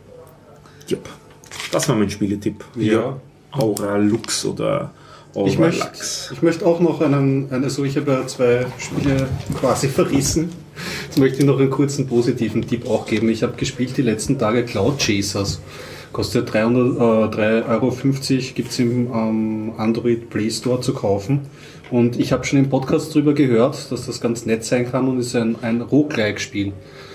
Jupp. Das war mein Spieletipp. Ja. Aura Lux oder Aura ich möchte, Lux. Ich möchte auch noch einen, also ich habe ja zwei Spiele quasi verrissen. Jetzt möchte ich noch einen kurzen positiven Tipp auch geben. Ich habe gespielt die letzten Tage Cloud Chasers. Kostet drei Euro fünfzig, gibt es im ähm, Android Play Store zu kaufen. Und ich habe schon im Podcast darüber gehört, dass das ganz nett sein kann und ist ein, ein Roguelike-Spiel.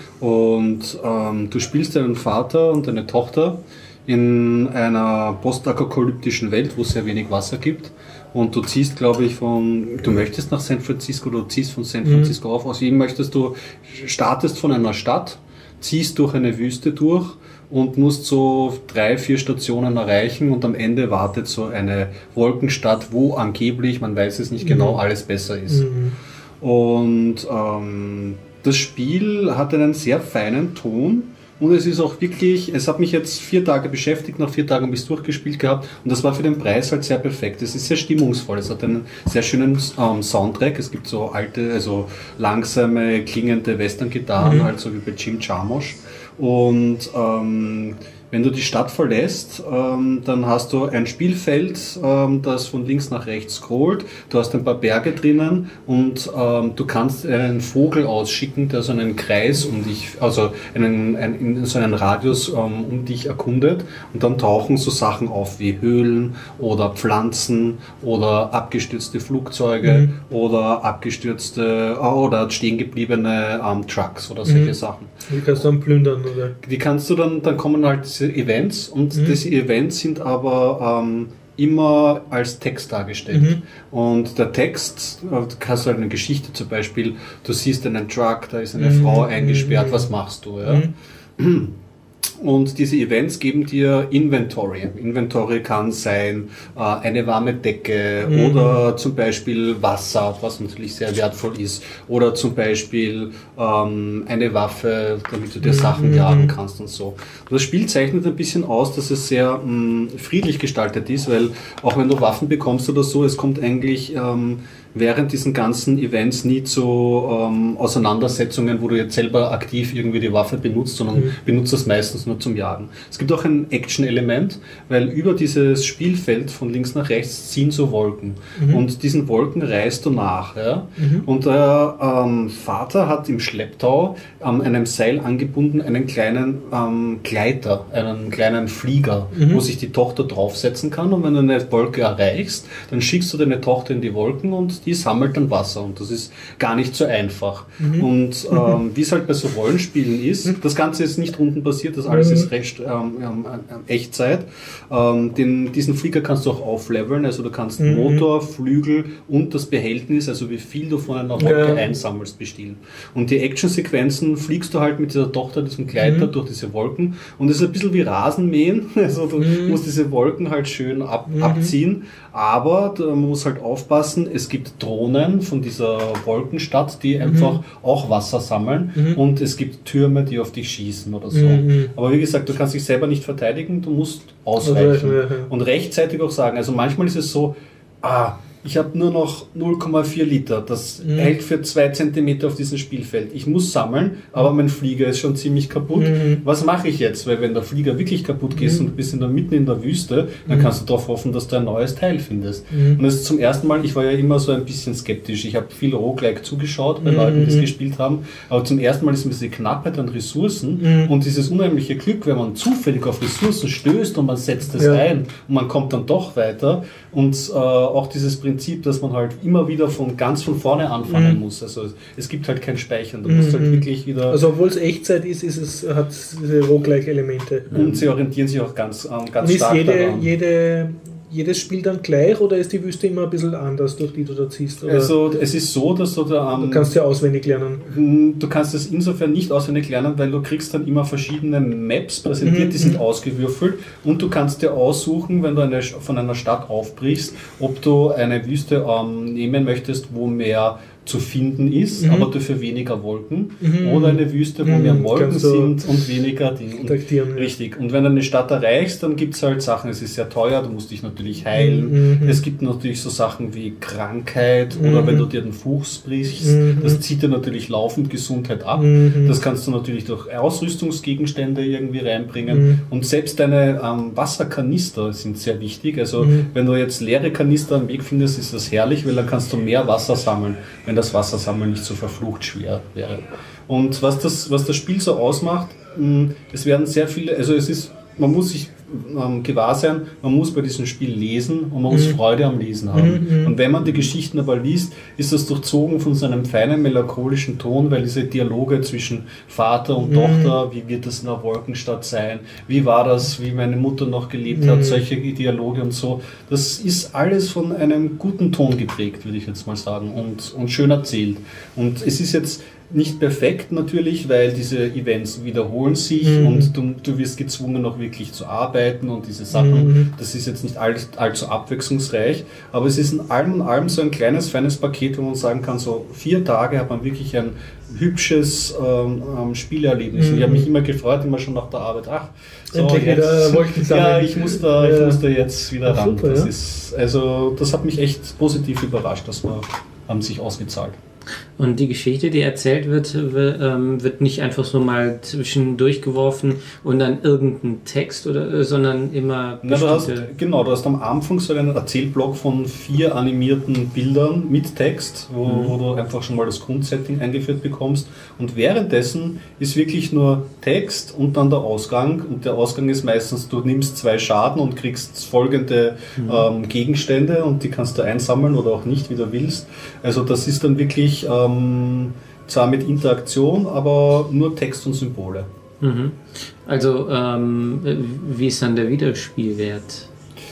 Und ähm, du spielst einen Vater und eine Tochter in einer postapokalyptischen Welt, wo es sehr wenig Wasser gibt. Und du ziehst, glaube ich, von, du möchtest nach San Francisco, du ziehst von San Francisco mhm. auf. Aus jedem möchtest du, startest von einer Stadt, ziehst durch eine Wüste durch und musst so drei, vier Stationen erreichen und am Ende wartet so eine Wolkenstadt, wo angeblich, man weiß es nicht genau, alles besser ist. Mhm. Und ähm, das Spiel hat einen sehr feinen Ton und es ist auch wirklich, es hat mich jetzt vier Tage beschäftigt, nach vier Tagen habe ich es durchgespielt gehabt und das war für den Preis halt sehr perfekt. Es ist sehr stimmungsvoll, es hat einen sehr schönen ähm, Soundtrack, es gibt so alte, also langsame, klingende Western-Gitarren, mhm. also wie bei Jim Jarmusch. Und ähm, wenn du die Stadt verlässt, ähm, dann hast du ein Spielfeld, ähm, das von links nach rechts scrollt. Du hast ein paar Berge drinnen und ähm, du kannst einen Vogel ausschicken, der so einen Kreis um dich, also einen, einen, in so einen Radius ähm, um dich erkundet. Und dann tauchen so Sachen auf wie Höhlen oder Pflanzen oder abgestürzte Flugzeuge mhm. oder abgestürzte oder stehen gebliebene ähm, Trucks oder solche mhm. Sachen. Die kannst du dann plündern, oder? Die kannst du dann, dann kommen halt diese Events und mhm. diese Events sind aber ähm, immer als Text dargestellt. Mhm. Und der Text, du hast halt eine Geschichte zum Beispiel, du siehst einen Truck, da ist eine mhm. Frau eingesperrt, was machst du? Ja? Mhm. Und diese Events geben dir Inventory. Inventory kann sein äh, eine warme Decke mhm. oder zum Beispiel Wasser, was natürlich sehr wertvoll ist, oder zum Beispiel ähm, eine Waffe, damit du dir Sachen mhm. jagen kannst und so. Und das Spiel zeichnet ein bisschen aus, dass es sehr mh, friedlich gestaltet ist, weil auch wenn du Waffen bekommst oder so, es kommt eigentlich ähm, während diesen ganzen Events nie zu ähm, Auseinandersetzungen, wo du jetzt selber aktiv irgendwie die Waffe benutzt, sondern mhm. benutzt das meistens nur zum Jagen. Es gibt auch ein Action-Element, weil über dieses Spielfeld von links nach rechts ziehen so Wolken. Mhm. Und diesen Wolken reist du nach. Ja? Mhm. Und der ähm, Vater hat im Schlepptau an einem Seil angebunden einen kleinen ähm, Gleiter, einen kleinen Flieger, mhm. wo sich die Tochter draufsetzen kann. Und wenn du eine Wolke erreichst, dann schickst du deine Tochter in die Wolken und die sammelt dann Wasser und das ist gar nicht so einfach. Mhm. Und ähm, wie es halt bei so Rollenspielen ist, das Ganze ist nicht rundenbasiert, das alles ist recht ähm, ähm, Echtzeit. Ähm, den, diesen Flieger kannst du auch aufleveln, also du kannst mhm. Motor, Flügel und das Behältnis, also wie viel du von einer Wolke ja. einsammelst, bestehlen. Und die Actionsequenzen fliegst du halt mit dieser Tochter, diesem Gleiter mhm. durch diese Wolken und es ist ein bisschen wie Rasenmähen, also du mhm. musst diese Wolken halt schön ab, mhm. abziehen, aber man muss halt aufpassen, es gibt Drohnen von dieser Wolkenstadt, die mhm. einfach auch Wasser sammeln mhm. und es gibt Türme, die auf dich schießen oder so. Mhm. Aber wie gesagt, du kannst dich selber nicht verteidigen, du musst ausweichen also, ja, ja. und rechtzeitig auch sagen, also manchmal ist es so, ah, ich habe nur noch null Komma vier Liter, das mhm. hält für zwei Zentimeter auf diesem Spielfeld. Ich muss sammeln, aber mein Flieger ist schon ziemlich kaputt. Mhm. Was mache ich jetzt? Weil wenn der Flieger wirklich kaputt geht mhm. und du bist in der, mitten in der Wüste, dann mhm. kannst du darauf hoffen, dass du ein neues Teil findest. Mhm. Und das ist zum ersten Mal, ich war ja immer so ein bisschen skeptisch. Ich habe viel Roguelike zugeschaut bei mhm. Leuten, die es gespielt haben, aber zum ersten Mal ist mir diese Knappheit an Ressourcen mhm. und dieses unheimliche Glück, wenn man zufällig auf Ressourcen stößt und man setzt es ja. ein und man kommt dann doch weiter und äh, auch dieses Prinzip, dass man halt immer wieder von ganz von vorne anfangen mhm. muss. Also es gibt halt kein Speichern. Du mhm. musst halt wirklich wieder... Also obwohl es Echtzeit ist, ist es, hat es diese Roguelike-Elemente. Und sie orientieren sich auch ganz, ähm, ganz und stark ist jede, daran. Jede, jedes Spiel dann gleich oder ist die Wüste immer ein bisschen anders, durch die du da ziehst? Oder? Also es ist so, dass du da... Ähm, du kannst ja auswendig lernen. Du kannst es insofern nicht auswendig lernen, weil du kriegst dann immer verschiedene Maps präsentiert, mhm. die sind ausgewürfelt und du kannst dir aussuchen, wenn du eine, von einer Stadt aufbrichst, ob du eine Wüste ähm, nehmen möchtest, wo mehr zu finden ist, mhm. aber dafür weniger Wolken mhm. oder eine Wüste, wo mhm. mehr Wolken sind und weniger Dinge. Und, richtig. Und wenn du eine Stadt erreichst, dann gibt es halt Sachen, es ist sehr teuer, du musst dich natürlich heilen. Mhm. Es gibt natürlich so Sachen wie Krankheit mhm. oder wenn du dir den Fuß brichst, mhm. das zieht dir natürlich laufend Gesundheit ab. Mhm. Das kannst du natürlich durch Ausrüstungsgegenstände irgendwie reinbringen. Mhm. Und selbst deine ähm, Wasserkanister sind sehr wichtig. Also mhm. wenn du jetzt leere Kanister am Weg findest, ist das herrlich, weil dann kannst du mehr Wasser sammeln, wenn das Wassersammeln nicht so verflucht schwer wäre. Und was das, was das Spiel so ausmacht, mh, es werden sehr viele, also es ist, man muss sich ähm, gewahr sein, man muss bei diesem Spiel lesen und man muss mhm. Freude am Lesen haben. Mhm. Und wenn man die Geschichten aber liest, ist das durchzogen von so einem feinen melancholischen Ton, weil diese Dialoge zwischen Vater und mhm. Tochter, wie wird das in der Wolkenstadt sein, wie war das, wie meine Mutter noch gelebt mhm. hat, solche Dialoge und so, das ist alles von einem guten Ton geprägt, würde ich jetzt mal sagen, und, und schön erzählt. Und es ist jetzt nicht perfekt natürlich, weil diese Events wiederholen sich mhm. und du, du wirst gezwungen, auch wirklich zu arbeiten und diese Sachen, mhm. das ist jetzt nicht all, allzu abwechslungsreich, aber es ist in allem und allem so ein kleines, feines Paket, wo man sagen kann, so vier Tage hat man wirklich ein hübsches ähm, Spielerlebnis. Mhm. Ich habe mich immer gefreut, immer schon nach der Arbeit, ach, so, endlich jetzt, wieder Wolken sammeln. Ja, ich muss da, ja. ich muss da jetzt wieder ach, ran. Super, das ja. ist, also das hat mich echt positiv überrascht, das war, haben sich ausgezahlt. Und die Geschichte, die erzählt wird, wird nicht einfach so mal zwischendurch geworfen und dann irgendein Text, oder, sondern immer Na, du hast, genau, du hast am Anfang so einen Erzählblock von vier animierten Bildern mit Text, wo, mhm. wo du einfach schon mal das Grundsetting eingeführt bekommst. Und währenddessen ist wirklich nur Text und dann der Ausgang. Und der Ausgang ist meistens, du nimmst zwei Schaden und kriegst folgende mhm. ähm, Gegenstände und die kannst du einsammeln oder auch nicht, wie du willst. Also das ist dann wirklich Ähm, zwar mit Interaktion, aber nur Text und Symbole. Mhm. Also ähm, wie ist dann der Wiederspielwert?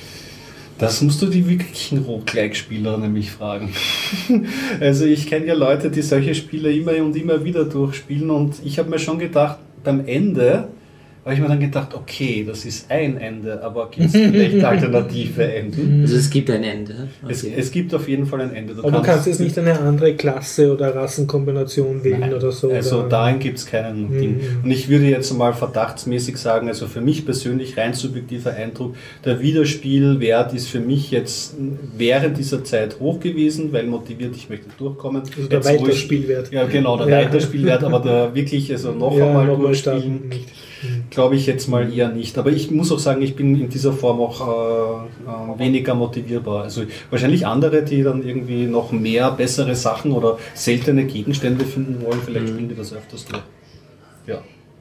Das musst du die wirklichen Roguelike-Spieler nämlich fragen. Also ich kenne ja Leute, die solche Spiele immer und immer wieder durchspielen und ich habe mir schon gedacht, beim Ende, habe ich mir dann gedacht, okay, das ist ein Ende, aber gibt es vielleicht alternative Enden? Also es gibt ein Ende. Okay. Es, es gibt auf jeden Fall ein Ende. Du aber kannst, du kannst jetzt nicht eine andere Klasse oder Rassenkombination wählen Nein, oder so? Also oder? darin gibt es keinen Mhm. Ding. Und ich würde jetzt mal verdachtsmäßig sagen, also für mich persönlich rein subjektiver Eindruck, der Wiederspielwert ist für mich jetzt während dieser Zeit hoch gewesen, weil motiviert, ich möchte durchkommen. Also der jetzt, wo ich- Weiterspielwert. Ja, genau, der Ja. Weiterspielwert, aber der wirklich, also noch Ja, einmal nochmal durchspielen, starten nicht. glaube ich jetzt mal eher nicht. Aber ich muss auch sagen, ich bin in dieser Form auch äh, äh, weniger motivierbar. Also wahrscheinlich andere, die dann irgendwie noch mehr bessere Sachen oder seltene Gegenstände finden wollen, vielleicht Mhm. spielen die das öfters durch. Ja.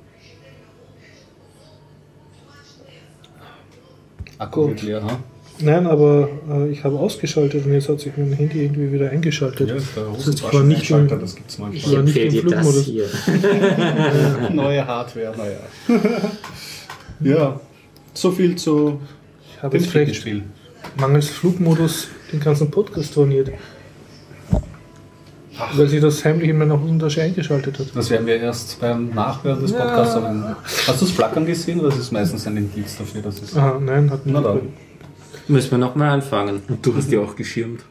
Akku Gut. wird leer, ha? Nein, aber äh, ich habe ausgeschaltet und jetzt hat sich mein Handy irgendwie wieder eingeschaltet. Ja, der ich war Hosentaschen nicht Einschalter, im- das gibt's Ich manchmal. war nicht im Empfehle dir das Flugmodus. hier. Neue Hardware, naja. Ja, so viel zu Ich habe dem jetzt vielleicht Spiel. mangels Flugmodus den ganzen Podcast storniert. Weil sie das heimlich in meiner Hosentasche eingeschaltet hat. Das werden wir erst beim Nachhören des Podcasts haben. Hast du das Flackern gesehen? Das ist meistens ein Indiz dafür, dass es. Aha, nein, hat nicht. Na dann. Müssen wir nochmal anfangen. Und du hast ja auch geschirmt.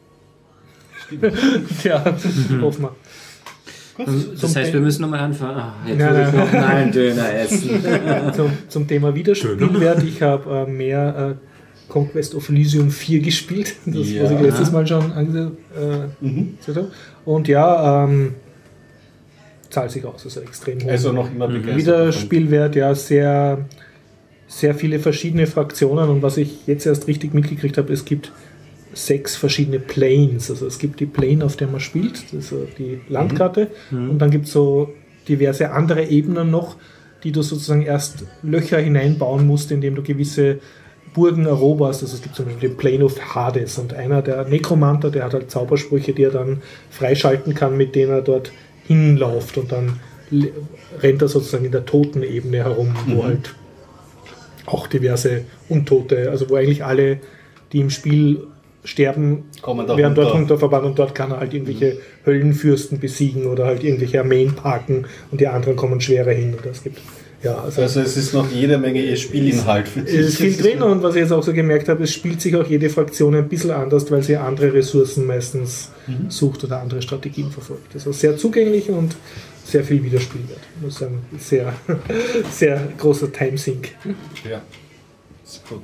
Ja, hoffen wir. Das heißt, wir müssen nochmal anfangen. Ah, jetzt Nein, muss ich nein. noch mal einen Döner essen. zum, zum Thema Wiederspielwert. Ich habe äh, mehr äh, Conquest of Elysium vier gespielt. Das, Ja. was ich letztes Mal schon ange äh, Mhm. gesagt habe. Und ja, ähm, zahlt sich aus, also extrem hoch. Also noch immer begeistert. Wiederspielwert, ja, sehr, sehr viele verschiedene Fraktionen. Und was ich jetzt erst richtig mitgekriegt habe, es gibt sechs verschiedene Planes. Also es gibt die Plane, auf der man spielt, das ist so die Landkarte. Mhm. Und dann gibt es so diverse andere Ebenen noch, die du sozusagen erst Löcher hineinbauen musst, indem du gewisse Burgen eroberst. Also es gibt zum Beispiel den Plane of Hades und einer der Nekromanter, der hat halt Zaubersprüche, die er dann freischalten kann, mit denen er dort hinläuft und dann le- rennt er sozusagen in der Totenebene herum, wo Mhm. halt auch diverse Untote, also wo eigentlich alle, die im Spiel sterben, Kommen da werden dort runter. runterverbannt und dort kann er halt irgendwelche Höllenfürsten besiegen oder halt irgendwelche Armeen parken und die anderen kommen schwerer hin. Und es gibt, ja, also, Also es ist noch jede Menge Spielinhalt für es ist viel drin und was ich jetzt auch so gemerkt habe, es spielt sich auch jede Fraktion ein bisschen anders, weil sie andere Ressourcen meistens Mhm. sucht oder andere Strategien verfolgt. Also sehr zugänglich und sehr viel Wiederspielwert. Ich muss sagen, sehr, sehr großer Timesink. Ja, ist gut.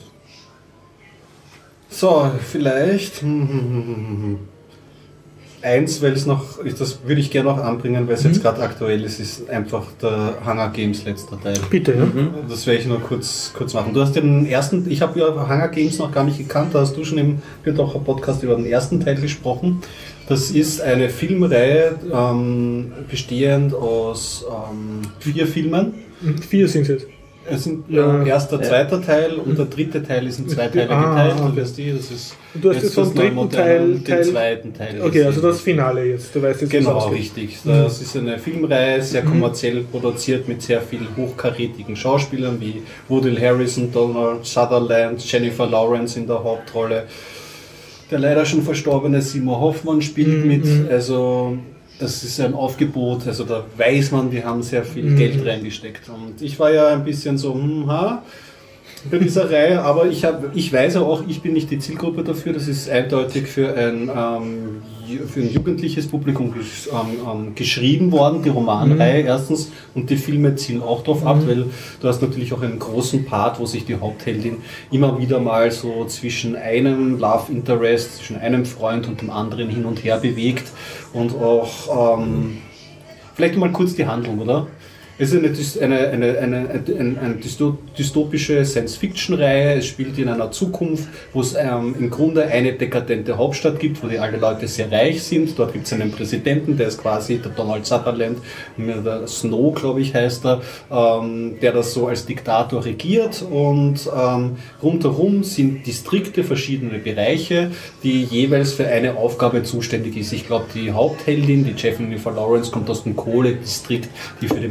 So, vielleicht hm, hm, hm, hm, hm. eins, weil es noch, das würde ich gerne noch anbringen, weil es jetzt gerade aktuell ist, ist einfach der Hunger Games letzter Teil. Bitte, ja. Das werde ich nur kurz, kurz machen. Du hast den ersten, ich habe ja Hunger Games noch gar nicht gekannt, da hast du schon im Biertaucher Podcast über den ersten Teil gesprochen. Das ist eine Filmreihe, ähm, bestehend aus ähm, vier Filmen. Vier sind es jetzt. Es sind Ja. äh, erster, zweiter Teil und der dritte Teil ist in zwei Teile Ah, geteilt. okay. Du weißt eh, das ist Und du hast jetzt jetzt vom das dritten Neumoderne Teil- und den Teil- zweiten Teil. Okay, also gesehen. das Finale jetzt. Du weißt jetzt, wie es Genau, ausgeht. richtig. Das ist eine Filmreihe, sehr kommerziell produziert mit sehr vielen hochkarätigen Schauspielern wie Woody Harrelson, Donald Sutherland, Jennifer Lawrence in der Hauptrolle. Der leider schon verstorbene Seymour Hoffman spielt Mhm. mit. Also das ist ein Aufgebot. Also da weiß man, die haben sehr viel Mhm. Geld reingesteckt. Und ich war ja ein bisschen so, hm, ha, bei dieser Reihe, aber ich, hab, ich weiß ja auch, ich bin nicht die Zielgruppe dafür. Das ist eindeutig für ein, ähm, ju- für ein jugendliches Publikum gesch ähm, ähm, geschrieben worden, die Romanreihe erstens. Und die Filme zielen auch darauf ab, weil du hast natürlich auch einen großen Part, wo sich die Hauptheldin immer wieder mal so zwischen einem Love Interest, zwischen einem Freund und dem anderen hin und her bewegt. Und auch, ähm, vielleicht mal kurz die Handlung, oder? Es ist eine, dys- eine, eine, eine, eine, eine dysto- dystopische Science-Fiction-Reihe. Es spielt in einer Zukunft, wo es ähm, im Grunde eine dekadente Hauptstadt gibt, wo die alle Leute sehr reich sind. Dort gibt es einen Präsidenten, der ist quasi der Donald Sutherland, der Snow, glaube ich, heißt er, ähm, der das so als Diktator regiert. Und ähm, rundherum sind Distrikte, verschiedene Bereiche, die jeweils für eine Aufgabe zuständig ist. Ich glaube, die Hauptheldin, die Jennifer Lawrence, kommt aus dem Kohledistrikt, die für den Bergbau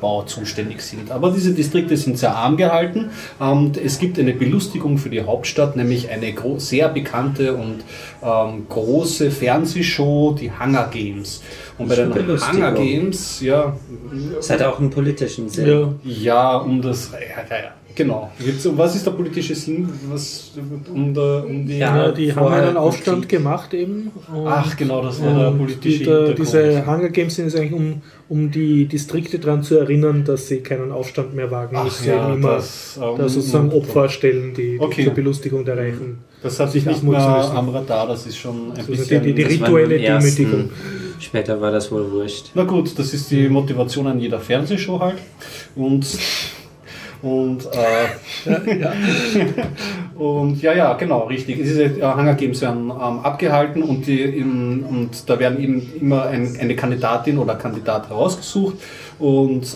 Bergbau zuständig sind. Aber diese Distrikte sind sehr arm gehalten und es gibt eine Belustigung für die Hauptstadt, nämlich eine sehr bekannte und ähm, große Fernsehshow, die Hunger Games. Und bei den Hunger Games, ja... Das hat auch einen politischen Sinn. Ja, ja um das... Ja, ja, ja. Genau. Jetzt, um was ist der politische Sinn? Was, um, der, um die, ja, die haben einen Aufstand gemacht eben. Ach genau, das war der politische die, der, Diese Hunger Games sind es eigentlich, um, um die Distrikte daran zu erinnern, dass sie keinen Aufstand mehr wagen. Ach, müssen ja, immer das, um, da sozusagen Opfer stellen, die, okay. die zur Belustigung der Reichen das hat sich nicht mehr am Radar, das ist schon ein also bisschen... Die, die, die rituelle Demütigung. Später war das wohl wurscht. Na gut, das ist die Motivation an jeder Fernsehshow halt. Und... Und, äh, ja, ja. und ja, ja, genau, richtig. Diese äh, Hunger Games werden ähm, abgehalten und, die, im, und da werden eben immer ein, eine Kandidatin oder Kandidat herausgesucht. Und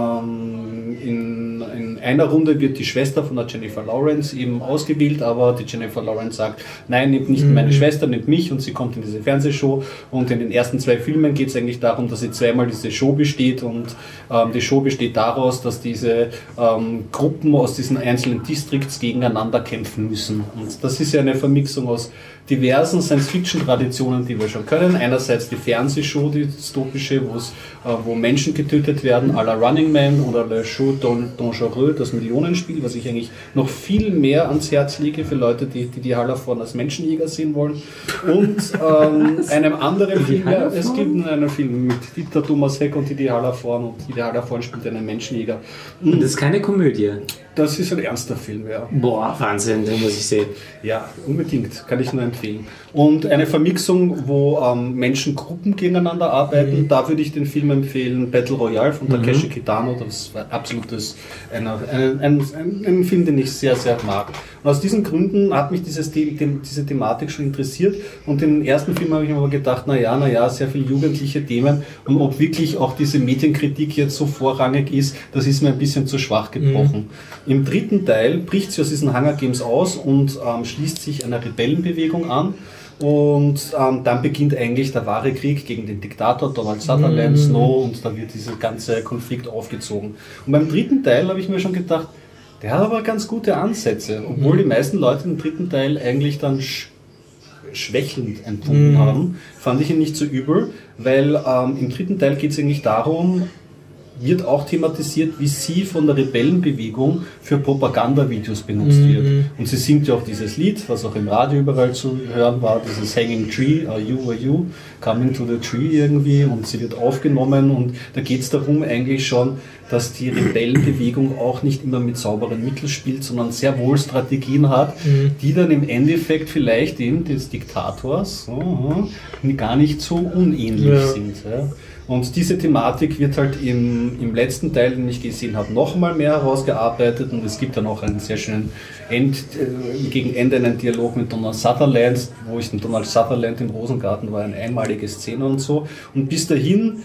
ähm, in, in einer Runde wird die Schwester von der Jennifer Lawrence eben ausgewählt, aber die Jennifer Lawrence sagt, nein, nimmt nicht meine Schwester, nimmt mich, und sie kommt in diese Fernsehshow. Und in den ersten zwei Filmen geht es eigentlich darum, dass sie zweimal diese Show besteht, und ähm, die Show besteht daraus, dass diese ähm, Gruppen aus diesen einzelnen Districts gegeneinander kämpfen müssen. Und das ist ja eine Vermixung aus diversen Science-Fiction-Traditionen, die wir schon können. Einerseits die Fernsehshow, die dystopische, wo es, äh, wo Menschen getötet werden, à la Running Man oder Le Show Dangereux, das Millionenspiel, was ich eigentlich noch viel mehr ans Herz lege für Leute, die die, die Hallervorden als Menschenjäger sehen wollen. Und ähm, einem anderen Film, ja, es gibt einen Film mit Dieter Thomas Heck und Didi Hallervorden, und Didi Hallervorden spielt einen Menschenjäger. Und das ist keine Komödie? Das ist ein ernster Film, ja. Boah, Wahnsinn, den muss ich sehen. Ja, unbedingt, kann ich nur empfehlen. Und eine Vermixung, wo ähm, Menschengruppen gegeneinander arbeiten, mhm. da würde ich den Film empfehlen, Battle Royale von Takeshi mhm. Kitano. Das war absolutes, ein, ein, ein, ein Film, den ich sehr, sehr mag. Und aus diesen Gründen hat mich dieses, die, diese Thematik schon interessiert, und den ersten Film habe ich mir aber gedacht, na ja, na ja, sehr viele jugendliche Themen, und ob wirklich auch diese Medienkritik jetzt so vorrangig ist, das ist mir ein bisschen zu schwach gebrochen. Mhm. Im dritten Teil bricht sie aus diesen Hunger Games aus und ähm, schließt sich einer Rebellenbewegung an. Und ähm, dann beginnt eigentlich der wahre Krieg gegen den Diktator Donald Sutherland, mm. Snow, und da wird dieser ganze Konflikt aufgezogen. Und beim dritten Teil habe ich mir schon gedacht, der hat aber ganz gute Ansätze, obwohl mm. die meisten Leute den dritten Teil eigentlich dann sch schwächelnd empfunden mm. haben, fand ich ihn nicht so übel, weil ähm, im dritten Teil geht es eigentlich darum, wird auch thematisiert, wie sie von der Rebellenbewegung für Propagandavideos benutzt mhm. wird. Und sie singt ja auch dieses Lied, was auch im Radio überall zu hören war, dieses Hanging Tree, Are You, Are You, Coming to the Tree irgendwie, und sie wird aufgenommen, und da geht es darum eigentlich schon, dass die Rebellenbewegung auch nicht immer mit sauberen Mitteln spielt, sondern sehr wohl Strategien hat, mhm. die dann im Endeffekt vielleicht dem des Diktators oh, gar nicht so unähnlich ja. sind. Ja. Und diese Thematik wird halt im, im letzten Teil, den ich gesehen habe, noch mal mehr herausgearbeitet, und es gibt dann auch einen sehr schönen End, äh, gegen Ende einen Dialog mit Donald Sutherland, wo ich den Donald Sutherland im Rosengarten war, eine einmalige Szene und so. Und bis dahin,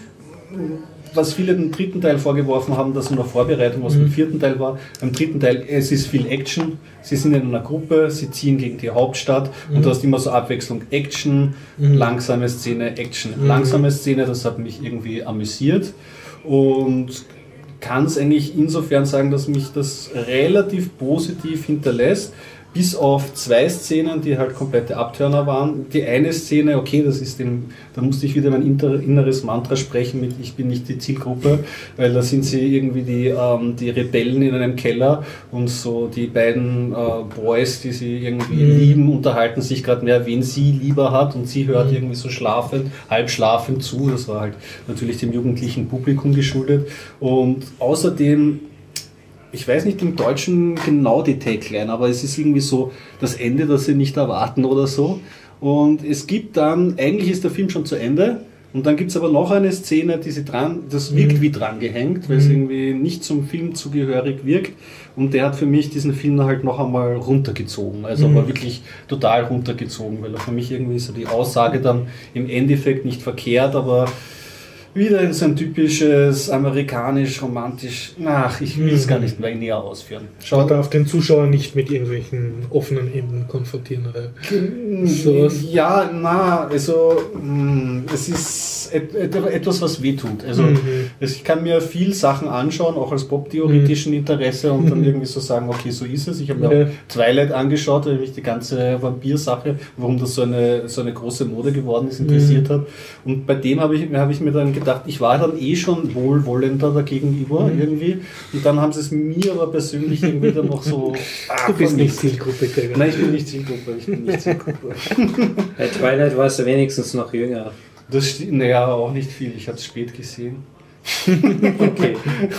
was viele den dritten Teil vorgeworfen haben, dass in der Vorbereitung was mhm. im vierten Teil war. Im dritten Teil, es ist viel Action. Sie sind in einer Gruppe, sie ziehen gegen die Hauptstadt mhm. und du hast immer so Abwechslung Action, mhm. langsame Szene, Action, mhm. langsame Szene. Das hat mich irgendwie amüsiert, und kann es eigentlich insofern sagen, dass mich das relativ positiv hinterlässt. Bis auf zwei Szenen, die halt komplette Abtörner waren. Die eine Szene, okay, das ist dem, da musste ich wieder mein inneres Mantra sprechen mit, ich bin nicht die Zielgruppe, weil da sind sie irgendwie die, ähm, die Rebellen in einem Keller, und so die beiden äh, Boys, die sie irgendwie mhm. lieben, unterhalten sich gerade mehr, wen sie lieber hat, und sie hört mhm. irgendwie so schlafend, halb schlafend zu. Das war halt natürlich dem jugendlichen Publikum geschuldet. Und außerdem, ich weiß nicht im Deutschen genau die Tagline, aber es ist irgendwie so das Ende, das sie nicht erwarten oder so. Und es gibt dann, eigentlich ist der Film schon zu Ende, und dann gibt es aber noch eine Szene, die sie dran, das wirkt mhm. wie dran gehängt, weil mhm. es irgendwie nicht zum Film zugehörig wirkt. Und der hat für mich diesen Film halt noch einmal runtergezogen, also mhm. aber wirklich total runtergezogen, weil er für mich irgendwie so die Aussage dann im Endeffekt nicht verkehrt, aber wieder so ein typisches amerikanisch, romantisch, ach, ich will es gar nicht mehr näher ausführen. Schaut darf den Zuschauer nicht mit irgendwelchen offenen Enden konfrontieren, oder sowas? Ja, na, also es ist etwas, et, et, etwas was wehtut. Also mhm. ich kann mir viel Sachen anschauen, auch als poptheoretischen Interesse und dann irgendwie so sagen, okay, so ist es. Ich habe mir ja. auch Twilight angeschaut, weil mich die ganze Vampir-Sache, warum das so eine, so eine große Mode geworden ist, interessiert mhm. hat. Und bei dem habe ich, hab ich mir dann gedacht, ich war dann eh schon wohlwollender dagegenüber mhm. irgendwie. Und dann haben sie es mir aber persönlich irgendwie dann noch so... Ah, du bist nicht Zielgruppe, Gregor. Nein, ich bin nicht Zielgruppe. Ich bin nicht Zielgruppe. Bei Twilight warst du wenigstens noch jünger. Das stimmt, naja, auch nicht viel. Ich habe es spät gesehen. Okay.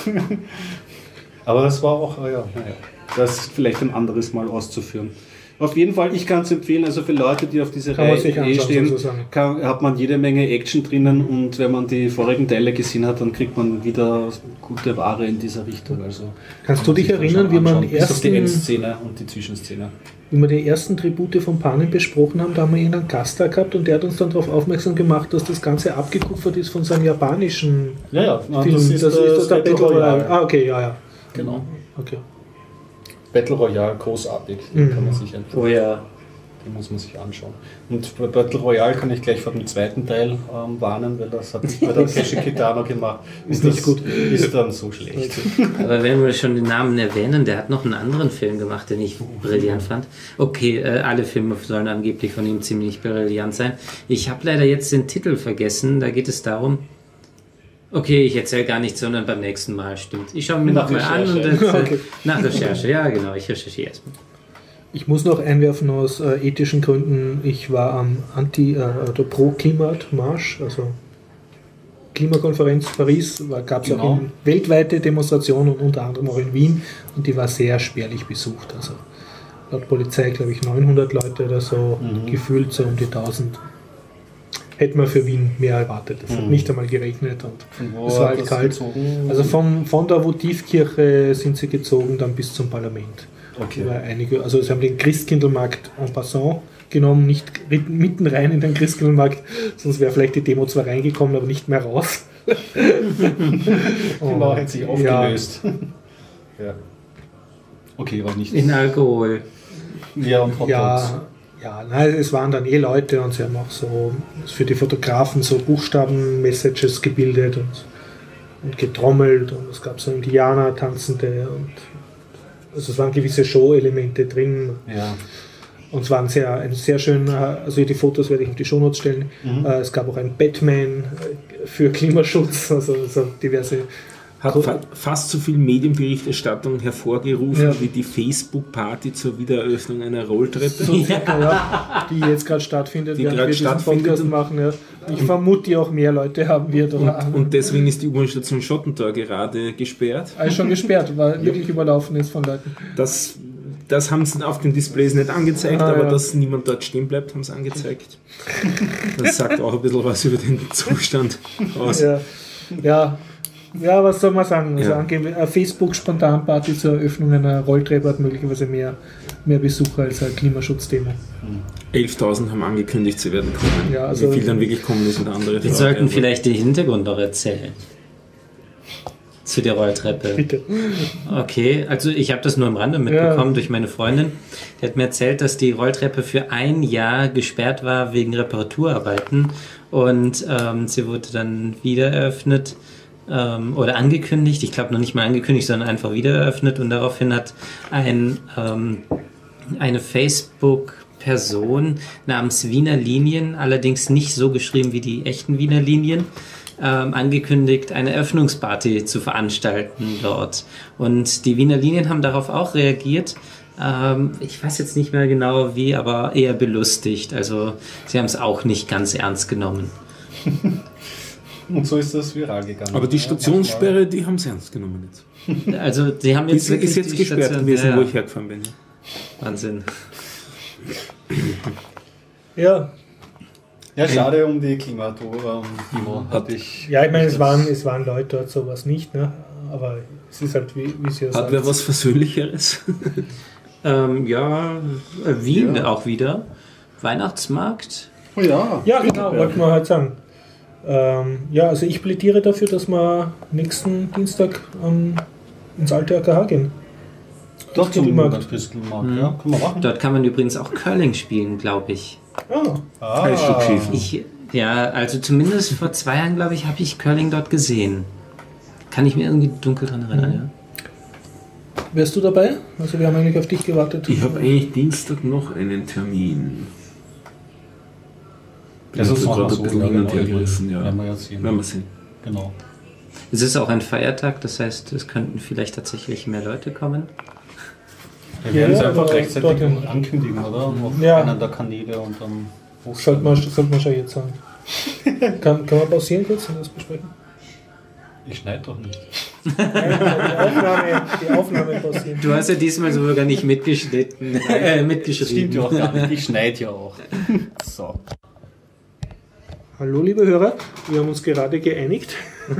Aber das war auch, ja, naja, das ist vielleicht ein anderes Mal auszuführen. Auf jeden Fall, ich kann es empfehlen, also für Leute, die auf diese kann Reihe eh stehen, kann, hat man jede Menge Action drinnen und wenn man die vorigen Teile gesehen hat, dann kriegt man wieder gute Ware in dieser Richtung. Also kannst du dich erinnern, wie man erst auf die Endszene und die Zwischenszene. Wie wir die ersten Tribute von Panem besprochen haben, da haben wir irgendeinen Gast da gehabt und der hat uns dann darauf aufmerksam gemacht, dass das Ganze abgekupfert ist von seinem japanischen ja, ja, Film. Das ist, das das ist das der Battle Battle Royale. Royale. Ah, okay, ja, ja. Genau. Okay. Battle Royale, großartig. Den Mhm. kann man sich empfehlen. Oh ja. Den muss man sich anschauen. Und bei Battle Royale kann ich gleich vor dem zweiten Teil ähm, warnen, weil das hat nicht bei der Keshi Kitano gemacht. Ist nicht gut. Ist dann so schlecht. Aber wenn wir schon den Namen erwähnen, der hat noch einen anderen Film gemacht, den ich brillant fand. Okay, äh, alle Filme sollen angeblich von ihm ziemlich brillant sein. Ich habe leider jetzt den Titel vergessen. Da geht es darum... Okay, ich erzähle gar nichts, sondern beim nächsten Mal, stimmt. Ich schaue mir nochmal an und erzähle. Okay. Nach Recherche, ja genau, ich recherchiere erstmal. Ich muss noch einwerfen aus äh, ethischen Gründen, ich war am Anti- äh, oder Pro-Klimat-Marsch, also Klimakonferenz Paris, gab es genau. auch in weltweite Demonstrationen und unter anderem auch in Wien und die war sehr spärlich besucht. Also laut Polizei glaube ich neunhundert Leute oder so, mhm. gefühlt so um die tausend. Hätten wir für Wien mehr erwartet. Es mhm. hat nicht einmal geregnet und es war halt kalt. Gezogen? Also vom, von der Votivkirche sind sie gezogen dann bis zum Parlament. Okay. Weil einige, also sie haben den Christkindlmarkt en passant genommen, nicht mitten rein in den Christkindlmarkt, sonst wäre vielleicht die Demo zwar reingekommen, aber nicht mehr raus. Die Mauer hat sich aufgelöst. Ja. Ja. Okay, war nicht... In Alkohol. Ja, und Hot ja, ja, nein, es waren dann eh Leute und sie haben auch so für die Fotografen so Buchstaben-Messages gebildet und, und getrommelt und es gab so Indianer, Tanzende und also es waren gewisse Show-Elemente drin. Ja. Und es waren sehr, ein sehr schön, also die Fotos werde ich auf die Shownotes stellen. Mhm. Es gab auch einen Batman für Klimaschutz, also so diverse. Hat fa fast so viel Medienberichterstattung hervorgerufen ja. wie die Facebook-Party zur Wiedereröffnung einer Rolltreppe. So circa, ja, die jetzt gerade stattfindet, die während wir diesen Podcast machen. Ja. Ich vermute, die auch mehr Leute haben wird. Und, und deswegen ist die U-Bahn-Station Schottentor gerade gesperrt. Also schon gesperrt, weil wirklich überlaufen ist von Leuten. Das, das haben sie auf den Displays nicht angezeigt, ah, aber ja. dass niemand dort stehen bleibt, haben sie angezeigt. Das sagt auch ein bisschen was über den Zustand aus. Ja, ja. Ja, was soll man sagen? Also ja. eine Facebook-Spontanparty zur Eröffnung einer Rolltreppe hat möglicherweise mehr, mehr Besucher als eine Klimaschutzdemo. elftausend haben angekündigt, sie werden kommen. Ja, also wie viel dann wirklich kommen, ist eine andere Frage. Wir sollten vielleicht den Hintergrund noch erzählen. Zu der Rolltreppe. Bitte. Okay, also ich habe das nur am Rande mitbekommen ja. durch meine Freundin. Die hat mir erzählt, dass die Rolltreppe für ein Jahr gesperrt war wegen Reparaturarbeiten und ähm, sie wurde dann wieder eröffnet. Oder angekündigt, ich glaube noch nicht mal angekündigt, sondern einfach wieder eröffnet und daraufhin hat ein, ähm, eine Facebook-Person namens Wiener Linien, allerdings nicht so geschrieben wie die echten Wiener Linien, ähm, angekündigt, eine Eröffnungsparty zu veranstalten dort. Und die Wiener Linien haben darauf auch reagiert. Ähm, ich weiß jetzt nicht mehr genau wie, aber eher belustigt. Also sie haben es auch nicht ganz ernst genommen. Und so ist das viral gegangen. Aber die Stationssperre, die haben sie ernst genommen jetzt. Also, sie haben jetzt ist, ist jetzt gesperrt Station, gewesen, ja, wo ich hergefahren bin. Wahnsinn. Ja. Ja, schade um die Klimator. Ähm, hatte ich. Ja, ich meine, es waren, es waren Leute dort, sowas nicht, ne? Aber es ist halt, wie, wie sie ja sagt. Hat wer was Versöhnlicheres? ähm, ja, Wien ja. auch wieder. Weihnachtsmarkt. Oh ja. Ja, genau, wollten wir halt sagen. Ähm, ja, also ich plädiere dafür, dass wir nächsten Dienstag ähm, ins alte A K H gehen. Doch, zum Christkindlmarkt, mhm. ja, können wir machen. Dort kann man übrigens auch Curling spielen, glaube ich. Ah, ah. Ich, Ja, also zumindest vor zwei Jahren, glaube ich, habe ich Curling dort gesehen. Kann ich mir irgendwie dunkel dran erinnern, mhm. ja. Wärst du dabei? Also wir haben eigentlich auf dich gewartet. Ich habe eigentlich Dienstag noch einen Termin. Also das gerade so, ein bisschen hin und her gerissen, ja. Werden wir ja sehen. Werden wir sehen. Genau. Es ist auch ein Feiertag, das heißt, es könnten vielleicht tatsächlich mehr Leute kommen. Wir werden Ja, es einfach aber rechtzeitig dorthin. ankündigen, oder? Auf Ja. einen der Kanäle und dann Sollte man, sollte man schon jetzt sagen. Kann, kann man pausieren kurz und das besprechen? Ich schneide doch nicht. Nein, die Aufnahme, die Aufnahme pausieren. Du hast ja diesmal sogar nicht mitgeschnitten, äh, mitgeschrieben. Stimmt ja auch gar nicht, ich schneide ja auch. So. Hallo liebe Hörer, wir haben uns gerade geeinigt.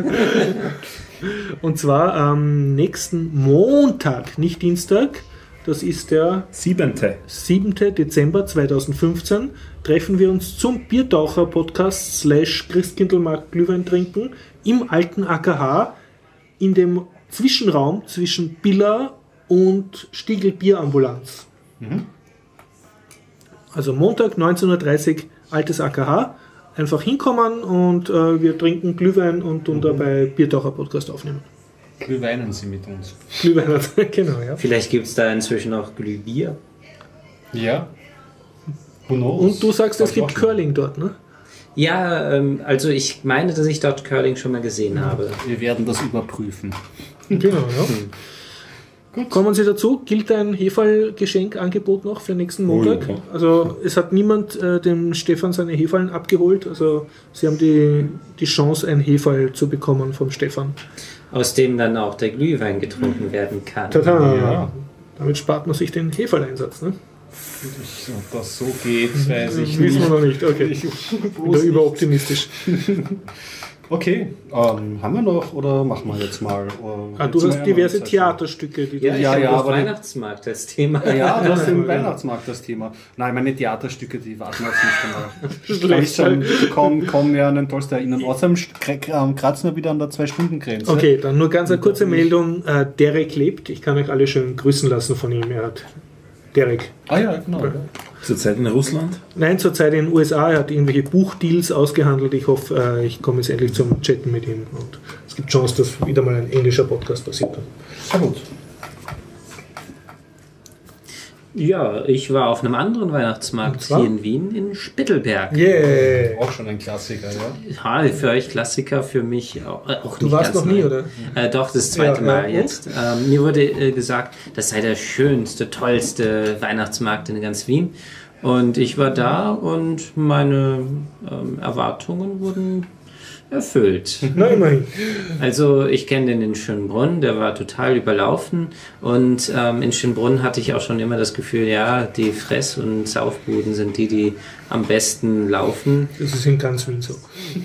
Und zwar am nächsten Montag, nicht Dienstag, das ist der Siebente. siebente Dezember zweitausendfünfzehn, treffen wir uns zum Biertaucher-Podcast slash Christkindlmarkt Glühwein trinken im alten A K H in dem Zwischenraum zwischen Billa und Stiegl Bierambulanz. Mhm. Also Montag neunzehn Uhr dreißig, altes A K H. Einfach hinkommen und äh, wir trinken Glühwein und, und mhm. dabei Biertaucher-Podcast aufnehmen. Glühweinen Sie mit uns. Glühwein, genau, ja. Vielleicht gibt es da inzwischen auch Glühbier. Ja. Who knows? Und du sagst, es gibt Curling dort, ne? Ja, ähm, also ich meine, dass ich dort Curling schon mal gesehen mhm. habe. Wir werden das überprüfen. Genau, ja. Hm. Gut. Kommen Sie dazu, gilt ein Heferl-Geschenkangebot noch für nächsten Montag? Oh, ja. Also es hat niemand äh, dem Stefan seine Heferln abgeholt, also Sie haben die, die Chance, ein Heferl zu bekommen vom Stefan. Aus dem dann auch der Glühwein getrunken werden kann. Tada! Ja. Damit spart man sich den Heferleinsatz, ne? Ob das so geht, weiß ich Wissen nicht. wir noch nicht, okay. Ich bin da überoptimistisch. Okay, ähm, haben wir noch oder machen wir jetzt mal? Ah, du hast diverse Theaterstücke, die du... Ja, ich ja, habe ja, auf aber Weihnachtsmarkt als Thema. Ja, du hast den Weihnachtsmarkt das Thema. Nein, meine Theaterstücke, die warten auf mich dann. Ich schon kaum, kaum mehr an den Tolstoi erinnern. Außerdem kratzen wir wieder an der zwei-Stunden-Grenze. Okay, dann nur ganz eine kurze Meldung. Äh, Derek lebt. Ich kann euch alle schön grüßen lassen von ihm. Er hat Derek. Ah ja, genau. Ja. Zurzeit in Russland? Nein, zurzeit in den U S A. Er hat irgendwelche Buchdeals ausgehandelt. Ich hoffe, äh, ich komme jetzt endlich zum Chatten mit ihm. Und es gibt Chance, dass wieder mal ein englischer Podcast passiert. Sehr gut. Ja, ich war auf einem anderen Weihnachtsmarkt hier in Wien, in Spittelberg. Yeah. Auch schon ein Klassiker, ja? Ja, für euch Klassiker, für mich auch, äh, auch Du nicht warst ganz noch nie, neu. oder? Äh, doch, das zweite Ja, Mal ja, jetzt. Ähm, mir wurde äh, gesagt, das sei der schönste, tollste Weihnachtsmarkt in ganz Wien. Und ich war da und meine ähm, Erwartungen wurden erfüllt. Na, immerhin. Also ich kenne den in Schönbrunn, der war total überlaufen und ähm, in Schönbrunn hatte ich auch schon immer das Gefühl, ja, die Fress- und Saufbuden sind die, die am besten laufen. Das ist in ganz Wien so.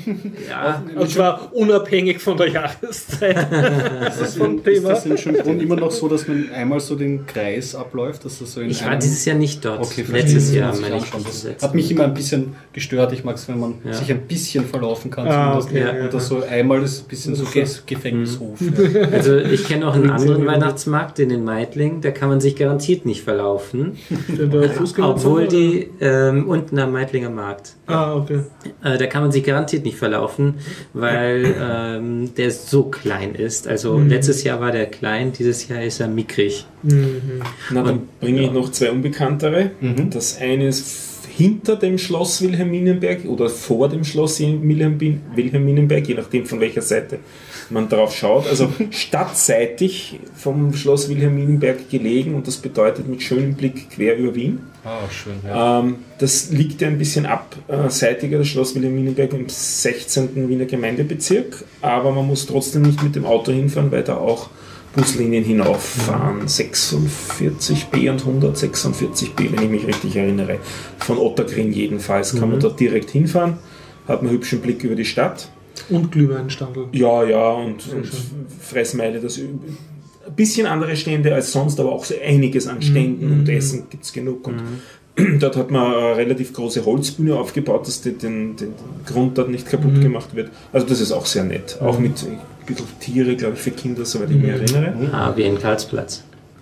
Ja. Und zwar unabhängig von der Jahreszeit. Das ist, von ist das in Schönbrunn immer noch so, dass man einmal so den Kreis abläuft? Dass das so in Ich war einem dieses Jahr nicht dort. Okay, letztes verstehe. Jahr Das meine ich. schon. Das Das hat mich immer ein bisschen gestört. Ich mag es, wenn man Ja. sich ein bisschen verlaufen kann. Ah, zumindest. okay, Ja, ja, oder ja. so einmal ist ein bisschen so Ge- Gefängnishof. Ja. Also ich kenne auch einen anderen Weihnachtsmarkt in den Meidling, da kann man sich garantiert nicht verlaufen. Der Fußgängerzone, Obwohl oder? die ähm, unten am Meidlinger Markt. Ah, okay. Äh, da kann man sich garantiert nicht verlaufen, weil ähm, der so klein ist. Also Mhm. letztes Jahr war der klein, dieses Jahr ist er mickrig. Mhm. Na, dann bringe ich noch zwei unbekanntere. Mhm. Das eine ist hinter dem Schloss Wilhelminenberg oder vor dem Schloss Wilhelmin- Wilhelminenberg, je nachdem von welcher Seite man drauf schaut. Also stadtseitig vom Schloss Wilhelminenberg gelegen und das bedeutet mit schönem Blick quer über Wien. Ah, schön. Ja. Ähm, das liegt ja ein bisschen abseitiger, das Schloss Wilhelminenberg im sechzehnten Wiener Gemeindebezirk, aber man muss trotzdem nicht mit dem Auto hinfahren, weil da auch Buslinien hinauffahren, sechsundvierzig B und hundertsechsundvierzig B, wenn ich mich richtig erinnere. Von Otterkring jedenfalls kann man dort direkt hinfahren, hat einen hübschen Blick über die Stadt. Und Glühweinstandel. Ja, ja, und, und Fressmeile, das ein bisschen andere Stände als sonst, aber auch so einiges an Ständen Mhm. und Essen gibt es genug. Und dort hat man eine relativ große Holzbühne aufgebaut, dass die, den, den Grund dort nicht kaputt Mhm. gemacht wird. Also das ist auch sehr nett. Auch mit ein bisschen Tiere, glaube ich, für Kinder, soweit ich mich erinnere. Ah, wie in Karlsplatz.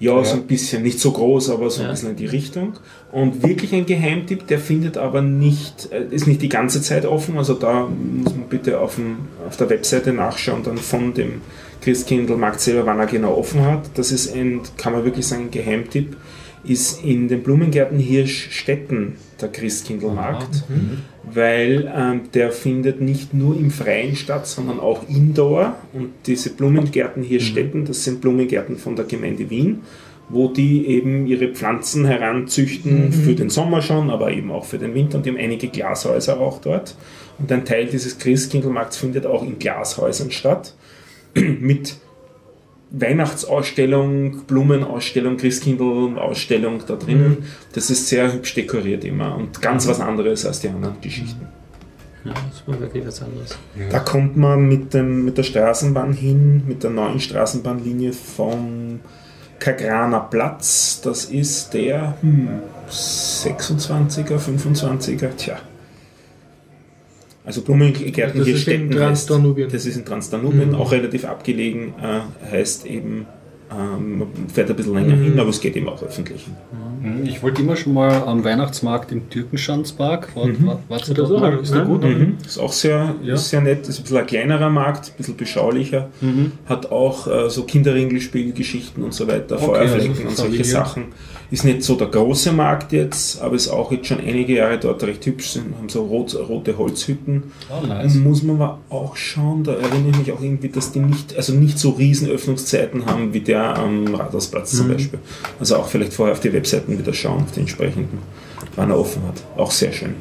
Ja, ja, so ein bisschen, nicht so groß, aber so ein ja. bisschen in die Richtung. Und wirklich ein Geheimtipp, der findet aber nicht, ist nicht die ganze Zeit offen, also da muss man bitte auf, dem, auf der Webseite nachschauen, dann von dem Christkindlmarkt selber, wann er genau offen hat. Das ist ein, kann man wirklich sagen, ein Geheimtipp, ist in den Blumengärten Hirschstetten der Christkindlmarkt, mhm. weil ähm, der findet nicht nur im Freien statt, sondern auch indoor. Und diese Blumengärten Hirschstetten, mhm. das sind Blumengärten von der Gemeinde Wien, wo die eben ihre Pflanzen heranzüchten, mhm. für den Sommer schon, aber eben auch für den Winter. Und die haben einige Glashäuser auch dort. Und ein Teil dieses Christkindlmarkts findet auch in Glashäusern statt, mit Weihnachtsausstellung, Blumenausstellung, Christkindl-Ausstellung da drinnen. Mhm. Das ist sehr hübsch dekoriert immer und ganz was anderes als die anderen Geschichten. Ja, das war wirklich was anderes. Ja. Da kommt man mit, dem, mit der Straßenbahn hin, mit der neuen Straßenbahnlinie vom Kagraner Platz. Das ist der hm, sechsundzwanziger, fünfundzwanziger, tja. Also Blumengärten das Hirschstetten ist in Transdanubien. Das ist in Transdanubien, mhm. auch relativ abgelegen, äh, heißt eben, ähm, man fährt ein bisschen länger mhm. hin, aber es geht eben auch öffentlich hin. Ich wollte immer schon mal am Weihnachtsmarkt im Türkenschanzpark. War, mhm. war, warst du dort mal? Ist der gut? Mhm. Ist auch sehr, ja. ist sehr nett, ist ein bisschen ein kleinerer Markt, ein bisschen beschaulicher, mhm. hat auch äh, so Kinderringelspielgeschichten und so weiter, okay, Feuerflächen also und solche Sachen. Ist nicht so der große Markt jetzt, aber ist auch jetzt schon einige Jahre dort recht hübsch, sind, haben so rot, rote Holzhütten. Oh, nice. Und muss man aber auch schauen, da erinnere ich mich auch irgendwie, dass die nicht, also nicht so riesen Öffnungszeiten haben wie der am Rathausplatz mhm. zum Beispiel. Also auch vielleicht vorher auf die Webseiten wieder schauen, auf die entsprechenden, wann er offen hat. Auch sehr schön.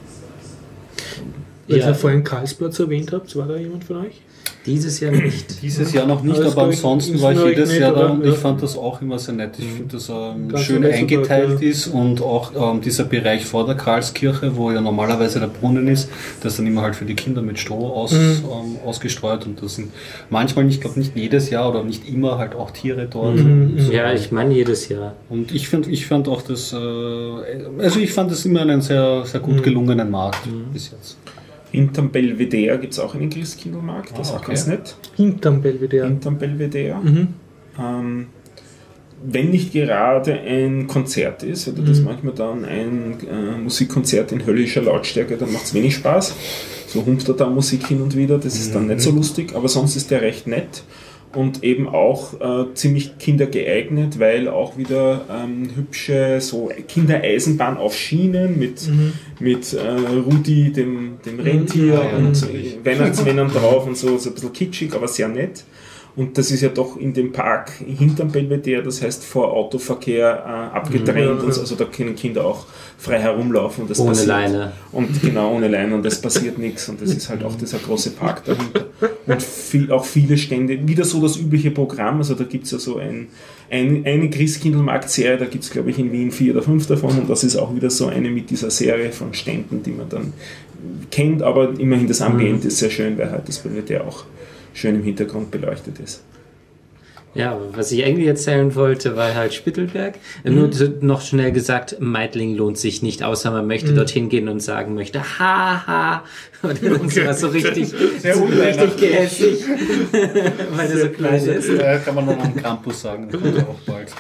Weil ja. ihr vorhin Karlsplatz erwähnt habt, war da jemand von euch? Dieses Jahr nicht. Dieses Jahr noch nicht, aber, aber ansonsten war ich jedes Jahr da und ich fand das auch immer sehr nett. Ich finde, dass er ähm, schön eingeteilt ja. ist und auch ähm, dieser Bereich vor der Karlskirche, wo ja normalerweise der Brunnen ist, das ist dann immer halt für die Kinder mit Stroh aus, mhm. ähm, ausgestreut und das sind manchmal, ich glaube nicht jedes Jahr oder nicht immer halt auch Tiere dort. Mhm. So. Ja, ich meine jedes Jahr. Und ich finde ich fand auch das, äh, also ich fand das immer einen sehr, sehr gut gelungenen Markt mhm. bis jetzt. Hinterm Belvedere gibt es auch einen Christkindlmarkt, das ist ah, auch okay. ganz nett. Hinterm Belvedere? Hinterm Belvedere. Mhm. Ähm, wenn nicht gerade ein Konzert ist, oder das mhm. manchmal dann ein äh, Musikkonzert in höllischer Lautstärke, dann macht es wenig Spaß. So humpt da, da Musik hin und wieder, das ist dann nicht so lustig, aber sonst ist der recht nett. Und eben auch äh, ziemlich kindergeeignet, weil auch wieder ähm, hübsche so Kindereisenbahn auf Schienen mit, mhm. mit äh, Rudi, dem, dem Rentier ja, und ja, Weihnachtsmännern drauf und so, so ein bisschen kitschig, aber sehr nett. Und das ist ja doch in dem Park hinterm Belvedere, das heißt vor Autoverkehr äh, abgetrennt. Mhm. Und so, also da können Kinder auch frei herumlaufen. Und das ohne passiert, Leine. Und genau, ohne Leine. Und es passiert nichts. Und das ist halt auch dieser große Park dahinter. Und viel, auch viele Stände. Wieder so das übliche Programm. Also da gibt es ja so ein, ein, eine Christkindlmarkt-Serie. Da gibt es, glaube ich, in Wien vier oder fünf davon. Und das ist auch wieder so eine mit dieser Serie von Ständen, die man dann kennt. Aber immerhin das Ambiente mhm. ist sehr schön, weil halt das Belvedere auch schön im Hintergrund beleuchtet ist. Ja, was ich eigentlich erzählen wollte, war halt Spittelberg. Mhm. Nur noch schnell gesagt, Meidling lohnt sich nicht, außer man möchte mhm. dorthin gehen und sagen möchte, haha, und dann okay. war so richtig, sehr so richtig gehässig, weil sehr er so klein böse. ist. Ja, kann man noch am Campus sagen, das kommt auch bald.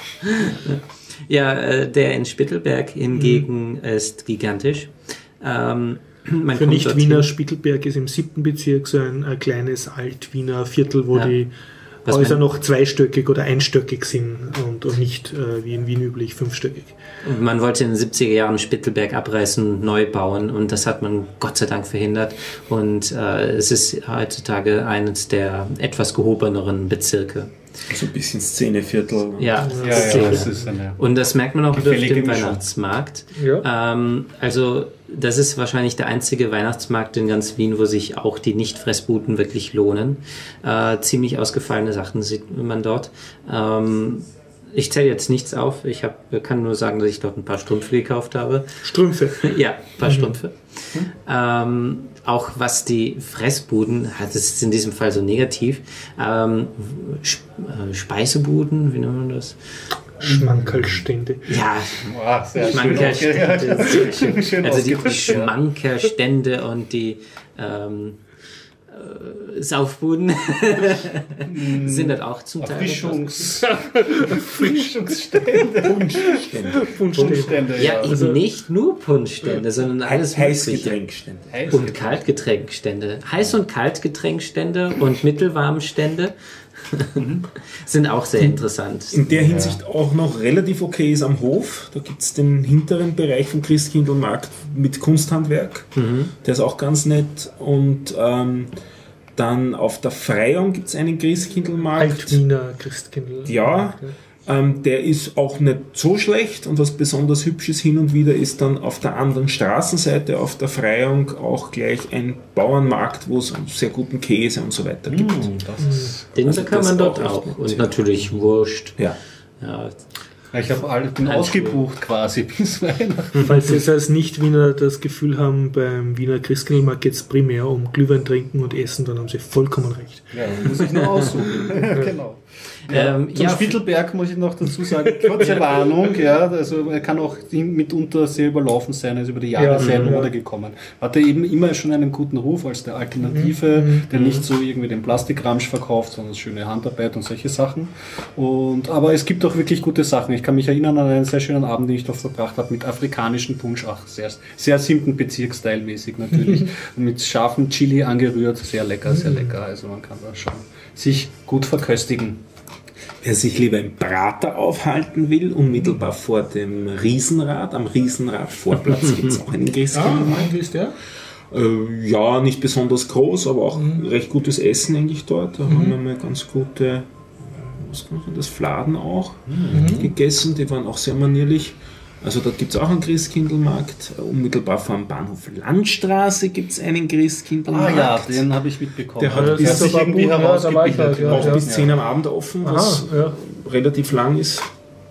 Ja, der in Spittelberg hingegen mhm. ist gigantisch. Ähm, Man Für Nicht-Wiener, Spittelberg ist im siebten Bezirk so ein, ein kleines Alt-Wiener Viertel, wo ja. die Was Häuser noch zweistöckig oder einstöckig sind und, und nicht äh, wie in Wien üblich fünfstöckig. Man wollte in den siebziger Jahren Spittelberg abreißen und neu bauen und das hat man Gott sei Dank verhindert und äh, es ist heutzutage eines der etwas gehobeneren Bezirke. So ein bisschen Szeneviertel. Ja, ja, Szene. ja das ist eine und das merkt man auch auf dem Weihnachtsmarkt. Ja. Ähm, also das ist wahrscheinlich der einzige Weihnachtsmarkt in ganz Wien, wo sich auch die Nicht-Fressbuden wirklich lohnen. Äh, ziemlich ausgefallene Sachen sieht man dort. Ähm, ich zähle jetzt nichts auf. Ich hab, kann nur sagen, dass ich dort ein paar Strümpfe gekauft habe. Strümpfe? Ja, ein paar mhm. Strümpfe. Mhm. Ähm, auch was die Fressbuden, das ist in diesem Fall so negativ, ähm, Speisebuden, wie nennt man das? Schmankerlstände. Ja, wow, sehr Schmankerlstände. Schön, schön also die Schmankerlstände und die ähm, äh, Saufbuden sind das auch zum Teil. Erfrischungs Erfrischungsstände. Punschstände. Punschstände. Ja, eben also nicht nur Punschstände, sondern alles Heißgetränkstände. Heiß und Kaltgetränkstände. Heiß- und Kaltgetränkstände und Mittelwarmstände sind auch sehr interessant. In der Hinsicht auch noch relativ okay ist am Hof. Da gibt es den hinteren Bereich vom Christkindlmarkt mit Kunsthandwerk. Mhm. Der ist auch ganz nett. Und ähm, dann auf der Freiung gibt es einen Christkindlmarkt. Alt-Wiener Christkindl. Ja, ähm, der ist auch nicht so schlecht. Und was besonders Hübsches hin und wieder ist dann auf der anderen Straßenseite, auf der Freiung, auch gleich ein Bauernmarkt, wo es sehr guten Käse und so weiter gibt. Mm, das ist, Den also kann man dort auch. auch. Und natürlich Wurst. Ja. ja. Ich habe alle bin ausgebucht quasi bis Weihnachten. Falls Sie jetzt als Nicht-Wiener das Gefühl haben, beim Wiener Christkindlmarkt geht es primär um Glühwein trinken und essen, dann haben Sie vollkommen recht. Ja, muss ich nur aussuchen. Genau. Ja, ähm, zum ja, Spittelberg muss ich noch dazu sagen, kurze Warnung, ja, also er kann auch mitunter sehr überlaufen sein, er ist über die Jahre ja, sehr in Mode ja. gekommen. Hatte eben immer schon einen guten Ruf als der Alternative, mhm. der nicht so irgendwie den Plastikramsch verkauft, sondern schöne Handarbeit und solche Sachen. Und, aber es gibt auch wirklich gute Sachen. Ich kann mich erinnern an einen sehr schönen Abend, den ich noch verbracht habe mit afrikanischen Punsch, ach, sehr, sehr siebten Bezirksteilmäßig natürlich, mit scharfem Chili angerührt, sehr lecker, sehr lecker, also man kann da schon sich gut verköstigen. Wer sich lieber im Prater aufhalten will, unmittelbar vor dem Riesenrad, am Riesenrad-Vorplatz gibt es auch einen Christkindlmarkt. Ja, ist der? Äh, ja, nicht besonders groß, aber auch mhm. recht gutes Essen eigentlich dort. Da mhm. haben wir mal ganz gute, was kann man, das Fladen auch mhm. gegessen, die waren auch sehr manierlich. Also da gibt es auch einen Christkindlmarkt. Unmittelbar vor dem Bahnhof Landstraße gibt es einen Christkindlmarkt. Ah ja, den habe ich mitbekommen. Der hat bis sich irgendwie herausgebildet. Ja, auch ja, bis zehn ja. am Abend offen, was Aha, ja. relativ lang ist.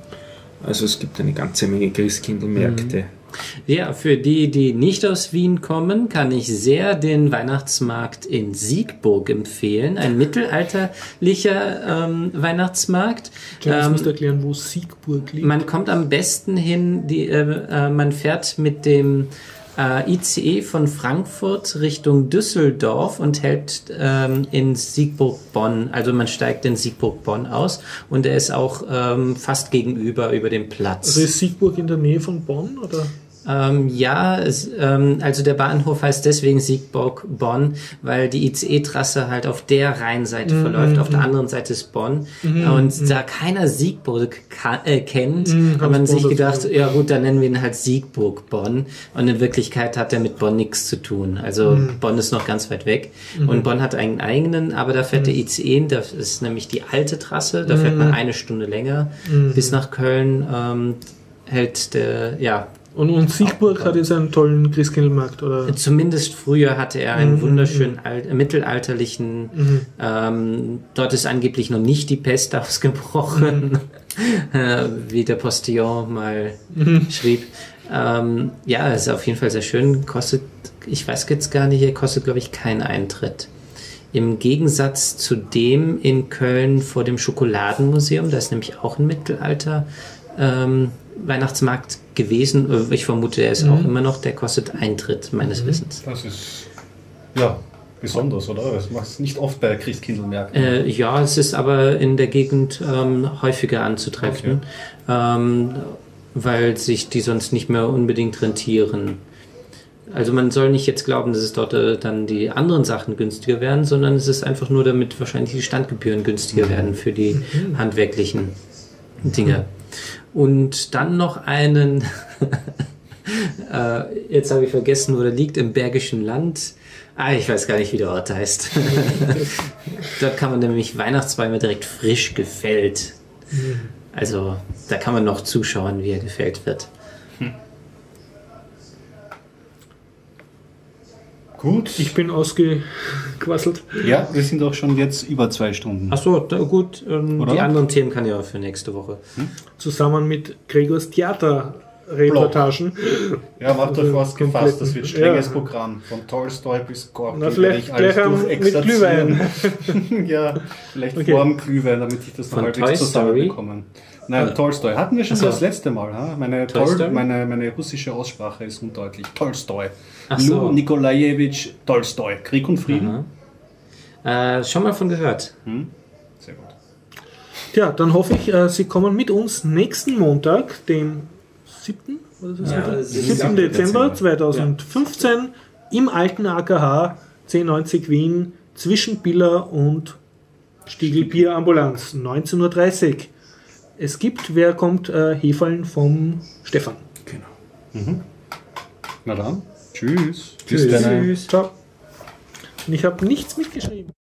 Also es gibt eine ganze Menge Christkindlmärkte. Mhm. Ja, für die, die nicht aus Wien kommen, kann ich sehr den Weihnachtsmarkt in Siegburg empfehlen. Ein mittelalterlicher ähm, Weihnachtsmarkt. James ähm, musst du erklären, wo Siegburg liegt. Man kommt am besten hin, die, äh, äh, man fährt mit dem äh, I C E von Frankfurt Richtung Düsseldorf und hält ähm, in Siegburg-Bonn, also man steigt in Siegburg-Bonn aus und er ist auch ähm, fast gegenüber über dem Platz. Also ist Siegburg in der Nähe von Bonn, oder? Ähm, ja, es, ähm, also der Bahnhof heißt deswegen Siegburg-Bonn, weil die I C E-Trasse halt auf der Rheinseite mm, verläuft, mm, auf der anderen Seite ist Bonn. Mm, und mm. da keiner Siegburg äh, kennt, mm, hat man sich gedacht, so. ja gut, dann nennen wir ihn halt Siegburg-Bonn. Und in Wirklichkeit hat er mit Bonn nichts zu tun. Also mm. Bonn ist noch ganz weit weg. Mm. Und Bonn hat einen eigenen, aber da fährt mm. der I C E, das ist nämlich die alte Trasse, da fährt man eine Stunde länger mm. bis nach Köln, ähm, hält der, ja, Und, und Siegburg hat jetzt einen tollen Christkindlmarkt, oder? Zumindest früher hatte er einen mhm. wunderschönen alt, mittelalterlichen, mhm. ähm, dort ist angeblich noch nicht die Pest ausgebrochen, mhm. äh, wie der Postillon mal mhm. schrieb. Ähm, ja, ist auf jeden Fall sehr schön, kostet, ich weiß jetzt gar nicht, er kostet glaube ich keinen Eintritt. Im Gegensatz zu dem in Köln vor dem Schokoladenmuseum, da ist nämlich auch ein Mittelalter ähm, Weihnachtsmarkt gewesen. Ich vermute, er ist mhm. auch immer noch, der kostet Eintritt, meines mhm. Wissens. Das ist, ja, besonders, oder? Das macht es nicht oft bei Christkindlmärkten. Äh, ja, es ist aber in der Gegend ähm, häufiger anzutreffen, okay. ähm, weil sich die sonst nicht mehr unbedingt rentieren. Also man soll nicht jetzt glauben, dass es dort äh, dann die anderen Sachen günstiger werden, sondern es ist einfach nur, damit wahrscheinlich die Standgebühren günstiger mhm. werden für die mhm. handwerklichen Dinge. Und dann noch einen, äh, jetzt habe ich vergessen, wo der liegt, im Bergischen Land. Ah, ich weiß gar nicht, wie der Ort heißt. Dort kann man nämlich Weihnachtsbäume direkt frisch gefällt. Also da kann man noch zuschauen, wie er gefällt wird. Hm. Gut. Ich bin ausgequasselt. Ja, wir sind auch schon jetzt über zwei Stunden. Achso, gut. Ähm, die anderen Themen kann ich auch für nächste Woche. Hm? Zusammen mit Gregors Theaterreportagen. Ja, macht euch was gefasst. Das wird strenges ja. Programm. Von Tolstoi bis Gorki. Na, vielleicht gleich mit Glühwein. Ja, vielleicht okay. Warm Glühwein, damit ich das noch halbwegs zusammenbekomme. Nein, Tolstoi. Hatten wir schon so. das letzte Mal. Ha? Meine, Tol- meine, meine russische Aussprache ist undeutlich. Tolstoi. So. Nikolajewitsch Tolstoi. Krieg und Frieden. Aha. Äh, schon mal von gehört. Hm? Sehr gut. Tja, dann hoffe ich, äh, Sie kommen mit uns nächsten Montag, den siebten Was ist das? Ja, siebten Dezember zweitausendfünfzehn im alten A K H zehn neunzig Wien zwischen Biller und Stiegelbier Ambulanz, neunzehn Uhr dreißig. Es gibt, wer kommt, äh, Heferln vom Stefan. Genau. Mhm. Na dann, tschüss. Tschüss. Bis dann. Tschüss. Ciao. Und ich habe nichts mitgeschrieben.